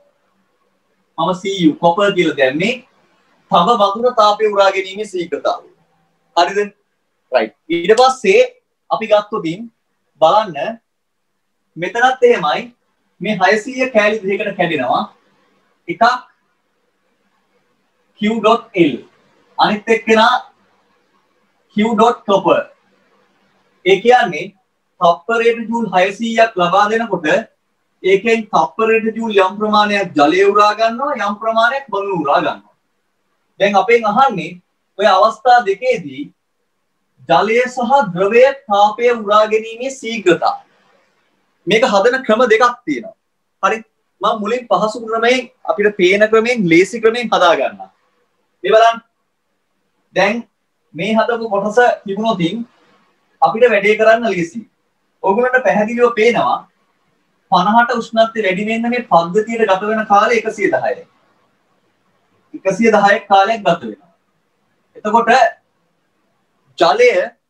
Cu කොපර් කියලා දැම්මේ තව බඳුන තාපය උරා ගැනීමේ ශීඝ්‍රතාවය. හරිද? රයිට්. ඊට පස්සේ අපි ගත්තොත් බලන්න මෙතනත් එහෙමයි මේ 600 කැලි දෙකකට කැඩෙනවා. එකක් Q.L අනිත් එක්කෙනා Q.copper. ඒ කියන්නේ තප්පරයට ජූල් 600ක් ලබා දෙනකොට ඒකෙන් තප්පරයට ජූල් යම් ප්‍රමාණයක් ජලය උරා ගන්නවා යම් ප්‍රමාණයක් බඳුන උරා ගන්නවා. දැන් අපෙන් අහන්නේ ඔය අවස්ථා දෙකේදී ජලය සහ ද්‍රවය තාපය උරා ගැනීමේ ශීඝ්‍රතාව. මේක හදන ක්‍රම දෙකක් තියෙනවා. හරි? මම මුලින් පහසු ක්‍රමයෙන් අපිට පේන ක්‍රමයෙන් ලේසි ක්‍රමයෙන් හදා ගන්නවා. මේ බලන්න. දැන් මේ හදපු කොටස තිබුණොත් අපිට වැඩේ කරන්න ලේසියි. ඔයගොල්ලන්ට පැහැදිලිව පේනවා 50ට උෂ්ණත්වය වැඩි වෙන්න මේ පද්ධතියට ගත වෙන කාලය 110යි. 110ක් කාලයක් ගත වෙනවා. එතකොට ජලය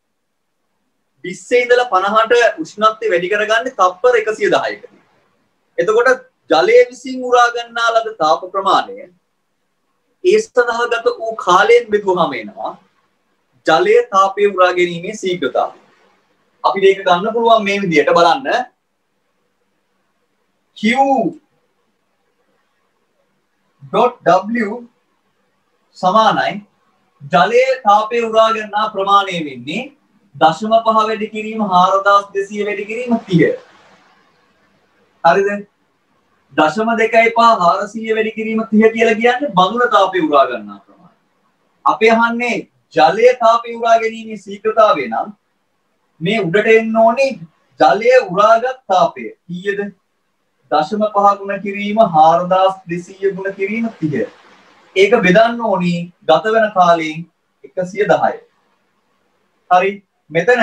20 ඉඳලා 50ට උෂ්ණත්වය වැඩි කරගන්නේ තප්පර 110කදී. එතකොට ජලය විසින් උරා ගන්නා ලද තාප ප්‍රමාණය ඒ සඳහා ගත වූ කාලයෙන් බෙදුවම එනවා ජලය තාපය උරා ගැනීමේ ශීඝ්‍රතාවය. අපිට ඒක ගන්න පුළුවන් මේ විදිහට බලන්න. Q.W සමානයි ජලයේ තාපය උරා ගන්නා ප්‍රමාණය වෙන්නේ 0.5 වැඩි කිරීම 4200 වැඩි කිරීම 30. හරිද? 0.25 400 වැඩි කිරීම 30 කියලා කියන්නේ බඳුන තාපය උරා ගන්නා ප්‍රමාණය. අපි අහන්නේ ජලයේ තාපය උරා ගැනීමේ ශීඝ්‍රතාවය නම් මේ උඩට එන්න ඕනේ ජලයේ උරාගත් තාපය. කීයද? 0.5 ගුණ කිරීම 4200 ගුණ කිරීම 30. ඒක බෙදන්න ඕනි ගත වෙන කාලයෙන් 110. හරි. මෙතන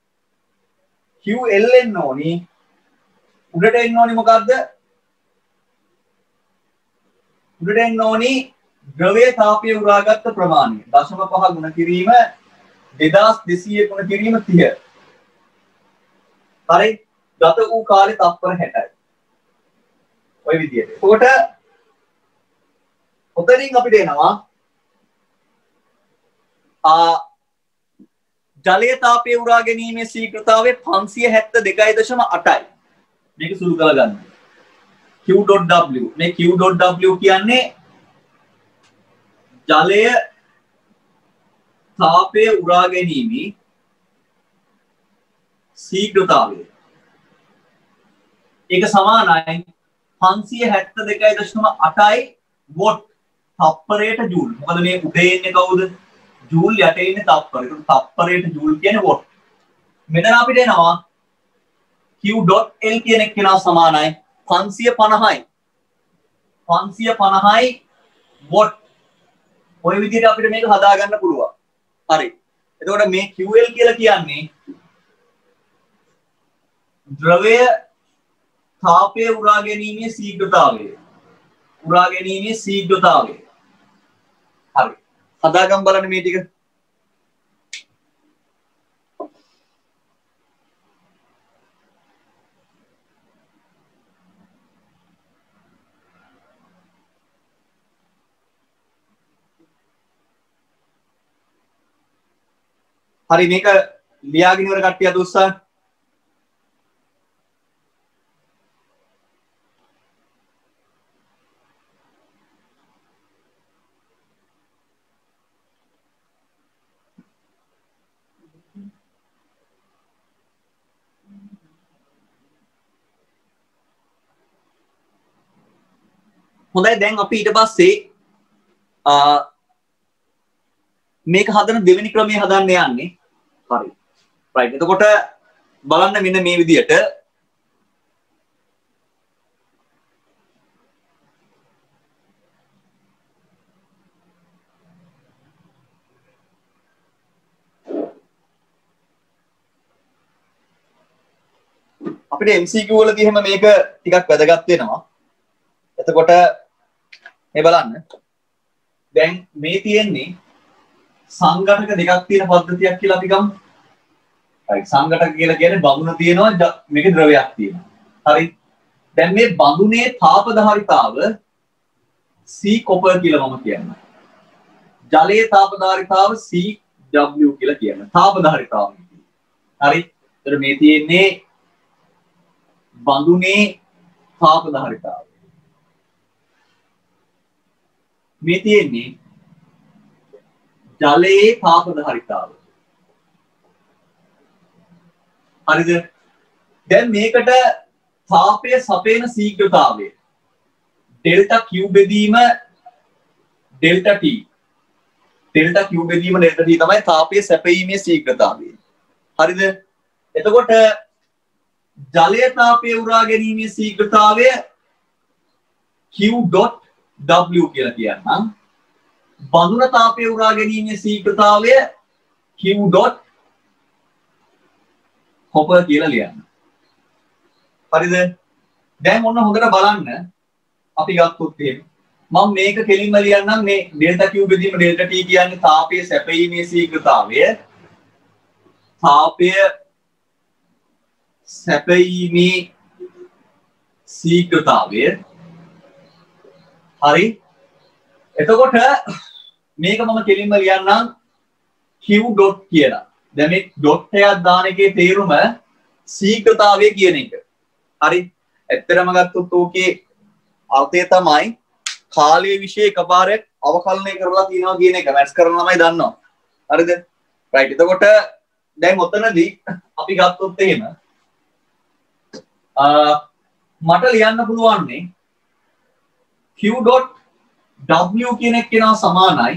QL එන්න ඕනි. උඩට එන්න ඕනි මොකද්ද? උඩට එන්න ඕනි ද්‍රවයේ තාපය උරාගත් ප්‍රමාණය. 0.5 ගුණ කිරීම 2200 ගුණ කිරීම 30. හරි. ගත වූ කාලේ තත්පර 60යි. ඔය විදියට. එතකොට ඔතනින් අපිට එනවා ජලයේ තාපය උරා ගැනීමේ ශීඝ්‍රතාවය 572.8යි. මේක සුළු කරගන්න. Q.W. මේ Q.W කියන්නේ ජලය තාපය උරා ගැනීමේ ශීඝ්‍රතාවය. ඒක සමානයි 572.8යි වොට් තප්පරයට ජූල්. මොකද මේ උඩේ ඉන්නේ කවුද? ජූල් යටේ ඉන්නේ තප්පර. ඒක තප්පරයට ජූල් කියන්නේ වොට්. මෙතන අපිට එනවා Q.L කියන එක කෙනා සමානයි 550යි. 550යි වොට්. ඔය විදිහට අපිට මේක හදා ගන්න පුළුවන්. හරි. එතකොට මේ QL කියලා කියන්නේ ද්‍රවය තාපය උරා ගැනීමේ ශීඝ්‍රතාවය. උරා ගැනීමේ ශීඝ්‍රතාවය. හරි. හදාගමු බලන්න මේ ටික. හරි මේක ලියාගෙන ඉවර කට්ටිය අද උත්සාහ. හොඳයි දැන් අපි ඊට පස්සේ මේක හදන දෙවෙනි ක්‍රමය හදන්න යන්නේ. හරි. right. එතකොට බලන්න මෙන්න මේ විදියට අපිට MCQ වලදී එහෙම මේක ටිකක් වැදගත් වෙනවා. එතකොට මේ බලන්න. දැන් මේ තියෙන්නේ සංඝටක දෙකක් තියෙන පද්ධතියක් කියලා අපි ගමු. හරි සංඝටක කියලා කියන්නේ බඳුන තියෙනවා මේකේ ද්‍රවයක් තියෙනවා. හරි. දැන් මේ බඳුනේ තාපධාරිතාව C copper කියලා මම කියනවා. ජලයේ තාපධාරිතාව CW කියලා කියනවා. තාපධාරිතාව. හරි. ඒතර මේ තියෙන්නේ බඳුනේ තාපධාරිතාව. මේ තියෙන්නේ ජලයේ තාපධාරිතාව. හරිද? දැන් මේකට තාපය සපයන ශීඝ්‍රතාවය ඩෙල්ටා Q බෙදීම ඩෙල්ටා T. ඩෙල්ටා Q බෙදීම ඩෙල්ටා T තමයි තාපය සැපීමේ ශීඝ්‍රතාවය. හරිද? එතකොට ජලයේ තාපය උරා ගැනීමේ ශීඝ්‍රතාවය Q.W කියලා කියන්නම්. බඳුන තාපය උරා ගැනීමේ ශීඝ්‍රතාවය Q.Copper කියලා ලියන්න. හරිද? දැන් ඔන්න හොඳට බලන්න අපි ගත්තොත් එහෙම මම මේක කෙලින්ම ලියන්නම් මේ ඩෙල්ටා Q බෙදීම ඩෙල්ටා T කියන්නේ තාපයේ සැපීමේ ශීඝ්‍රතාවය. තාපය සැපීමේ ශීඝ්‍රතාවය. හරි. එතකොට මේක මම කෙලින්ම ලියන්නම් Q dot කියලා. දැන් මේ dot එකක් දාන එකේ තේරුම ශීඝ්‍රතාවය කියන එක. හරි. ඇත්තටම ගත්තොත් ඕකේ අර්ථය තමයි කාලයේ විශේෂ එකපාරක් අවකලනය කරලා තියනවා කියන එක. මැත්ස් කරන ළමයි දන්නවා. හරිද? right. එතකොට දැන් ඔතනදී අපි ගත්තොත් එහෙම මට ලියන්න පුළුවන්නේ Q dot W කියන එක කෙනා සමානයි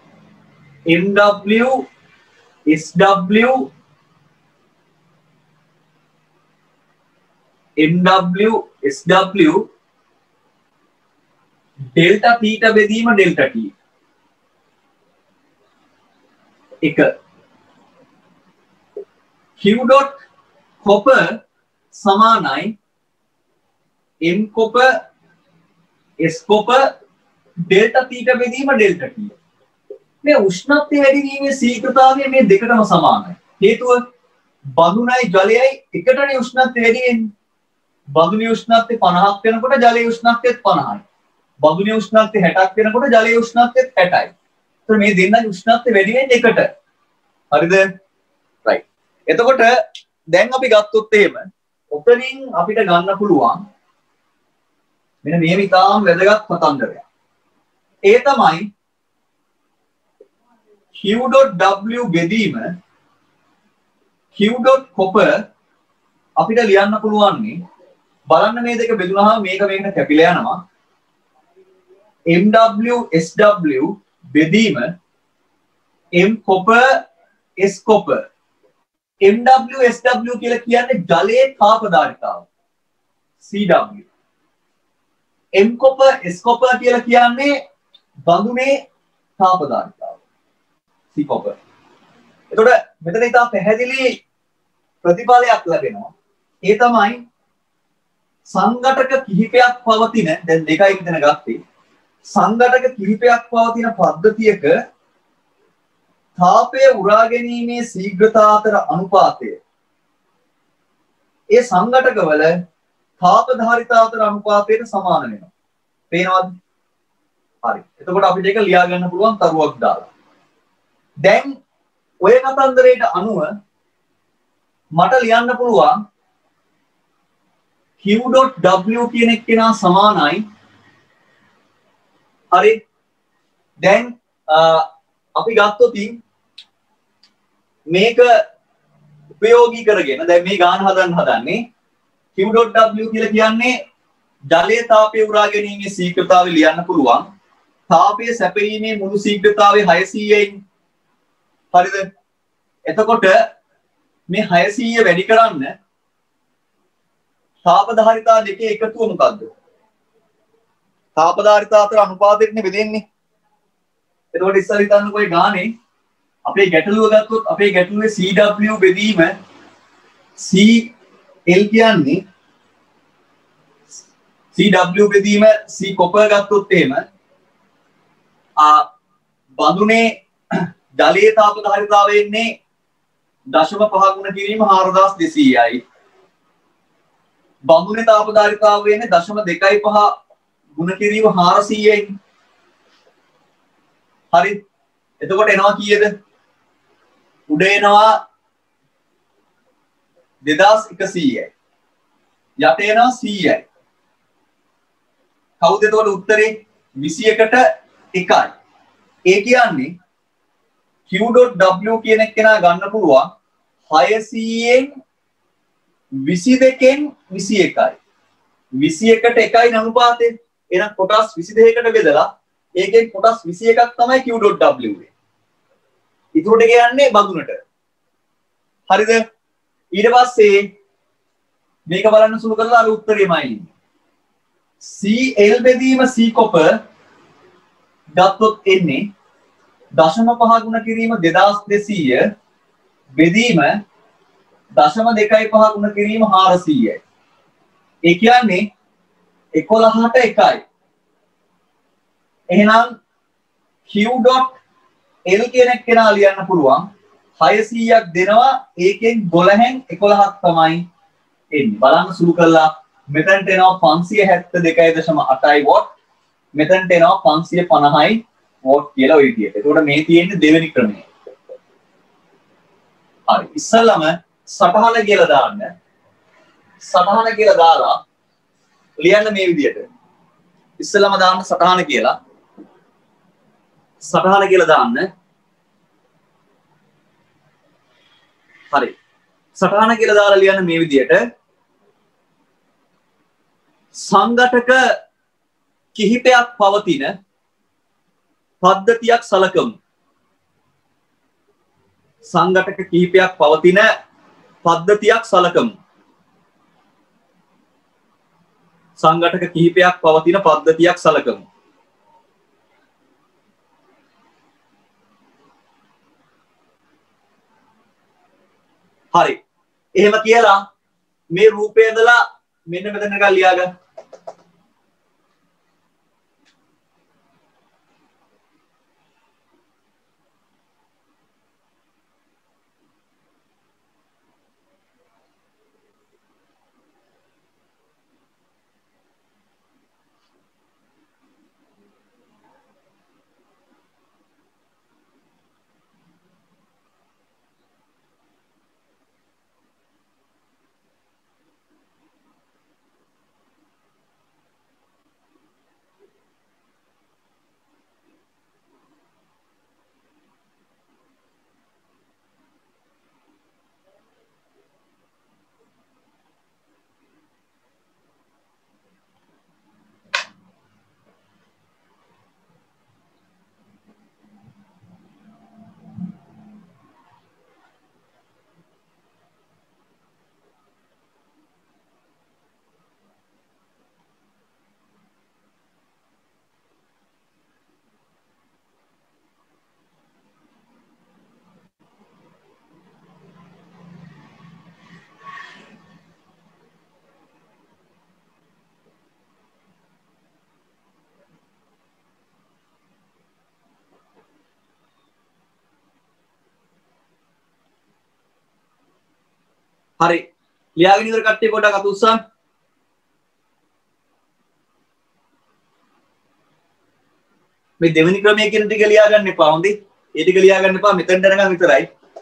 MW SW ඩෙල්ටා θ බෙදීම ඩෙල්ටා T. එක Q dot copper සමානයි M copper S copper delta θ බෙදීම ඩෙල්ටා T. මේ උෂ්ණත්වය වැඩි වීමේ ශීඝ්‍රතාවය මේ දෙකටම සමානයි. හේතුව බඳුනයි ජලයයි එකටනේ උෂ්ණත්වය වැඩි වෙන්නේ. බඳුනේ උෂ්ණත්වය 50ක් වෙනකොට ජලයේ උෂ්ණත්වයත් 50යි. බඳුනේ උෂ්ණත්වය 60ක් වෙනකොට ජලයේ උෂ්ණත්වයත් 60යි. ඒතර මේ දෙන්නගේ උෂ්ණත්වය වැඩි වෙන්නේ එකට. හරිද? right. එතකොට දැන් අපි ගත්තොත් එහෙම ඔතනින් අපිට ගන්න පුළුවන් මෙන්න මේ විතාම වැදගත් කතන්දරයක්. ඒ තමයි Q.W බෙදීම Q.Copper අපිට ලියන්න පුළුවන්නේ බලන්න මේ දෙක බෙදුනහම මේක මේකට කැපිලා යනවා. MW SW බෙදීම M copper S copper. MW SW කියලා කියන්නේ ජලයේ තාපධාරිතාව CW. M copper S copper කියලා කියන්නේ බඳුනේ තාපධාරිතාව C copper. එතකොට මෙතන ඉතා පැහැදිලි ප්‍රතිඵලයක් ලැබෙනවා. ඒ තමයි සංඝටක කිහිපයක් පවතින දැන් දෙකයි මෙතන ගත්තේ. සංඝටක කිහිපයක් පවතින පද්ධතියක තාපය උරා ගැනීමේ ශීඝ්‍රතා අතර අනුපාතය ඒ සංඝටකවල තාපධාරිතාව අතර අනුපාතයට සමාන වෙනවා. පේනවද? හරි. එතකොට අපිට ඒක ලියා ගන්න පුළුවන් තරුවක් දාලා. දැන් ඔය කතන්දරයට අනුව මට ලියන්න පුළුවන් q.w කියන එක්කෙනා සමානයි. හරි. දැන් අපි ගත්තොත් මේක උපයෝගී කරගෙන දැන් මේ ගාන හදන්නේ q.w කියලා කියන්නේ ජලයේ තාපය උරා ගැනීමේ ශීඝ්‍රතාවය ලියන්න පුළුවන්. තාපය සැපයීමේ මුළු ශීඝ්‍රතාවය 600යි. හරිද? එතකොට මේ 600 වැඩි කරන්න තාපධාරිතා දෙකේ එකතුව මොකද්ද? තාපධාරිතා අතර අනුපාතයටනේ බෙදෙන්නේ. එතකොට ඉස්සර හිතන්නකෝ ඒ ගානේ අපේ ගැටලුව ගත්තොත් අපේ ගැටලුවේ CW බෙදීම CL කියන්නේ CW බෙදීම C කොපර් ගත්තොත් එහෙම බඳුනේ ජලීය තාපධාරිතාවය එන්නේ 0.5 ගුණ කිරීම 4200යි. බඳුනේ තාපධාරිතාවය එන්නේ 0.25 ගුණ කිරීම 400යි. හරි. එතකොට එනවා කීයද? උඩ එනවා 2100යි. යට එනවා 100යි. කවුද එතකොට උත්තරේ 21ට 1යි. ඒ කියන්නේ q.w කියන එක්කෙනා ගන්න පුළුවන් 600න් 22න් 21යි. 21ට 1යි අනුපාතය. එහෙනම් කොටස් 22කට බෙදලා ඒකෙන් කොටස් 21ක් තමයි q.w වෙන්නේ. ඊටුට කියන්නේ බඳුනට. හරිද? ඊට පස්සේ මේක බලන්න සුළු කරලා අර උත්තරේමයි ඉන්නේ. CL බෙදීම C කොපර් ගත්තොත් එන්නේ 0.5 ගුණ කිරීම 2200 බෙදීම 0.25 ගුණ කිරීම 400යි. ඒ කියන්නේ 11ට 1යි. එහෙනම් q.l කියන එක්කෙනා ලියන්න පුළුවන් 600ක් දෙනවා ඒකෙන් 12න් 11ක් තමයි එන්නේ. බලන්න සුළු කළා මෙතනට එනවා 572.8යි වොට්. මෙතනට එනවා 550යි වොට් කියලා ඔය විදියට. ඒකට මේ තියෙන්නේ දෙවෙනි ක්‍රමය. හරි. ඉස්සල්ලාම සටහන කියලා දාන්න. සටහන කියලා දාලා ලියන්න මේ විදියට. ඉස්සල්ලාම දාන්න සටහන කියලා. සටහන කියලා දාන්න. හරි. සටහන කියලා දාලා ලියන්න මේ විදියට. සංඝටක කිහිපයක් පවතින පද්ධතියක් සලකමු. සංඝටක කිහිපයක් පවතින පද්ධතියක් සලකමු. සංඝටක කිහිපයක් පවතින පද්ධතියක් සලකමු. හරි. එහෙම කියලා මේ රූපය ඉඳලා මෙන්න මෙතන එකක් ලියාගන්න. හරි. ලියාගෙන ඉවර කට්ටිය පොඩ්ඩක් අත උස්සන්න. මේ දෙවෙනි ක්‍රමයේ කියන ටික ලියා ගන්න එපා. හොඳේ. ඒ ටික ලියා ගන්න එපා. මෙතෙන්ට යනකම් විතරයි.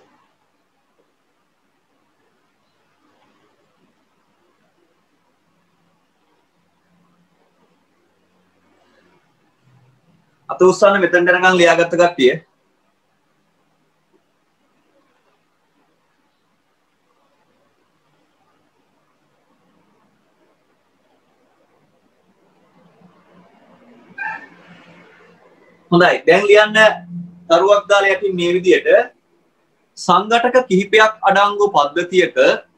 අත උස්සන්න මෙතෙන් යනකම් ලියාගත්ත කට්ටිය. හොඳයි. දැන් ලියන්න තරුවක් දාලා යටින් මේ විදියට සංඝටක කිහිපයක් අඩංගු පද්ධතියක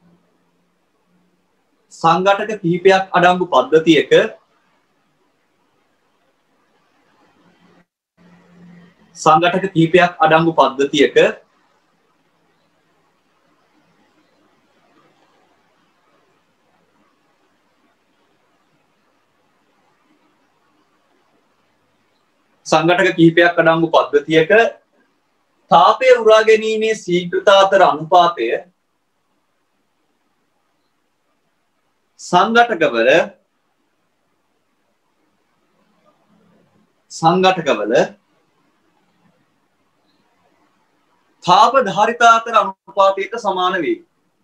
තාපය උරා ගැනීමේ ශීඝ්‍රතා අතර අනුපාතය සංඝටකවල තාප ධාරිතා අතර අනුපාතයට සමාන වේ.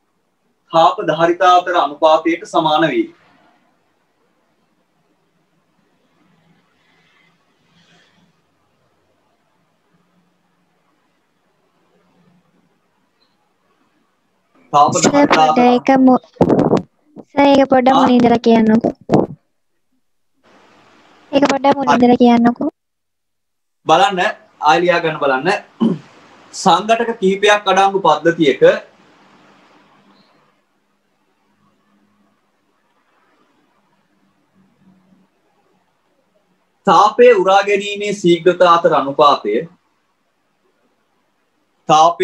ඒක පොඩ්ඩක් මුලින් ඉඳලා කියන්නකෝ. බලන්න ආයෙ ලියා ගන්න බලන්න. සංඝටක කිහිපයක් අඩංගු පද්ධතියක තාපය උරා ගැනීමේ ශීඝ්‍රතා අතර අනුපාතය තාපය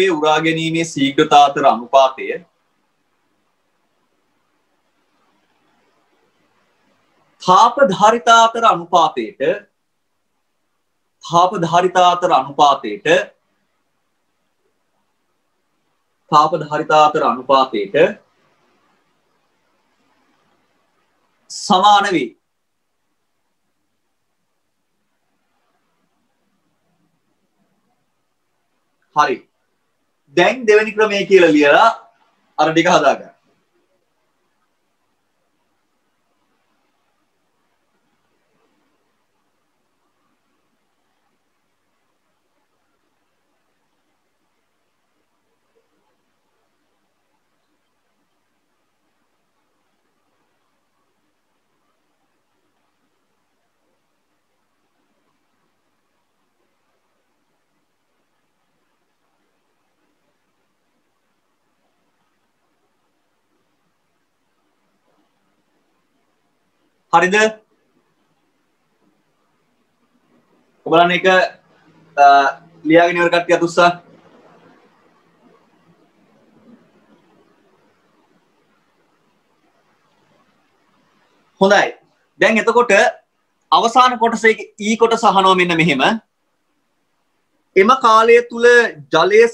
ධාරිතා අතර අනුපාතයට සමාන වේ. හරි. දැන් දෙවෙනි ක්‍රමය කියලා ලියලා අර ටික හදාගන්න. හරිද? ඔබලන් එක ලියාගෙන ඉවර කට්ටිය අත උස්සා. හොඳයි. දැන් එතකොට අවසාන කොටසේ ඊ කොටස අහනවා මෙන්න මෙහෙම. එම කාලය තුල ජලයේ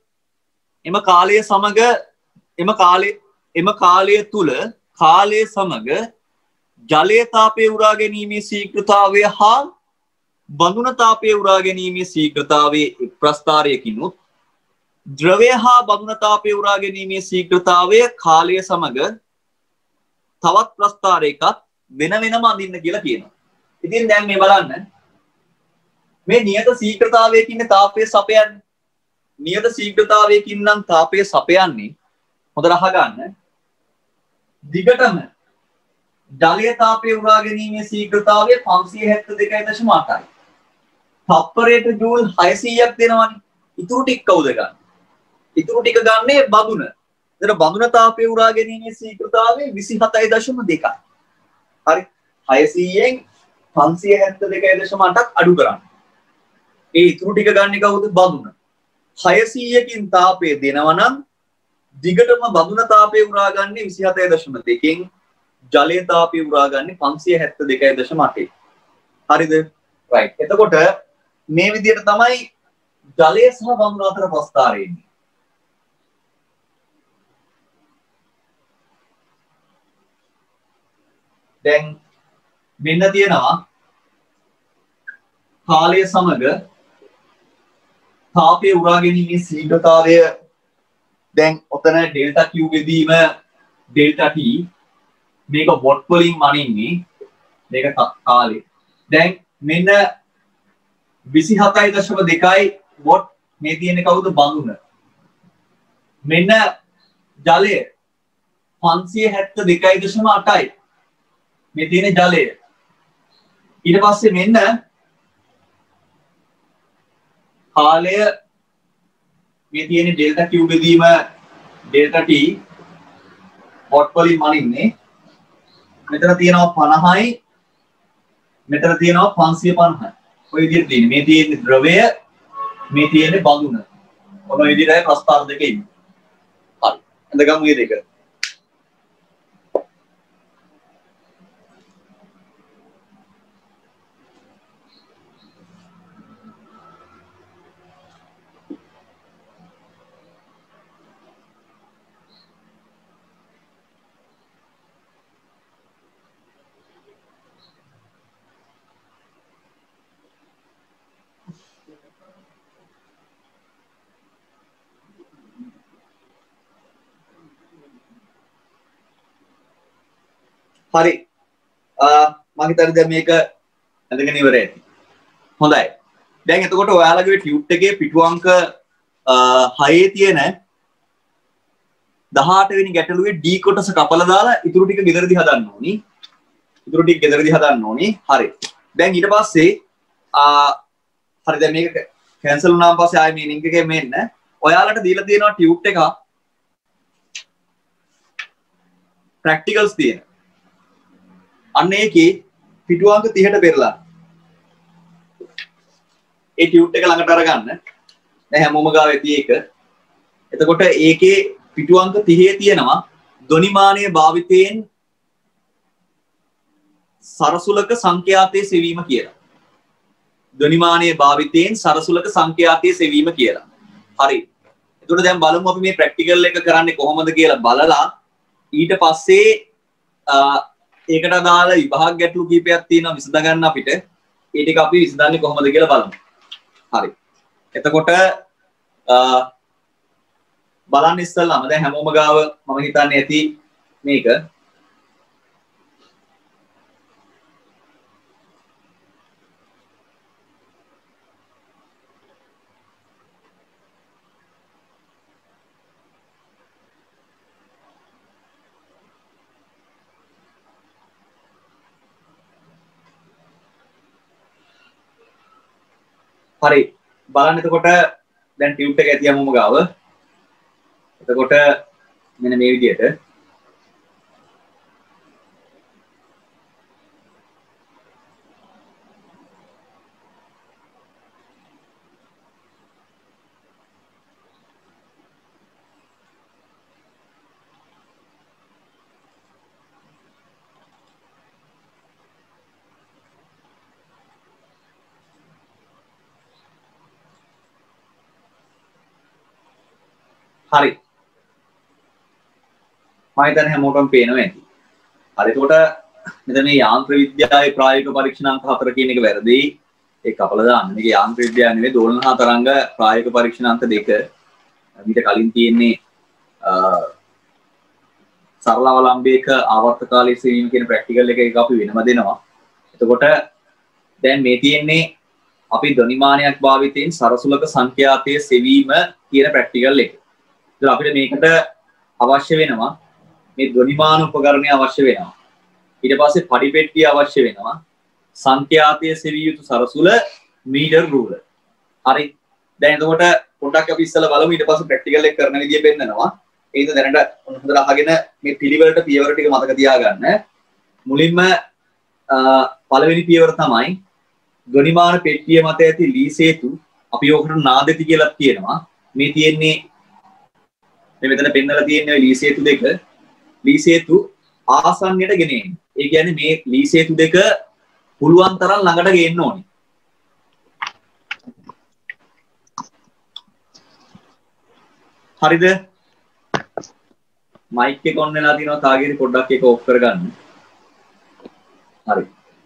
සමග ජලයේ තාපය උරා ගැනීමේ ශීඝ්‍රතාවය හා බඳුන තාපය උරා ගැනීමේ ශීඝ්‍රතාවයේ එක් ප්‍රස්ථාරයකිනුත් ද්‍රවය හා බඳුන තාපය උරා ගැනීමේ ශීඝ්‍රතාවය කාලය සමග තවත් ප්‍රස්ථාරයකත් වෙන වෙනම අඳින්න කියලා කියනවා. ඉතින් දැන් මේ බලන්න මේ නියත ශීඝ්‍රතාවයකින් තාපය සපයන්නේ. නියත ශීඝ්‍රතාවයකින් නම් තාපය සපයන්නේ හොඳට අහගන්න. දිගටම ජලයේ තාපය උරා ගැනීමේ ශීඝ්‍රතාවය 572.8යි. තප්පරයට ජූල් 600ක් දෙනවනේ. ඉතුරු ටික කවුද ගන්න? ඉතුරු ටික ගන්නේ බඳුන. එතන බඳුන තාපය උරා ගැනීමේ ශීඝ්‍රතාවය 27.2යි. හරි. 600න් 572.8ක් අඩු කරන්න. ඒ ඉතුරු ටික ගන්නේ කවුද? බඳුන. 600කින් තාපය දෙනවා නම් දිගටම බඳුන තාපය උරා ගන්නේ 27.2කින් ජලයේ තාපය උරා ගන්නේ 572.8. හරිද? රයිට්. එතකොට මේ විදිහට තමයි ජලය සහ බඳුන අතර ප්‍රස්ථාරය එන්නේ. දැන් මෙන්න තියෙනවා කාලය සමග තාපය උරා ගැනීමේ ශීඝ්‍රතාවය. දැන් ඔතන ඩෙල්ටා Q ගෙදීම ඩෙල්ටා T මේක වොට් වලින් මනින්නේ මේක කාලේ. දැන් මෙන්න 27.2 වොට් මේ තියෙන්නේ කවුද බඳුන මෙන්න ජලය 572.8යි මේ තියෙන ජලය ඊට පස්සේ මෙන්න කාලය මේ තියෙන ඩෙල්ටා Q බෙදීම ඩෙල්ටා T වොට් වලින් මනින්නේ මෙතන තියෙනවා 50යි මෙතන තියෙනවා 550යි ඔය විදිහට තියෙන්නේ මේ තියෙන්නේ ද්‍රවය මේ තියෙන්නේ බඳුන ඔය විදිහටයි ප්‍රස්ථාර දෙක ඉන්නේ හරි එඳගමු මේ දෙක හරි මම හිතන්නේ දැන් මේක ඇඳගෙන ඉවරයි ඇති හොඳයි දැන් එතකොට ඔයාලගේ ටියුට් එකේ පිටු අංක 6 තියෙන 18 වෙනි ගැටලුවේ D කොටස කපලා දාලා ඉතුරු ටික ගෙදරදී හදන්න ඕනි හරි දැන් ඊට පස්සේ හරි දැන් මේක කැන්සල් වුණාන් පස්සේ ආයෙ මේ ලින්ක් එකේ මෙන්න ඔයාලට දීලා තියෙනවා ටියුට් එක ප්‍රැක්ටිකල්ස් තියෙන අන්න ඒකේ පිටු අංක 30ට පෙරලා ඒ ටියුට් එක ළඟට අරගන්න දැන් හැමෝම ගාව ඇති ඒක එතකොට ඒකේ පිටු අංක 30 තියෙනවා ධ්වනිමානීය භාවිතයෙන් සරසුලක සංඛ්‍යාතයේ සෙවීම කියලා ධ්වනිමානීය භාවිතයෙන් සරසුලක සංඛ්‍යාතයේ සෙවීම කියලා හරි එතකොට දැන් බලමු අපි මේ ප්‍රැක්ටිකල් එක කරන්නේ කොහොමද කියලා බලලා ඊට පස්සේ ඒකට අදාළ විභාග ගැටලු කීපයක් තියෙනවා විසඳ ගන්න අපිට ඒ ටික අපි විසඳන්නේ කොහොමද කියලා බලමු. හරි. එතකොට බලන්න ඉස්සෙල්ලාම දැන් හැමෝම ගාව මම හිතන්නේ ඇති මේක හරි බලන්න එතකොට දැන් ටියුට් එක ඇති යමුම ගාව එතකොට මෙන්න මේ විදිහට හරි මම හිතන්නේ හැමෝටම පේනවා ඇති. හරි එතකොට මෙතන මේ යාන්ත්‍ර විද්‍යාවේ ප්‍රායෝගික පරීක්ෂණාංක 4 කියන එක වැරදි. ඒක කපලා දාන්න. මේක යාන්ත්‍ර විද්‍යාව නෙවෙයි දෝලන හා තරංග ප්‍රායෝගික පරීක්ෂණාංක 2. ඊට කලින් තියෙන්නේ සරල අවලම්බයක ආවර්තකාලීය සෙවීම කියන ප්‍රැක්ටිකල් එක අපි වෙනම දෙනවා. එතකොට දැන් මේ තියෙන්නේ අපි ධ්වනිමානයක් භාවිතයෙන් සරසුලක සංඛ්‍යාතයේ සෙවීම කියන ප්‍රැක්ටිකල් එක. අපිට මේකට අවශ්‍ය වෙනවා මේ ධ්වනිමාන උපකරණය අවශ්‍ය වෙනවා ඊට පස්සේ පඩිපෙට්ටිය අවශ්‍ය වෙනවා සංඛ්‍යාතයේ සෙවිය යුතු සරසුල මීටර් රූලර් හරි දැන් එතකොට පොඩ්ඩක් අපි ඉස්සෙල්ලා බලමු ඊට පස්සේ ප්‍රැක්ටිකල් එක කරන විදිය පෙන්නනවා ඒක දැනට හොඳට අහගෙන මේ පිළිවෙලට පියවර ටික මතක තියාගන්න මුලින්ම පළවෙනි පියවර තමයි ධ්වනිමාන පෙට්ටිය මත ඇති ලී සේතු අපි ඕකට නාදති කියලා කියනවා මේ තියෙන්නේ මේ මෙතන පෙන්නලා තියෙන්නේ ලී සේතු දෙක ලී සේතු ආසන්නයට ගෙන එන්නේ. ඒ කියන්නේ මේ ලී සේතු දෙක පුළුවන් තරම් ළඟට ගේන්න ඕනේ. හරිද? මයික් එක ඔන් වෙලා තියෙනවා තාගිරි පොඩ්ඩක් ඒක ඔෆ් කරගන්න. හරි.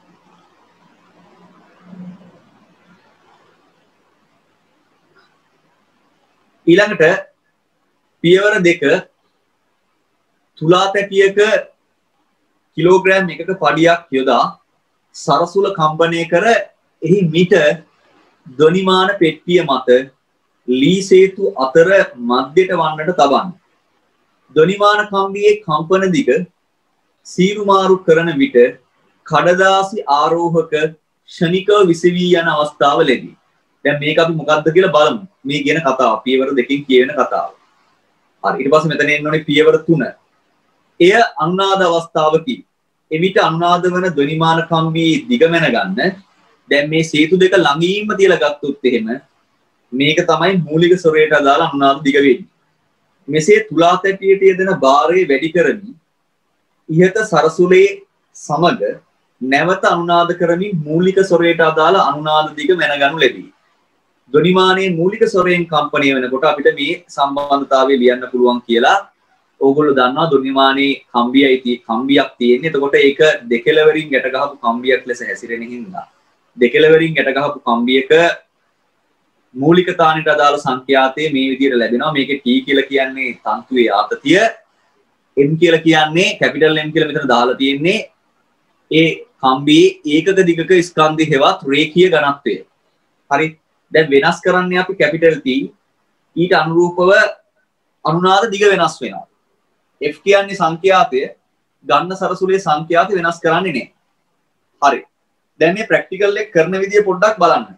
ඊළඟට පියවර 2 තුලා තැටියක කිලෝග්‍රෑම් එකක පඩියක් යොදා සරසුල කම්පණය කර එහි මිට ධ්වනිමාන පෙට්ටිය මත ලී සේතු අතර මැදට වන්නට තබන්න. ධ්වනිමාන කම්බියේ කම්පන දිග සීරු මාරු කරන විට කඩදාසි ආරෝහක ක්ෂණිකව විසවී යන අවස්ථාවලදී දැන් මේක අපි මොකක්ද කියලා බලමු. මේ කියන කතාව පියවර දෙකකින් කියවෙන කතාව. හරි ඊට පස්සේ මෙතන එන්න ඕනේ පියවර 3. එය අනුනාද අවස්ථාවකී. එවිට අනුනාද වන ධ්වනිමාන කම්බියේ දිග මැනගන්න. දැන් මේ සේතු දෙක ළඟින්ම තියලා ගත්තොත් එහෙම මේක තමයි මූලික ස්වරයට අදාළ අනුනාද දිග වෙන්නේ. මෙසේ තුලා තැටියට යෙදෙන භාරය වැඩි කරමින් ඉහත සරසුලේ සමග නැවත අනුනාද කරමින් මූලික ස්වරයට අදාළ අනුනාද දිග මැනගනු ලැබේ. ධ්වනිමානයේ මූලික ස්වරයෙන් කම්පණය වෙනකොට අපිට මේ සම්බන්ධතාවය ලියන්න පුළුවන් කියලා ඕගොල්ලෝ දන්නවා. ධ්වනිමානයේ කම්බියක් තියෙන්නේ. එතකොට ඒක දෙකලවරින් ගැට ගහපු කම්බියක් ලෙස හැසිරෙන හින්දා දෙකලවරින් ගැට ගහපු කම්බියක මූලික තානයට අදාළ සංඛ්‍යාතය මේ විදිහට ලැබෙනවා. මේකේ T කියලා කියන්නේ තන්තුවේ ආතතිය, M කියලා කියන්නේ කැපිටල් M කියලා මෙතන දාලා තියෙන්නේ ඒ කම්බියේ ඒකක දිගක ස්කන්ධය හෙවත් රේඛීය ඝනත්වය. හරි. දැන් වෙනස් කරන්නේ අපි කැපිටල් T ඊට අනුරූපව අනුනාද දිග වෙනස් වෙනවා. F කියන්නේ සංඛ්‍යාතය, ගන්න සරසුලේ සංඛ්‍යාතය වෙනස් කරන්නේ නැහැ. හරි. දැන් මේ ප්‍රැක්ටිකල් එක කරන විදිය පොඩ්ඩක් බලන්න.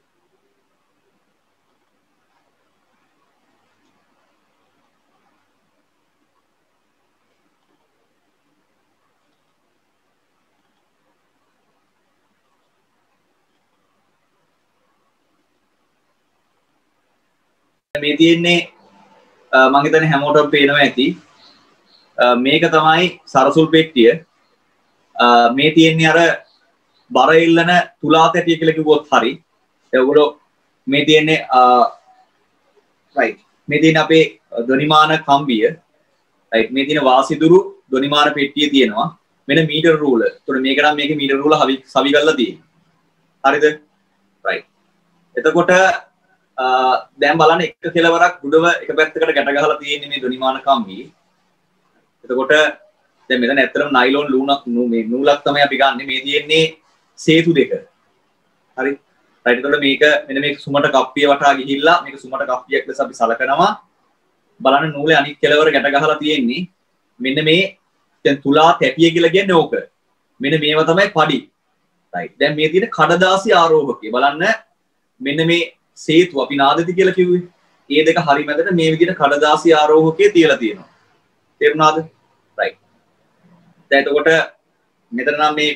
මේ තියෙන්නේ මම හිතන්නේ හැමෝටම පේනවා ඇති මේක තමයි සරසුල් පෙට්ටිය. මේ තියෙන්නේ අර බර ඉල්ලන තුලා තැටිය කියලා කිව්වොත් හරි. ඒගොල්ලෝ මේ තියෙන්නේ රයිට්. මේ තියෙන්නේ අපේ ධ්වනිමාන කම්බිය. රයිට්. මේ තියෙන වාසිදුරු ධ්වනිමාන පෙට්ටිය තියෙනවා. මෙන්න මීටර රූල. එතකොට මේක නම් මේකේ මීටර රූල සවි කරලා තියෙන්නේ. හරිද? රයිට්. එතකොට දැන් බලන්න එක කෙලවරක් උඩව එක පැත්තකට ගැට ගහලා තියෙන්නේ මේ ධ්වනිමාන කම්බියේ. එතකොට දැන් මෙතන ඇත්තටම නයිලෝන් මේ නූලක් තමයි අපි ගන්නෙ. මේ තියෙන්නේ සේතු දෙක. හරි. රයිට්. එතකොට මේක මෙන්න මේක සුමට කප්පිය වටා ගිහිල්ලා මේක සුමට කප්පියක් ලෙස අපි සලකනවා. බලන්න නූලේ අනිත් කෙලවර ගැට ගහලා තියෙන්නේ මෙන්න මේ දැන් තුලා තැටිය කියලා කියන්නේ ඕක. මෙන්න මේවා තමයි පඩි. රයිට්. දැන් මේ තියෙන කඩදාසි ආරෝහකය. බලන්න මෙන්න මේ සේතු අපි නාදති කියලා කිව්වේ. ඒ දෙක හරි මැදට මේ විදිහට කඩදාසි ආරෝහකය තියලා තියෙනවා. තේරුණාද? රයිට්. දැන් එතකොට මෙතන නම් මේ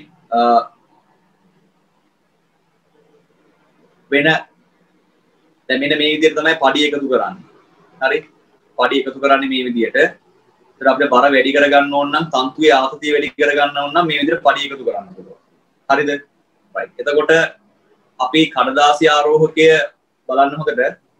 වෙන දැන් මෙන්න මේ විදිහට තමයි පඩි එකතු කරන්නේ. හරි? පඩි එකතු කරන්නේ මේ විදිහට. ඒතර අපිට බර වැඩි කරගන්න ඕන නම් තන්තුවේ ආතතිය වැඩි කරගන්න ඕන නම් මේ විදිහට පඩි එකතු කරන්න පුළුවන්. හරිද? රයිට්. එතකොට අපි කඩදාසි ආරෝහකය බලන්න හොකට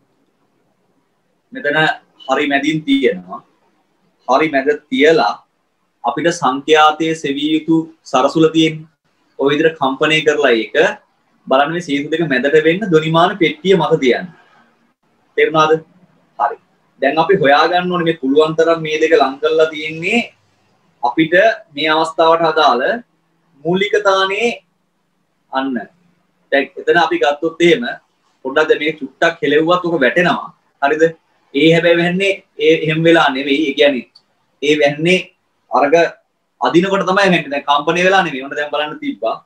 මෙතන හරි මැදින් තියෙනවා. හරි මැද තියලා අපිට සංඛ්‍යාතයේ සෙවිය යුතු සරසුල තියෙන්නේ. ඔය විදිහට කම්පණය කරලා ඒක බලන්න මේ සීතු දෙක මැදට වෙන්න ධ්වනිමාන පෙට්ටිය මත තියන්න. තේරුණාද? හරි. දැන් අපි හොයාගන්න ඕනේ මේ පුළුවන් තරම් මේ දෙක ලං කරලා තියෙන්නේ අපිට මේ අවස්ථාවට අදාළ මූලික තානේ අන්න. දැන් එතන අපි ගත්තොත් එහෙම පොඩ්ඩක් දැන් මේක චුට්ටක් කෙලෙව්වත් උක වැටෙනවා. හරිද? ඒ හැබැයි වෙන්නේ ඒ එහෙම වෙලා නෙවෙයි. ඒ කියන්නේ ඒ වෙන්නේ අරග අදිනකොට තමයි වෙන්නේ. දැන් කම්පණය වෙලා නෙවෙයි. ඔන්න දැන් බලන්න තිබ්බා.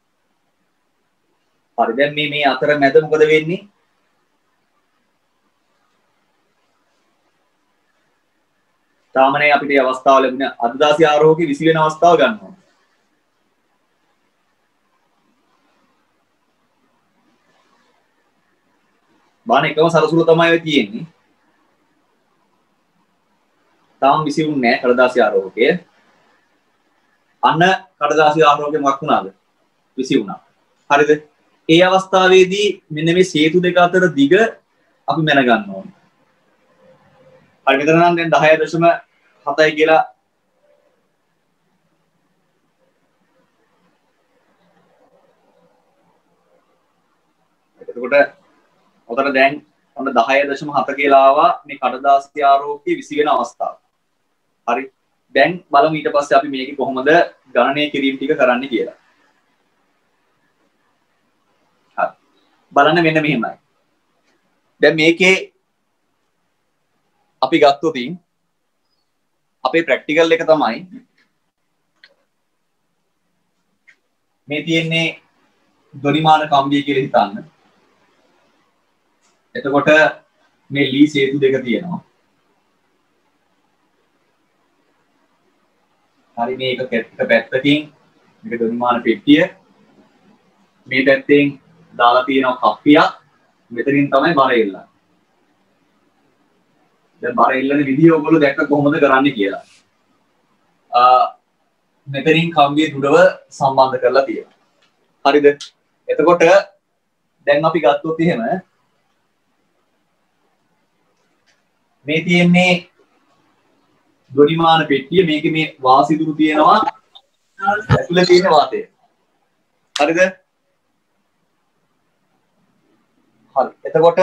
හරි. දැන් මේ අතර මැද මොකද වෙන්නේ? තාමනේ අපිට මේ අවස්ථාව ලැබුණ අද්දාසි ආරෝහකේ විසි වෙන අවස්ථාව ගන්න ඕනේ. බාන එකම සරසුල තමයි ඔය තියෙන්නේ. තාම විසිුන්නේ නැහැ කඩදාසි ආරෝහකය. අන්න කඩදාසි ආරෝහකය මොකක් වුණාද? විසි වුණා. හරිද? ඒ අවස්ථාවේදී මෙන්න මේ සේතු දෙක අතර දිග අපි මැන ගන්න ඕනේ. හරි මෙතන නම් දැන් 10.7යි කියලා එතකොට ඔතන දැන් ඔන්න 10.7 කියලා ආවා මේ කඩදාසි ආරෝහකයේ විසි වෙන අවස්ථාව. හරි. දැන් බලමු ඊට පස්සේ අපි මේක කොහොමද ගණනය කිරීම ටික කරන්න කියලා. හරි. බලන්න මෙන්න මෙහෙමයි. දැන් මේකේ අපි ගත්තොත් අපේ ප්‍රැක්ටිකල් එක තමයි මේ තියෙන්නේ දොරිමාන කම්බිය කියලා හිතන්න. එතකොට මේ ලී සේතු දෙක තියෙනවා. හරි මේක පැත්තකින් මේක දොරිමාන පෙට්ටිය. මේ පැත්තෙන් දාලා තියෙනවා කප්පියක්. මෙතනින් තමයි බර එල්ලන්නේ. දැන් බර එල්ලන විදිය ඔයගොල්ලෝ දැක්ක කොහොමද කරන්නේ කියලා. මෙතනින් කම්බිය තුඩව සම්බන්ධ කරලා තියෙනවා. හරිද? එතකොට දැන් අපි ගත්තොත් එහෙම මේ තියෙන්නේ දොරිමාන පෙට්ටිය. මේකේ මේ වාසිදුරු තියෙනවා. ඇතුලේ තියෙන වාතය. හරිද? හරි. එතකොට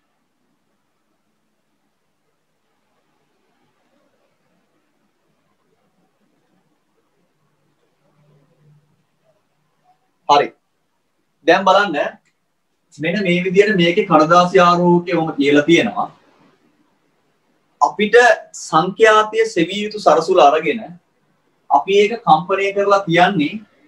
හරි. දැන් බලන්න මෙන්න මේ විදිහට මේකේ කඩදාසි ආරෝහකය වොම කියලා තියෙනවා. අපිට සංඛ්‍යාතය සෙවිය යුතු සරසුල අරගෙන අපි ඒක කම්පණය කරලා තියන්නේ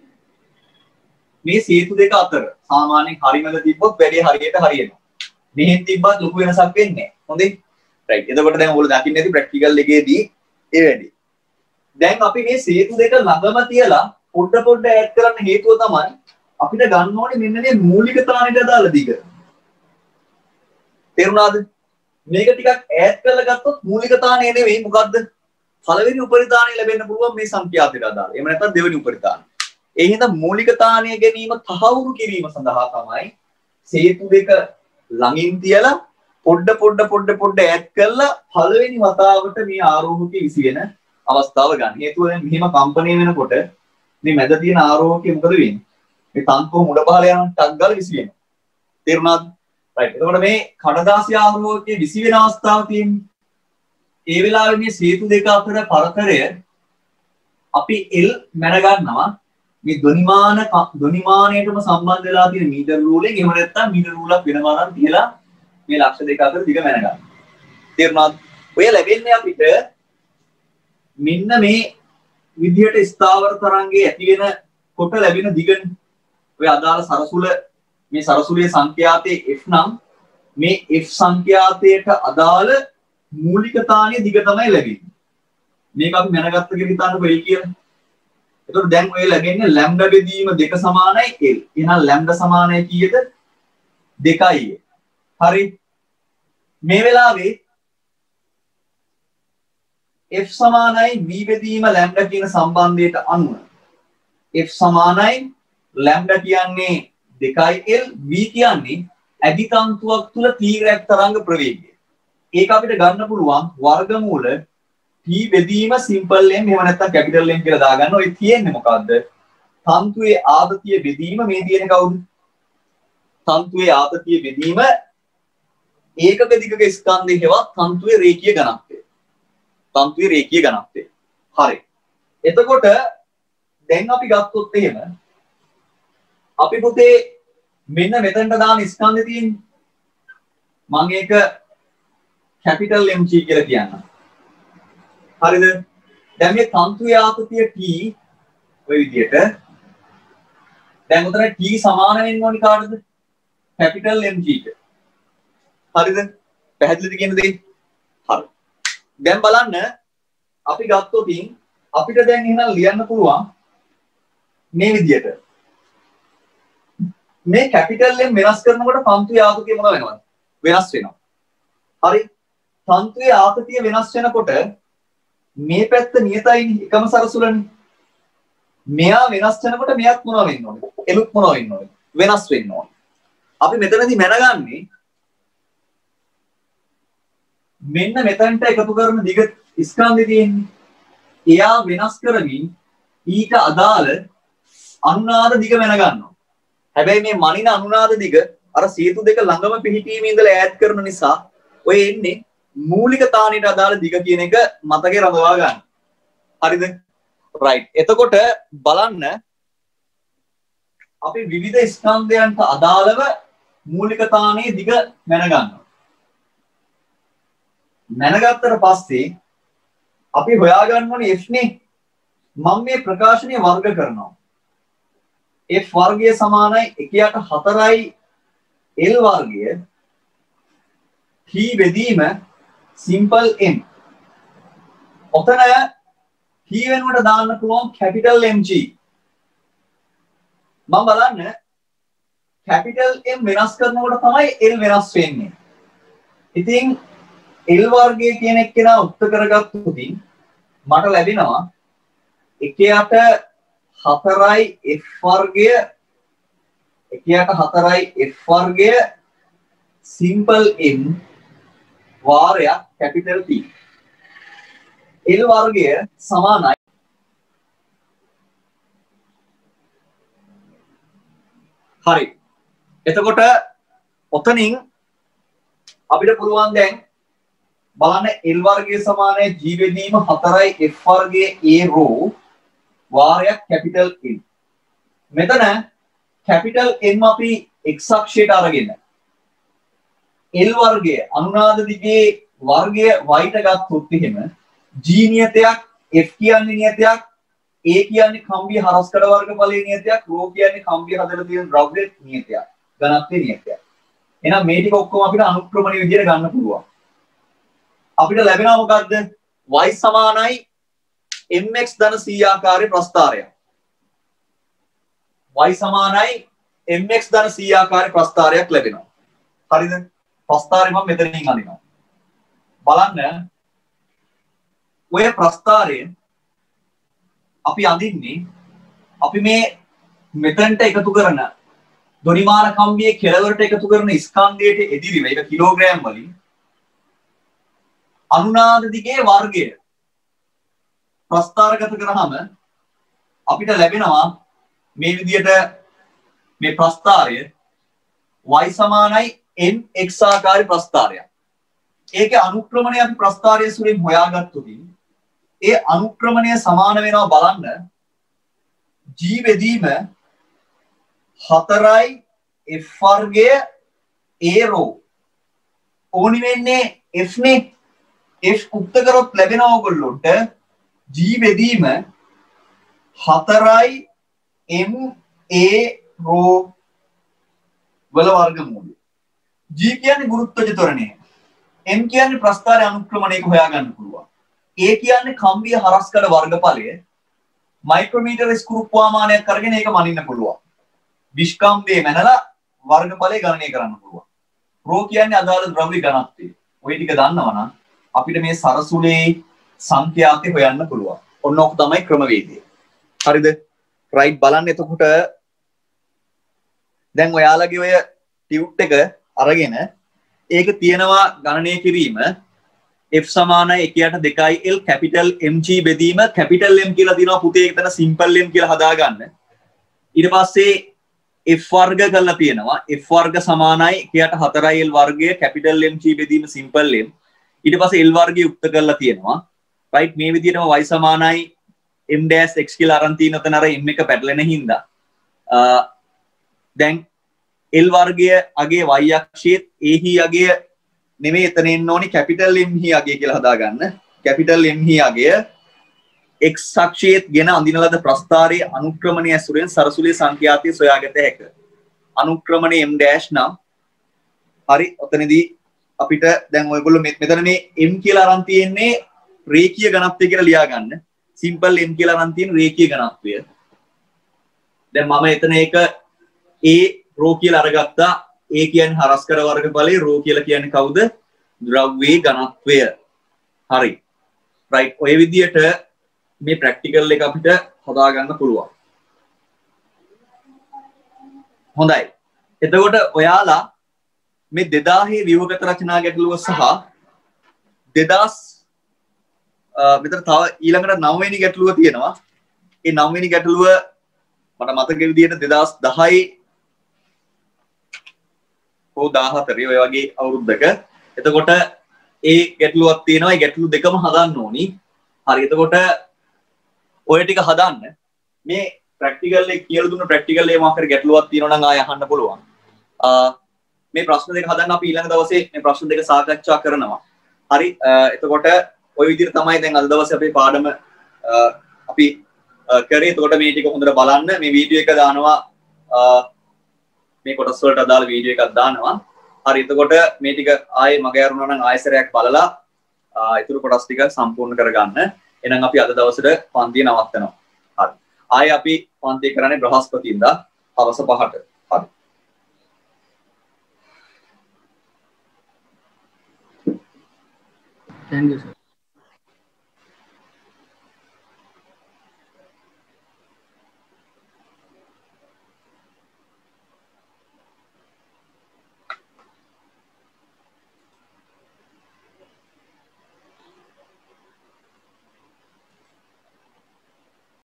මේ සේතු දෙක අතර. සාමාන්‍යයෙන් හරිමද තිබ්බොත් වැඩි හරියට හරියනවා. මෙහෙන් තිබ්බත් ලොකු වෙනසක් වෙන්නේ නැහැ. හොඳේ? රයිට්. එතකොට දැන් ඔයගොල්ලෝ දකින්න ඇති ප්‍රැක්ටිකල් එකේදී ඒ වැඩි. දැන් අපි මේ සේතු දෙක ළඟම තියලා පොඩ ඈඩ් කරන්න හේතුව තමයි අපිට ගන්න ඕනේ මෙන්න මේ මූලික තානෙට අදාළ දිග. තේරුණාද? මේක ටිකක් ඈඩ් කරලා ගත්තොත් මූලික තානේ නෙවෙයි මොකද්ද? පළවෙනි උපරිතාණය ලැබෙන්න පුළුවන් මේ සංඛ්‍යාතයට අදාළ. එහෙම නැත්නම් දෙවෙනි උපරිතාණය. ඒ හින්දා මූලික තාණය ගැනීම තහවුරු කිරීම සඳහා තමයි සේතු දෙක ළඟින් තියලා පොඩ ඈඩ් කරලා පළවෙනි වතාවට මේ ආරෝහකේ විසිවෙන අවස්ථාව ගන්න. හේතුව දැන් මෙහිම කම්පණය වෙනකොට මේ මැද තියෙන ආරෝහකේ මොකද වෙන්නේ? මේ තන්තුව මුල පහළ යන ටක් ගාලා විසිවෙනවා. තේරුණාද? රයිට්. එතකොට මේ කඩදාසි ආරෝහකයේ විසිවෙන අවස්ථාව තියෙන්නේ. ඒ වෙලාවේ මේ සේතු දෙක අතර පරතරය අපි L මැන ගන්නවා. මේ ධ්වනිමානයටම සම්බන්ධ වෙලා තියෙන මීටර රූලෙන් එහෙම නැත්නම් මීටර රූලක් වෙනම අරන් තියලා මේ ලක්ෂ දෙක අතර දිග මැන ගන්න. තේරුණාද? ඔය ලැබෙන්නේ අපිට මෙන්න මේ විදියට ස්ථාවර තරංගයේ ඇති වෙන කොට ලැබෙන දිගනේ. ඔය අදාළ සරසුල මේ සරසුලේ සංඛ්‍යාතයේ F නම් මේ F සංඛ්‍යාතයට අදාළ මූලික තාණයේ දිග තමයි ලැබෙන්නේ. මේක අපි මැනගත්ත කියලා හිතන්න වෙයි කියලා. එතකොට දැන් ඔය ලැබෙන්නේ ලැම්ඩා බෙදීම 2 සමානයි L. එහෙනම් ලැම්ඩා සමානයි කීයද? 2යි. හරි. මේ වෙලාවේ F සමානයි V බෙදීම ලැම්ඩා කියන සම්බන්ධයට අනුව F සමානයි ලැම්ඩා කියන්නේ 2L V කියන්නේ ඇදි තන්තුවක් තුල තීරයක් තරංග ප්‍රවේගය. ඒක අපිට ගන්න පුළුවන් වර්ගමූල T බෙදීම සිම්පල් M එහෙම නැත්නම් කැපිටල් M කියලා දාගන්න. ඔය තියෙන්නේ මොකද්ද? තන්තුවේ ආතතිය බෙදීම මේ තියෙන කවුද? තන්තුවේ ආතතිය බෙදීම ඒකක දිගක ස්කන්ධය හෙවත් තන්තුවේ රේඛීය ඝනත්වය. තන්තුවේ රේඛීය ඝනත්වය. හරි. එතකොට දැන් අපි ගත්තොත් එහෙම අපි පුතේ මෙන්න මෙතනට දාන ස්කන්ධය තියෙන්නේ. මම ඒක කැපිටල් MG කියලා කියන්නම්. හරිද? දැන් මේ තන්තුවේ ආතතිය T ඔය විදිහට දැන් උතන T සමාන වෙන්න ඕනි කාටද? කැපිටල් MG ට. හරිද? පැහැදිලිද කියන දේ? හරි. දැන් බලන්න අපි ගත්තොත් අපිට දැන් එහෙනම් ලියන්න පුළුවන් මේ විදිහට. මේ කැපිටල් M වෙනස් කරනකොට තන්තුවේ ආතතිය මොන වෙනවද? වෙනස් වෙනවා. හරි. තන්තුවේ ආතතිය වෙනස් වෙනකොට මේ පැත්ත නියතයිනේ එකම සරසුලනේ. මෙයා වෙනස් වෙනකොට මෙයක් මොනව වෙන්න ඕනේ? එලුත් මොනව වෙන්න ඕනේ? වෙනස් වෙන්න ඕනේ. අපි මෙතනදී මැනගන්නේ මෙන්න මෙතනට එකතු කරන දිග ස්කන්ධය තියෙන්නේ. එයා වෙනස් කරමින් ඊට අදාළ අනුනාද දිග මැන ගන්නවා. හැබැයි මේ මනින අනුනාද දිග අර සේතු දෙක ළඟම පිහිටීමේ ඉඳලා ඈඩ් කරන නිසා ඔය එන්නේ මූලික තාණයට අදාළ දිග කියන එක මතකේ රඳවා ගන්න. හරිද? රයිට්. එතකොට බලන්න අපි විවිධ ස්කන්ධයන්ට අදාළව මූලික තානේ දිග මැනගන්නවා. මැනගත්තට පස්සේ අපි හොයාගන්න ඕනේ f නේ. මම මේ ප්‍රකාශනය වර්ග කරනවා. f වර්ගය සමානයි 1/4යි l වර්ගය t බෙදීම simple m. ඔතන t වෙනුවට දාන්න පුළුවන් capital MG. මම බලන්න capital M වෙනස් කරනකොට තමයි l වෙනස් වෙන්නේ. ඉතින් l වර්ගය කියන එක්කෙනා උත්තර කරගත්තොත් මට ලැබෙනවා 1/4යි f වර්ගය 1/4යි f වර්ගය simple m වාරයක් capital T. l වර්ගය සමානයි හරි. එතකොට ඔතනින් අපිට පුළුවන් දැන් බලන්න l වර්ගය සමානයි g බෙදීම 4යි f වර්ගයේ a රෝ වාරයක් capital M. මෙතන capital M අපි x අක්ෂයට අරගෙන l වර්ගය අනුනාද දිගේ වර්ගය y ට ගත්තොත් එහෙම g නියතයක් f කියන්නේ නියතයක් a කියන්නේ කම්බිය හරස්කඩ වර්ගඵලයේ නියතයක් ρ කියන්නේ කම්බිය හදලා තියෙන ද්‍රව්‍ය නියතයක් ඝනත්වයේ නියතයක්. එහෙනම් මේ ටික ඔක්කොම අපිට අනුක්‍රමණීය විදිහට ගන්න පුළුවන්. අපිට ලැබෙනවා මොකද්ද? y සමානයි mx ධන c ආකාරයේ ප්‍රස්ථාරයක්. y සමානයි mx ධන c ආකාරයේ ප්‍රස්ථාරයක් ලැබෙනවා. හරිද? ප්‍රස්ථාරය මම මෙතනින් අඳිනවා. බලන්න ඔය ප්‍රස්ථාරය අපි අඳින්නේ අපි මේ මෙතනට එකතු කරන ධොනිමාන කම්බියේ කෙළවරට එකතු කරන ස්කන්ධයට එදිරිව ඒක කිලෝග්‍රෑම් වලින් අනුනාද දිගේ වර්ගය ප්‍රස්ථාරගත කරාම අපිට ලැබෙනවා මේ විදිහට මේ ප්‍රස්ථාරය y සමානයි mx ආකාරී ප්‍රස්ථාරයක්. ඒකේ අනුක්‍රමණය අපි ප්‍රස්ථාරය සුලින් හොයාගත්තොත් ඒ අනුක්‍රමණය සමාන වෙනවා බලන්න g බෙදීම 4යි f වර්ගය a රෝ ඕනි වෙන්නේ f නේ. f උක්ත කරොත් ලැබෙනවා ඔයගොල්ලොන්ට g බෙදීම 4යි m a රෝ වල වර්ගමූලය. g කියන්නේ ගුරුත්වජ ත්වරණය. m කියන්නේ ප්‍රස්ථාරය අනුක්‍රමණයක හොයාගන්න පුළුවන්. a කියන්නේ කම්බිය හරස්කඩ වර්ගඵලය මයික්‍රෝමීටර ස්ක්‍රූ ප්‍රමාණයක් අරගෙන ඒක මනින්න පුළුවන්. විස්කම්බේ මැනලා වර්ගඵලය ගණනය කරන්න පුළුවන්. ρ කියන්නේ අදාළ ද්‍රව්‍ය ඝනත්වය. ඔය ටික දන්නවනම් අපිට මේ සරසුලේ සංඛ්‍යාතය හොයන්න පුළුවන්. ඔන්න ඔක තමයි ක්‍රමවේදය. හරිද? රයිට් බලන්න එතකොට දැන් ඔයාලගේ ඔය ටියුට් එක අරගෙන ඒක තියෙනවා ගණනය කිරීම f සමානයි 1/2යි l capital mg බෙදීම capital M කියලා දිනවා පුතේ ඒක තන simple m කියලා හදාගන්න. ඊට පස්සේ f වර්ග කරලා තියෙනවා f වර්ග සමානයි 1/4යි l වර්ගය capital mg බෙදීම simple m. ඊට පස්සේ l වර්ගය යුක්ත කරලා තියෙනවා. රයිට් මේ විදිහටම y සමානයි m dash x කියලා අරන් තියෙන උතන අර m එක පැටලෙන හින්දා දැන් l වර්ගය අගේ y අක්ෂයේ a හි අගය නෙමෙයි එතන එන්න ඕනි capital M හි අගය කියලා හදාගන්න. capital M හි අගය x අක්ෂයේ ගෙන අඳින ලද ප්‍රස්ථාරයේ අනුක්‍රමණය ඇසුරෙන් සරසුලේ සංඛ්‍යාතය සොයාගත හැකිය. අනුක්‍රමණය m dash නම් හරි ඔතනදී අපිට දැන් ඔයගොල්ලෝ මෙතන මේ m කියලා අරන් තියෙන්නේ රේඛීය ඝනත්වය කියලා ලියා ගන්න. simple m කියලා අරන් තියෙන රේඛීය ඝනත්වය. දැන් මම එතන ඒක a ρ කියලා අරගත්තා. a කියන්නේ හරස්කඩ වර්ගඵලයේ ρ කියලා කියන්නේ කවුද? ද්‍රව්‍යයේ ඝනත්වය. හරි. රයිට්. ඔය විදියට මේ ප්‍රැක්ටිකල් එක අපිට හදා ගන්න පුළුවන්. හොඳයි. එතකොට ඔයාලා මේ 2000 ව්‍යුහගත රචනා ගැටලුව සහ 2000 මෙතන තව ඊළඟට 9 වෙනි ගැටලුව තියෙනවා. ඒ 9 වෙනි ගැටලුව මට මතක විදිහට 2010 හෝ 14 ඔය වගේ අවුරුද්දක. එතකොට ඒ ගැටලුවක් තියෙනවා. ඒ ගැටලු දෙකම හදන්න ඕනි. හරි. එතකොට ඔය ටික හදන්න මේ ප්‍රැක්ටිකල් එක කියලා දුන්න ප්‍රැක්ටිකල් එකේ මොකක් හරි ගැටලුවක් තියෙනවා නම් ආය අහන්න පුළුවන්. මේ ප්‍රශ්න දෙක හදන්න අපි ඊළඟ දවසේ මේ ප්‍රශ්න දෙක සාකච්ඡා කරනවා. හරි එතකොට ওই විදිහට තමයි දැන් අද දවසේ අපේ පාඩම අපි කරේ. එතකොට මේ ටික හොඳට බලන්න. මේ වීඩියෝ එක දානවා මේ කොටස් වලට අදාළ වීඩියෝ එකක් දානවා. හරි එතකොට මේ ටික ආයේ මග යරුණා නම් ආයෙසරයක් බලලා ඊටු කොටස් ටික සම්පූර්ණ කරගන්න. එහෙනම් අපි අද දවසට පන්තිය නවත්තනවා. හරි. ආයේ අපි පන්තිය කරන්නේ බ්‍රහස්පතින්දා හවස 5ට. හරි. Thank you, sir.